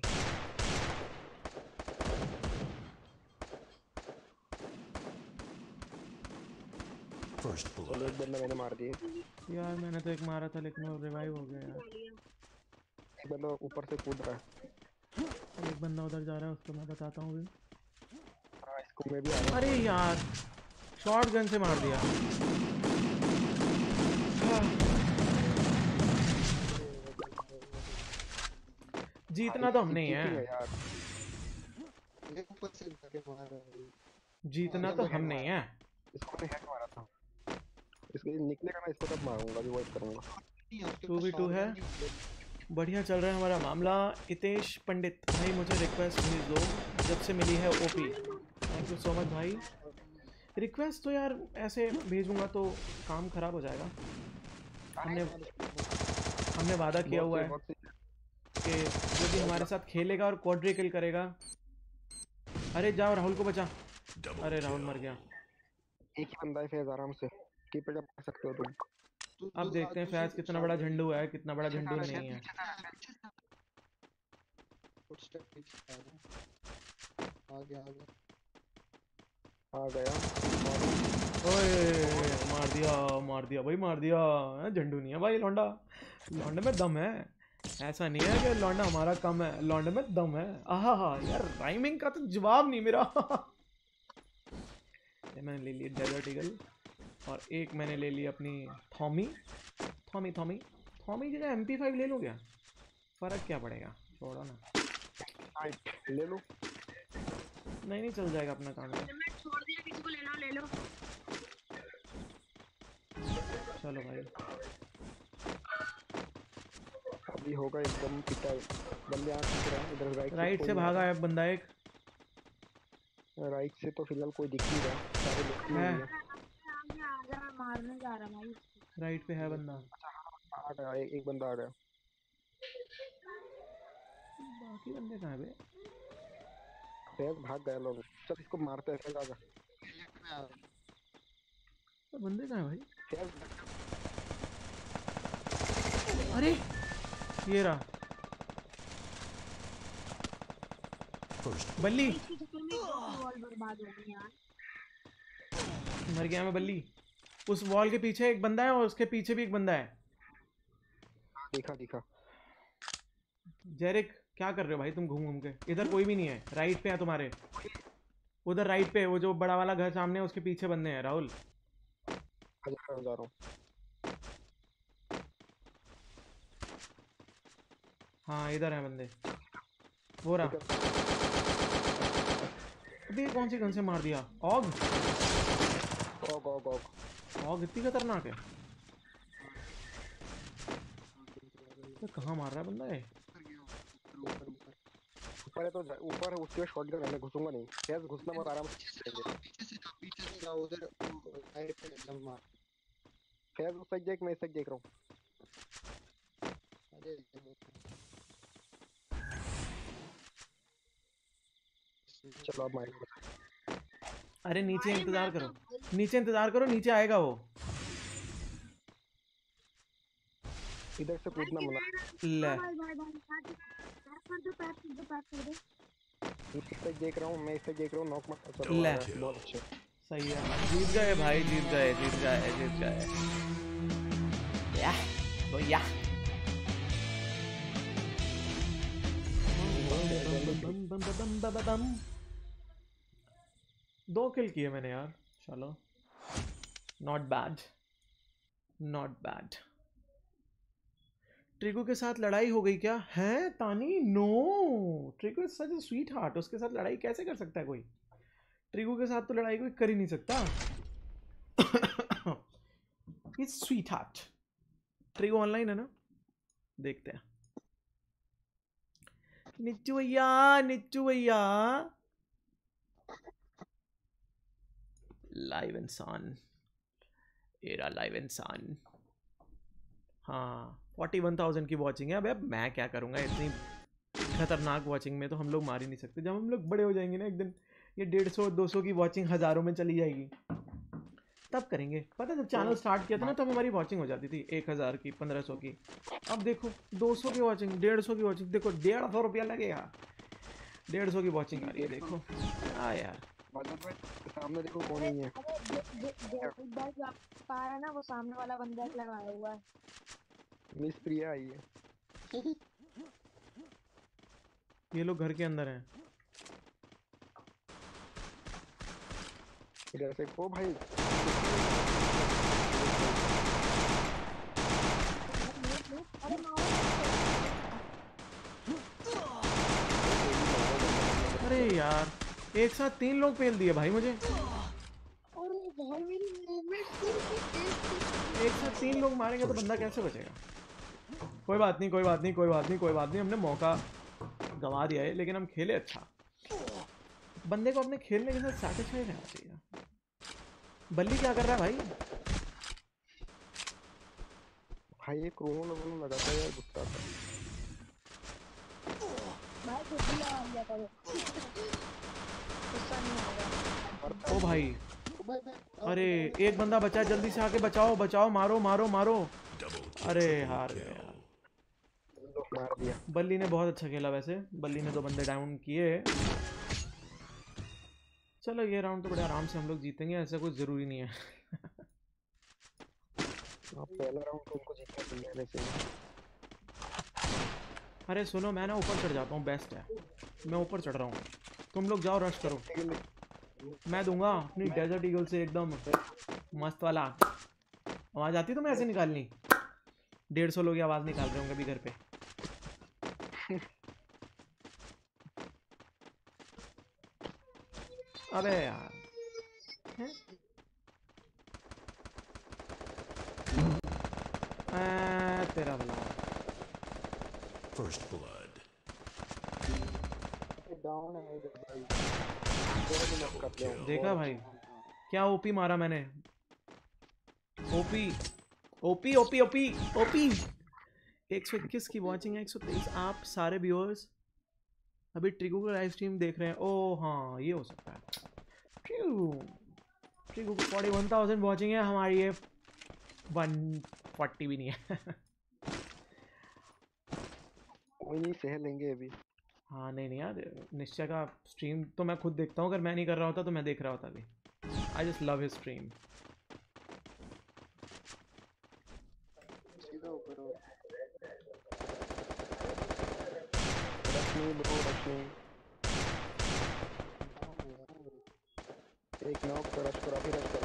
First चलो blood. एक बंदा मैंने मार दिया। यार मैंने तो एक मारा था लेकिन वो रिवाइव हो गया यार। एक बंदा ऊपर से कूद रहा है। एक बंदा उधर जा रहा है, उसको मैं बताता हूँ अभी। हाँ इसको मैं भी आ रहा अरे यार शॉर्ट गन से मार दिया। जीतना तो हमने ही है, यार। जीतना तो हमने ही है। इसको मैंने हेड मारा था। इसके निकलेगा ना, इसको तब मारूंगा, अभी वेट करूंगा। 2v2 है, बढ़िया चल रहा है हमारा मामला। हितेश पंडित भाई मुझे रिक्वेस्ट भेज दो जब से मिली है OP. Thank you so much भाई। रिक्वेस्ट तो यार ऐसे भेजूंगा तो काम खराब हो जाएगा। हमने वादा किया हुआ है कि जो भी हमारे साथ खेलेगा और क्वाड्री किल करेगा। अरे जाओ राहुल को बचा। अरे राहुल मर गया। एक ही बंदा है फैज, आराम से कीप इट अप कर सकते हो तुम। अब देखते हैं फैज कितना बड़ा झंडू है, कितना बड़ा झंडू नहीं है। आ गया। ओए मार दिया भाई, मार दिया। झंडू नहीं है भाई, लौंडा। लौंडे में दम है, ऐसा नहीं है कि लौंडा हमारा कम है, लौंडे में दम है। आहा हा यार, राइमिंग का तो जवाब नहीं मेरा। ये मैंने ले ली डेजर्ट ईगल और एक मैंने ले ली अपनी थॉमी की जगह MP5 ले लो क्या? फर्क क्या पड़ेगा, छोड़ो ना। ले लो। नहीं चल जाएगा अपना काम। छोड़ दिया, किसी को लेना ले लो। चलो भाई अभी होगा एकदम पिटाई। बंदे आ रहे हैं इधर राइट से भागा है बंदा एक। राइट से तो फिलहाल कोई दिख नहीं रहा, सारे लोग ही है। मैं मारने जा रहा भाई। राइट पे है बंदा। आ गया, एक बंदा आ गया। बाकी बंदे कहाँ है? फैज भाग गया लोग। चल इसको मारते हैं, फैज आजा। तो बंदे कहाँ है भाई? फैज अरे ये रहा बल्ली। बर्बाद हो गई यार। मर गया मैं बल्ली। उस वॉल के पीछे एक बंदा है और उसके पीछे भी एक बंदा है। दिखा। जेरिक क्या कर रहे हो भाई तुम घूम घूम के? इधर कोई भी नहीं है, राइट पे है तुम्हारे। उधर राइट पे वो जो बड़ा वाला घर सामने है उसके पीछे बंदे हैं। राहुल जा रहा हूँ। हाँ इधर है बंदे। वो रहा। अबे कौन सी गन से मार दिया? ऑग इतनी खतरनाक है? तो कहाँ मार रहा है बंदा है? ऊपर है तो ऊपर उसके शॉटगन है, मैं घुसूंगा नहीं। फैज घुसना मत, आराम से पीछे से जाओ उधर साइड पे एकदम मार। फैज उस साइड देख, मैं इस साइड देख रहा हूँ। चलो अब मारेंगे। अरे नीचे इंतजार करो, नीचे आएगा वो। इधर से कूदना मना। ले इस साइड देख रहा हूँ, मैं इस साइड देख रहा हूँ। नॉक मत। चलो ले बहुत अच्छे। सही है, जीत गए भाई, जीत गए। या दो किल किए मैंने यार। चलो नॉट बैड। ट्रिगो के साथ लड़ाई हो गई क्या है तानी? No, Trigo is such a sweetheart. उसके साथ लड़ाई कैसे कर सकता है कोई? ट्रिगो के साथ तो लड़ाई कोई कर ही नहीं सकता। Is sweetheart. Trigo online है ना, देखते हैं। निच्चू भैया लाइव इंसान, एरा लाइव इंसान। हाँ 41,000 की वॉचिंग है। अब मैं क्या करूँगा, इतनी खतरनाक वॉचिंग में तो हम लोग मार ही नहीं सकते। जब हम लोग बड़े हो जाएंगे ना एक दिन, ये 150-200 की वॉचिंग हज़ारों में चली जाएगी। तब करेंगे। पता है जब चैनल स्टार्ट किया था ना तब हमारी वॉचिंग हो जाती थी 1000 की, 1500 की। अब देखो 200 की वॉचिंग, 150 की वॉचिंग। देखो 150 रुपया लगेगा, 150 की वॉचिंग आ रही है। देखो हाँ यार, सामने देखो कौन नहीं है। एक बार जो आप पा रहा है ना वो सामने वाला बंदा लगाया हुआ है। मिस प्रिया आई है। ये लोग घर के अंदर हैं। इधर से को भाई अरे अरे यार एक साथ 3 लोग पेल दिए भाई मुझे। भाई मेरी मूवमेंट एक साथ 3 लोग मारेंगे तो बंदा कैसे बचेगा? कोई बात नहीं, कोई बात नहीं, कोई बात नहीं, कोई बात नहीं। हमने मौका गंवा दिया है लेकिन हम खेले अच्छा। बंदे को अपने खेलने के साथ सैटिस्फाई रहना चाहिए। बल्ली क्या कर रहा है भाई? भाई ये क्रोनो लोगों लगाता है यार, गुस्सा था। भाई कुछ भी लगा दिया करो, गुस्सा नहीं आएगा। ओ भाई, अरे एक बंदा बचा है, जल्दी से आके बचाओ बचाओ, मारो मारो मारो। अरे हार गए यार, मार दिया। बल्ली ने बहुत अच्छा खेला वैसे। बल्ली ने 2 बंदे डाउन किए। चलो ये राउंड तो बड़े आराम से हम लोग जीतेंगे, ऐसा कुछ जरूरी नहीं है। पहला राउंड तो उनको जीतना चाहिए वैसे। अरे सुनो, मैं ना ऊपर चढ़ जाता हूँ, बेस्ट है। मैं ऊपर चढ़ रहा हूँ, तुम लोग जाओ रश करो। मैं दूंगा अपनी डेजर्ट ईगल से एकदम मस्त वाला आवाज। आती तो मैं ऐसे निकालनी। 150 लोग आवाज निकाल रहे होंगे अभी घर पे। अबे यार तेरा भला। First blood. डाउन है भाई। देखा भाई क्या ओपी मारा मैंने। OP OP OP OP OP. 121 की वॉचिंग है, 123। आप सारे व्यूअर्स अभी ट्रिगू का लाइव स्ट्रीम देख रहे हैं। ओ हाँ ये हो सकता है। ट्रिगू को 41,000 वॉचिंग है, हमारी ये 140 भी नहीं है। कोई नहीं, सह लेंगे अभी। हाँ नहीं नहीं यार, निश्चय का स्ट्रीम तो मैं खुद देखता हूँ। अगर मैं नहीं कर रहा होता तो मैं देख रहा होता अभी। I just love his stream. एक नॉक पर रश करो, अभी रश करो।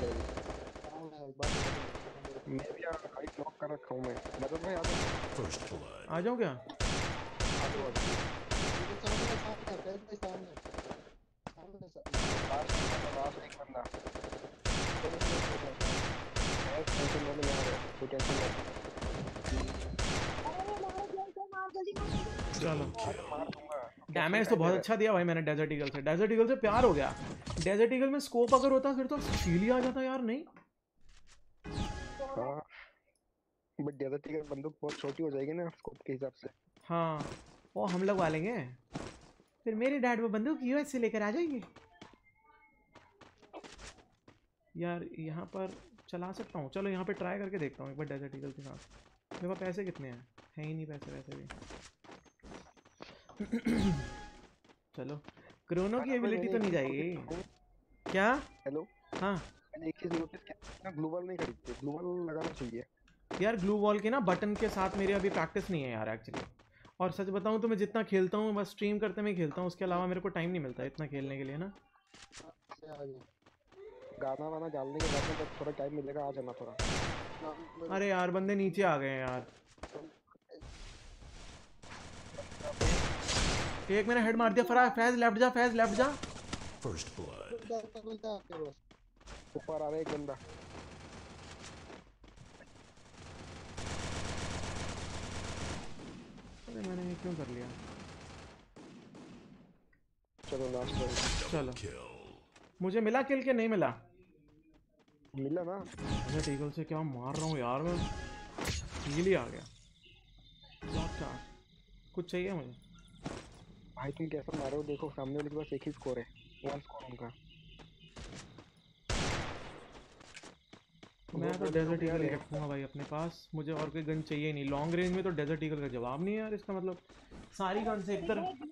मैं भी यार एक नॉक कर रखा हूँ मैं। मतलब भाई आ जाओ। First blood. आ जाओ क्या? आ जाओ लास्ट एक बंदा। टेंशन वाले यहाँ है, कोई टेंशन नहीं। चलो डैमेज तो बहुत अच्छा दिया भाई मैंने डेजर्ट ईगल से। डेजर्ट ईगल से प्यार हो गया। डेजर्ट ईगल में स्कोप अगर होता फिर तो फील ही आ जाता यार। नहीं हाँ बट डेजर्ट ईगल बंदूक बहुत छोटी हो जाएगी ना स्कोप के हिसाब से। हाँ वो हम लगवा लेंगे, फिर मेरे डैड वो बंदूक यूएस से लेकर आ जाएंगे। यार यहाँ पर चला सकता हूँ। चलो यहाँ पे ट्राई करके देखता हूँ एक बार डेजर्ट ईगल के साथ। मेरे पास पैसे कितने हैं? है ही नहीं पैसे वैसे भी। चलो क्रोनो की एबिलिटी तो नहीं जाएगी क्या? हेलो हाँ मैंने एक चीज नोटिस किया, ग्लूवल नहीं खरीदते। ग्लूवल लगाना चाहिए यार। ग्लू वॉल के ना बटन के साथ मेरी अभी प्रैक्टिस नहीं है यार एक्चुअली। और सच बताऊँ तो मैं जितना खेलता हूँ बस स्ट्रीम करते में खेलता हूँ, उसके अलावा मेरे को टाइम नहीं मिलता इतना खेलने के लिए ना। गाना वाना डालने के बाद में जब थोड़ा टाइम मिलेगा आ जाना थोड़ा। अरे यार बंदे नीचे आ गए हैं यार। एक मैंने हेड मार दिया। फैज लेफ्ट जा, फैज लेफ्ट जा। First blood. ऊपर आ रहा है एक बंदा। अरे मैंने ये क्यों कर लिया? चलो लास्ट राउंड। चलो Kill. मुझे मिला किल के नहीं मिला? मिला ना। मैं टीगल से क्या मार रहा हूँ यार मैं। इजीली आ गया। कुछ चाहिए मुझे? भाई तुम कैसा मारो हो, देखो सामने वाले के पास एक ही स्कोर है, 1 स्कोर उनका। मैं तो डेजर्ट ईगल रखूंगा भाई अपने पास, मुझे और कोई गन चाहिए नहीं। लॉन्ग रेंज में तो डेजर्ट ईगल का जवाब नहीं है यार, इसका मतलब सारी गन से एक तरह।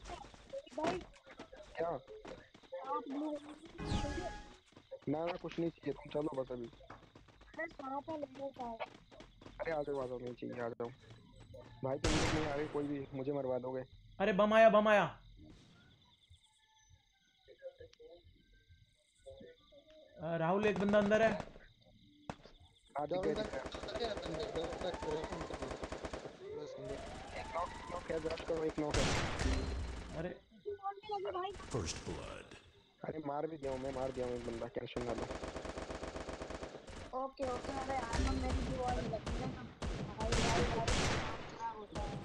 क्या आप ब्लू ना कुछ नहीं चाहिए, तुम चलो बस अभी। अरे सांप है लेने का। अरे आ जाओ नहीं चाहिए, आ जाओ भाई, तुम लोग नहीं आ रहे कोई भी, मुझे मरवा दोगे। अरे बम आया, बम आया। राहुल एक बंदा अंदर है। आ जाओ एक एक नॉक है, रश करो, एक नॉक है। अरे First blood. अरे मार भी दिया हूँ, मैं मार दिया हूँ एक बंदा, टेंशन ना लो। Okay okay. अरे यार मेरी भी वॉल लगती है ना भाई क्या होता है।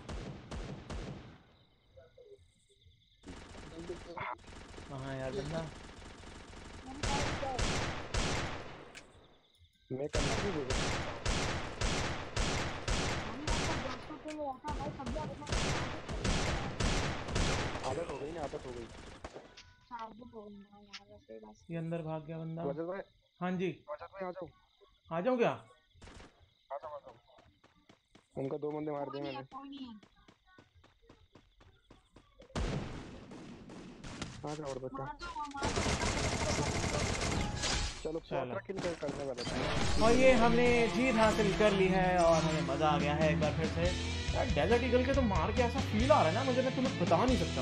हाँ यार बंदा। मैं करना भी बोल आदत हो गई ना, आदत हो गई। ये अंदर भाग गया बंदा। वजद भाई, हाँ जी वजद भाई आ जाओ। आ जाऊँ क्या? आ जाओ आ जाओ, उनका 2 बंदे मार दिए मैंने। आ जाओ और बता। चलो क्वार्टर किल करने वाला था। और ये हमने जीत हासिल कर ली है और हमें मजा आ गया है एक बार फिर से। यार डेजर्ट ईगल के तो मार के ऐसा फील आ रहा है ना मुझे, मैं तुम्हें बता नहीं सकता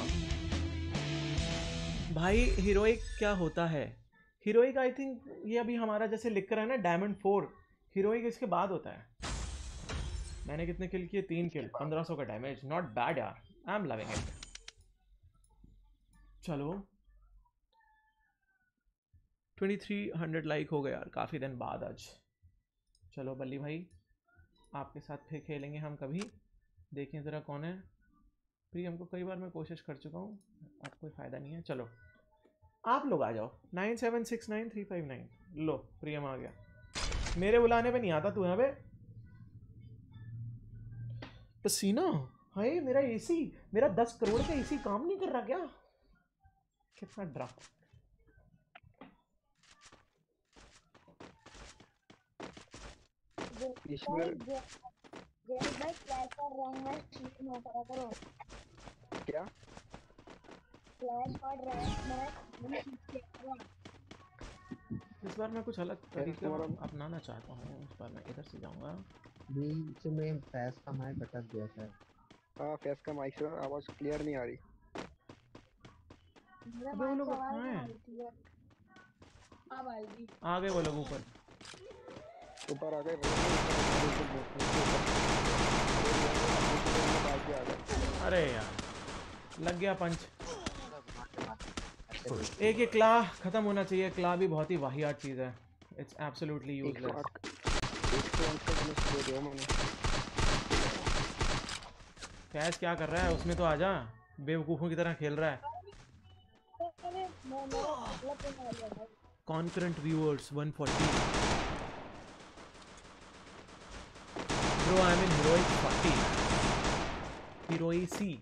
भाई। हीरोइक क्या होता है? हीरोइक आई थिंक ये अभी हमारा जैसे लिख कर है ना डायमंड 4, हीरोइक इसके बाद होता है। मैंने कितने किल किए? 3 किल, 1500 का डैमेज, नॉट बैड यार, आई एम लविंग इट। चलो 2300 लाइक हो गए यार काफ़ी दिन बाद आज। चलो बल्ली भाई आपके साथ फिर खेलेंगे हम कभी, देखें ज़रा कौन है। प्रियम को कई बार मैं कोशिश कर चुका हूँ, अब कोई फ़ायदा नहीं है। चलो आप लोग आ जाओ, 9769359। लो प्रियम आ गया, मेरे बुलाने पे नहीं आता तू यहाँ पे। पसीना हाय, मेरा एसी, मेरा 10 करोड़ का एसी काम नहीं कर रहा क्या? कितना ड्रा। क्या इस बार मैं कुछ अलग तरीका अपनाना चाहता हूँ। इस बार मैं इधर से जाऊंगा। बीच में फैस का माइक अटक गया था। हाँ फैस का माइक से आवाज क्लियर नहीं आ रही। अबे वो लोग कहाँ हैं? आ गए वो लोग ऊपर। ऊपर आ गए। अरे यार लग गया पंच। एक ये क्ला खत्म होना चाहिए। क्ला भी बहुत ही वाहियात चीज है, इट्स एब्सोल्युटली यूजलेस। फैज क्या कर रहा है? उसमें तो आजा, बेवकूफों की तरह खेल रहा है। Concurrent viewers 140। Bro I mean heroic 40, हीरोइसी।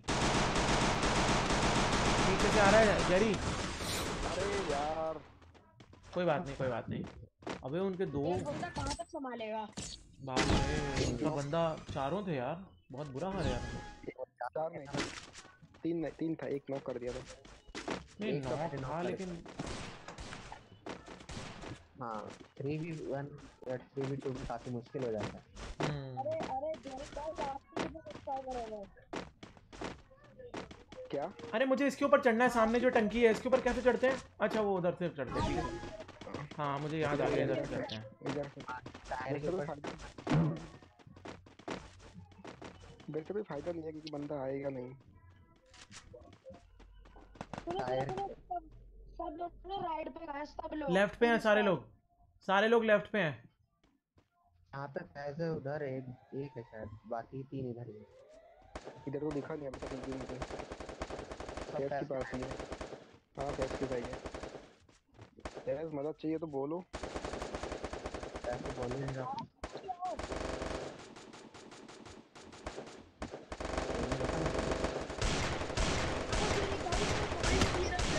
पीछे से आ रहा है जेरी। अरे यार कोई बात नहीं, कोई बात नहीं। अबे उनके दो कहाँ तक संभालेगा? बाप रे, उनका बंदा चारों थे यार, बहुत बुरा हाल है यार। 4 नहीं 3 था, एक नॉक कर दिया था। नहीं नॉक था लेकिन हाँ 3v1 या 3v2 में काफी मुश्किल हो जाता है। क्या? अरे मुझे इसके ऊपर चढ़ना है, सामने जो टंकी है इसके ऊपर कैसे चढ़ते हैं? अच्छा वो उधर से चढ़ते हैं। हाँ मुझे याद आ गया, इधर से चढ़ते हैं। इधर से टायर के ऊपर वैसे भी फायदा नहीं है क्योंकि बंदा आएगा नहीं। टायर सब लोग ना राइट पे हैं, सब लोग लेफ्ट पे हैं सारे लोग, सारे लोग लेफ्ट पे हैं। यहाँ पे फैस है, उधर एक है शायद, बाकी 3 इधर ही है। इधर तो दिखा नहीं अभी तक मुझे। फैस के पास ही है। हाँ फैस के पास है। फैस मदद चाहिए तो बोलो। फैस तो बोल नहीं रहा।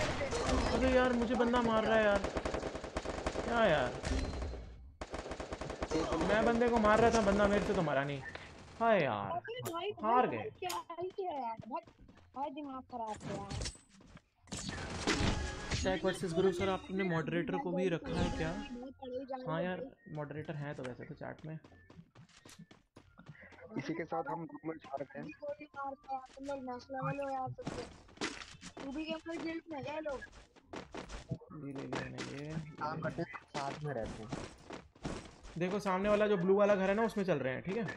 अबे यार मुझे बंदा मार रहा है यार, क्या यार? मैं बंदे को मार रहा था, बंदा मेरे से तो मरा नहीं। हाय यार, अबे भाई हार गए। क्या है यार, भाई दिमाग खराब है यार। टैग वर्सेस गुरु सर, आपने मॉडरेटर को भी रखा है क्या? हाँ यार, मॉडरेटर हैं तो वैसे तो चैट में। इसी के साथ हम ग्रुप में छा रहे हैं। गोली मारते हैं तुम लोग, नेक्स्ट लेवल हो यार सबसे। तू भी गेमर गिल्ड में गए लोग। ये ले लिया मैंने, ये काम ले करते लिया। हैं, साथ में रहते हैं। देखो सामने वाला जो ब्लू वाला घर है ना, उसमें चल रहे हैं, ठीक है।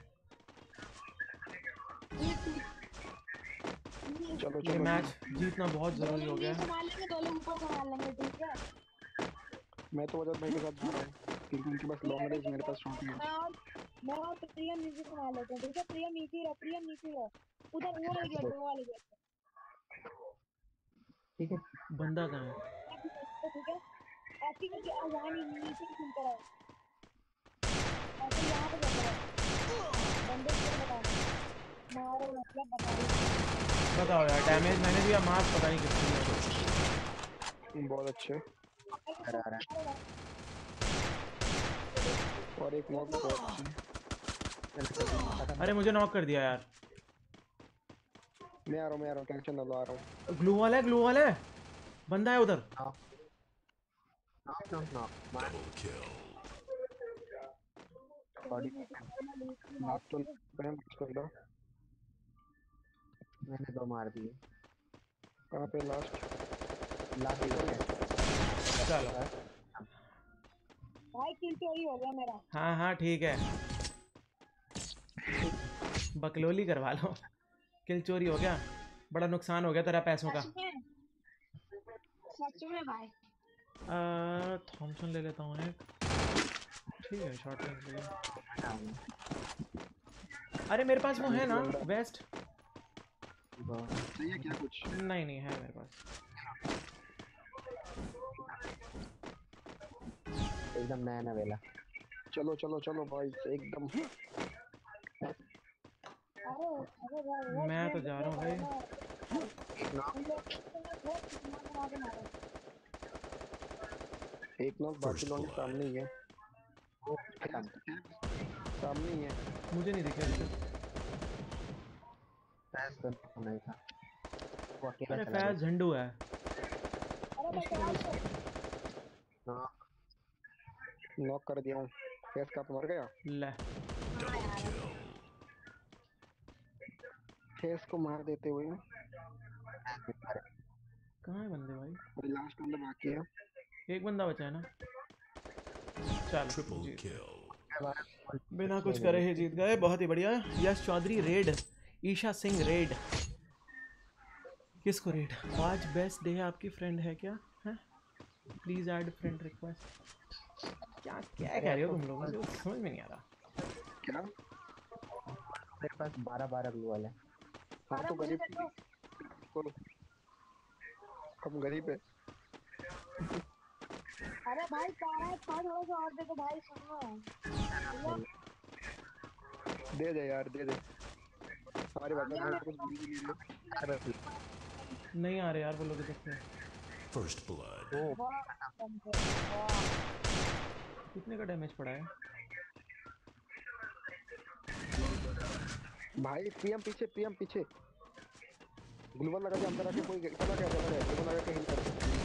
चलो ये चलो मैच जीतना बहुत दो जरूरी हो लोग गया नीचे है। संभाल लेंगे, दो लोग ऊपर संभाल लेंगे, ठीक है। मैं तो वजद भाई के साथ जा रहा हूँ क्योंकि उनके पास लॉन्ग रेंज, मेरे पास शॉर्ट रेंज। मैं और प्रियम नीचे संभाल लेते हैं, ठीक है। प्रियम नीचे रहो, प्रियम नीचे रहो। उधर वो वाले गेट, वो वाले गेट। ठीक है। बंदा कहाँ है? ठीक है, ऐसी करके यहाँ नीचे ही घूमते रहो। ऐसे यहाँ पे जाते रहो, बंदे को बताओ, मारो मतलब बताओ। बताओ यार, डैमेज मैंने दिया, मार्क्स पता नहीं कितने दिए। बहुत अच्छे। आ रहा है। और एक नॉक बहुत अच्छी। अरे मुझे नॉक कर दिया यार। मैं आ रहा हूँ, टेंशन ना लो, आ रहा हूँ। ग्लू वॉल है, ग्लू वॉल है, बंदा है उधर। Double kill. नॉक तो कर दो। मैंने 2 मार दिए। कहाँ पे लास्ट? चलो भाई किल चोरी हो गया मेरा। हाँ हाँ ठीक है, बकलोली करवा लो। किल चोरी हो गया, बड़ा नुकसान हो गया तेरा पैसों का। सच में भाई। थॉमसन ले लेता हूँ एक, ठीक है, शॉर्ट रेंज ले लिया। अरे मेरे पास वो है ना वेस्ट। सही है क्या कुछ? नहीं नहीं है मेरे पास। एकदम नया नया वेला। चलो चलो चलो भाई एकदम। मैं तो जा रहा हूँ भाई। एक नॉक बाकी लोग सामने ही है। सामने ही है। मुझे नहीं दिखा इससे। नहीं था वो अकेला अरे चला फैज झंडू है। नॉक कर दिया हूँ। फैज का मर गया। ले फैज को मार देते हुए। कहाँ है बंदे भाई? लास्ट बंदा बाकी है। एक बंदा बचा है ना। चल Triple kill. बिना कुछ करे ही जीत गए, बहुत ही बढ़िया। Yash Chaudhary red, Isha Singh red. किसको रेड? आज बेस्ट डे है, आपकी फ्रेंड है क्या? है प्लीज ऐड फ्रेंड रिक्वेस्ट। क्या क्या कह रहे हो तुम लोग, मुझे समझ में नहीं आ रहा। क्या? मेरे पास 12 ग्लू वाले। हाँ तो गरीब हम गरीब है। अरे भाई थोड़ा सा और दे दो भाई, सुनो। दे दे यार, दे दे। हमारे बात कुछ नहीं आ रहे यार, बोलोगे तो फिर। First blood. कितने का डैमेज पड़ा है भाई? प्रियम पीछे, प्रियम पीछे। ग्लूवल लगा के अंदर आके कोई चला गया, ग्लूवल लगा के हिल कर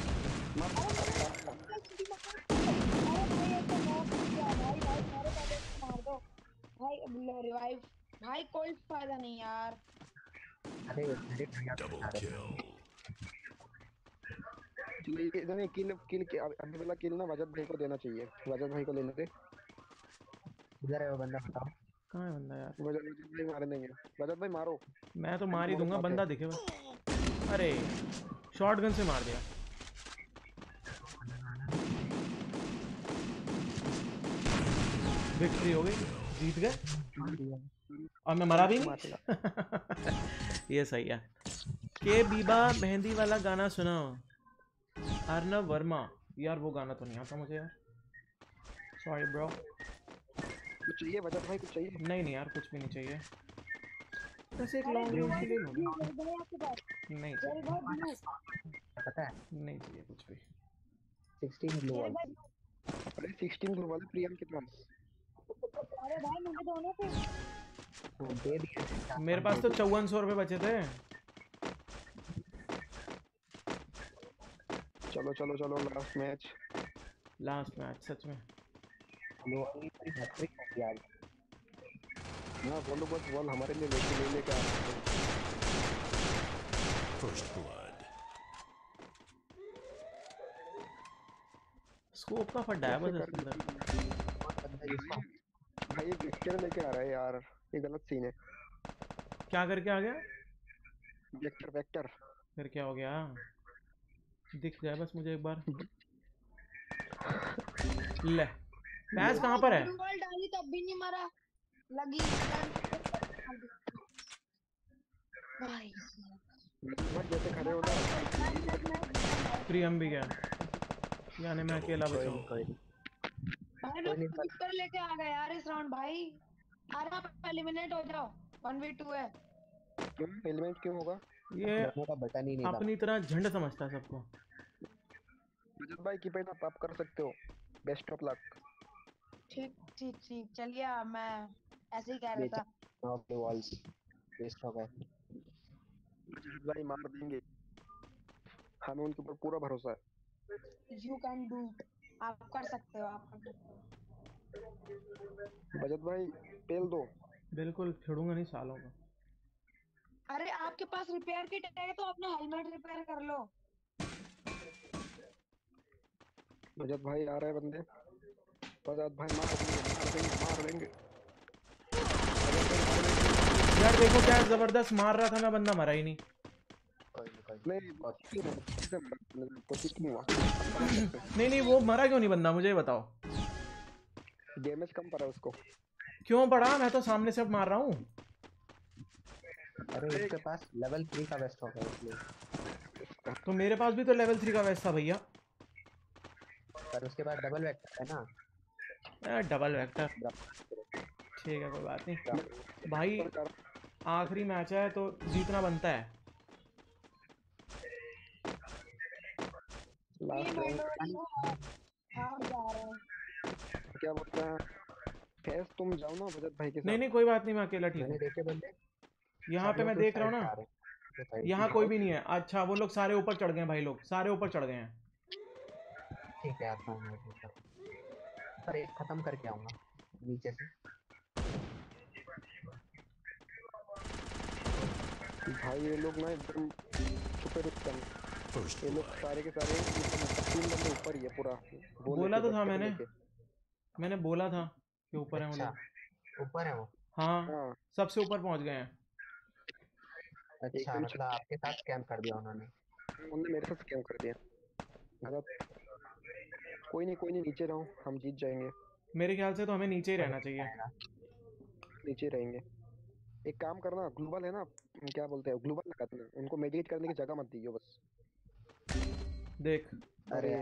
भाई रिवाइव। भाई कोई फायदा नहीं यार। अरे Double kill. इतने किल के अभी वाला किल ना वजद भाई को देना चाहिए। वजद भाई को लेने दे। इधर है वो बंदा, बताओ कहाँ है बंदा यार? वजद भाई मार देंगे। वजद भाई मारो। मैं तो मार ही दूंगा, बंदा दिखे बस। अरे शॉटगन से मार दिया। विक्ट्री हो गई, जीत गए और मैं मरा भी नहीं। ये सही है। के बीबा मेहंदी वाला गाना सुनाओ। अर्नब वर्मा, यार वो गाना तो नहीं आता मुझे यार, सॉरी ब्रो। कुछ चाहिए वजद भाई, कुछ चाहिए? नहीं नहीं यार, कुछ भी नहीं चाहिए। बस एक लॉन्ग रेंज के लिए लो। नहीं चाहिए, पता है नहीं चाहिए कुछ भी। 16 ग्लू वाले। अरे 16 ग्लू वाले प्रियम के पास। अरे भाई मुझे दोनों पे दे दिए। मेरे पास तो 5400 रुपये बचे थे। चलो चलो चलो लास्ट मैच। लास्ट मैच सच में। लोग की हैट्रिक हो गई आज। ना वो लोग बस बॉल हमारे लिए ले लेके आ रहे हैं। First blood. स्कोप का फड्डा है बस इसके अंदर। भाई एक वेक्टर लेके आ रहा है यार, ये गलत सीन है। क्या करके आ गया? Vector vector. फिर क्या हो गया? दिख जाए बस मुझे एक बार। ले पैस कहाँ पर है? ब्लू बॉल डाली तब भी नहीं मरा। लगी भाई जैसे खड़े हो ना। फ्री हम भी गया, यानी मैं अकेला बचा हूँ। भाई मैं विक्टर लेके आ गया यार इस राउंड भाई। अरे आप एलिमिनेट हो जाओ, 1v2 है। क्यों एलिमिनेट क्यों होगा? ये का बटन ही नहीं था। अपनी तरह झंड समझता है सबको। विजय भाई की पैड आप कर सकते हो। Best of luck. ठीक ठीक ठीक चलिए, मैं ऐसे ही कह रहा था। नॉक द वॉल्स वेस्ट हो गए। भाई मार देंगे, हमें उनके ऊपर पूरा भरोसा है। यू कैन डू इट, आप कर सकते हो, आप कर सकते हो। बजट भाई पेल दो। बिल्कुल छोड़ूंगा नहीं सालों को। अरे आपके पास रिपेयर किट है तो अपना हेलमेट रिपेयर कर लो। बजट भाई आ रहे हैं बंदे। बजट भाई मार देंगे। यार देखो क्या जबरदस्त मार रहा था मैं, बंदा मरा ही नहीं। नहीं वो मरा क्यों नहीं बंदा, मुझे बताओ। डैमेज कम पड़ा उसको। क्यों पड़ा? मैं तो सामने से मार रहा हूँ। अरे उसके पास लेवल 3 का वेस्ट हो गया इसलिए। तो मेरे पास भी तो लेवल 3 का वेस्ट था भैया। पर उसके बाद डबल वेक्टर है ना। डबल वेक्टर ठीक है, कोई बात नहीं भाई। आखिरी मैच है तो जीतना बनता है। लास्ट क्या बोलता है फैज, तुम जाओ ना बजट भाई के साथ। नहीं कोई बात नहीं, मैं अकेला ठीक मैंने हूँ। देखे बंदे यहाँ पे मैं देख रहा हूँ ना, यहाँ कोई भी नहीं है। अच्छा वो लोग सारे ऊपर चढ़ गए हैं भाई, लोग सारे ऊपर चढ़ गए हैं। ठीक है आता हूँ पर एक खत्म करके आऊंगा नीचे से। भाई ये लोग ना एकदम छुपे रुकते हैं। ये लोग सारे के सारे 3 बंदे ऊपर ही है पूरा। बोला तो था मैंने बोला था कि ऊपर है वो लोग। ऊपर है वो। हाँ सबसे ऊपर पहुंच गए हैं। अच्छा मतलब आपके साथ स्कैम कर दिया उन्होंने मेरे साथ स्कैम कर दिया। मतलब कोई नहीं नीचे रहो, हम जीत जाएंगे। मेरे ख्याल से तो हमें नीचे ही रहना चाहिए। नीचे रहेंगे। एक काम करना, ग्लोबल है ना, क्या बोलते हैं, ग्लोबल लगा देना। उनको मेडिकेट करने की जगह मत दीजिए बस। देख अरे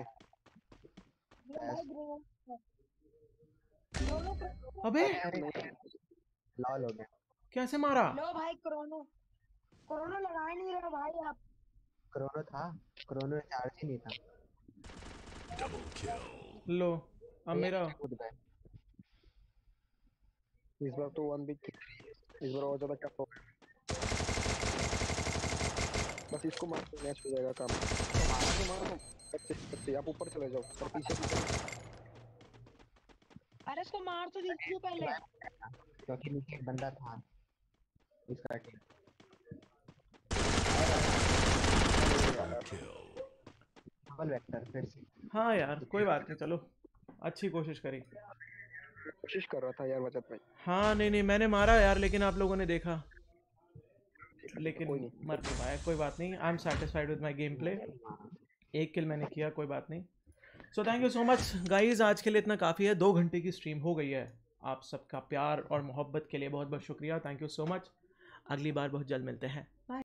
अबे लॉल हो गया। कैसे मारा? लो भाई कोरोना लगा ही नहीं रहा भाई आप। कोरोना था, कोरोना चार्ज ही नहीं था। Double kill. लो अब मेरा इस बार तो 1v3, इस बार और ज्यादा टफ हो गया। बस इसको मार दो, मैच हो जाएगा काम। मार दो बच्चे, आप ऊपर चले जाओ और पीछे। अरे इसको मार तो दीजिए पहले, क्योंकि नीचे एक बंदा था इसका टीम। डबल वेक्टर फिर से। हाँ यार कोई बात नहीं, चलो अच्छी कोशिश करी। कोशिश कर रहा था यार बचत भाई। हाँ नहीं मैंने मारा यार, लेकिन आप लोगों ने देखा, लेकिन मर नहीं पाया। कोई बात नहीं, I am satisfied with my gameplay. एक किल मैंने किया, कोई बात नहीं। So thank you so much guys, आज के लिए इतना काफ़ी है। 2 घंटे की स्ट्रीम हो गई है। आप सबका प्यार और मोहब्बत के लिए बहुत बहुत शुक्रिया। Thank you so much. अगली बार बहुत जल्द मिलते हैं।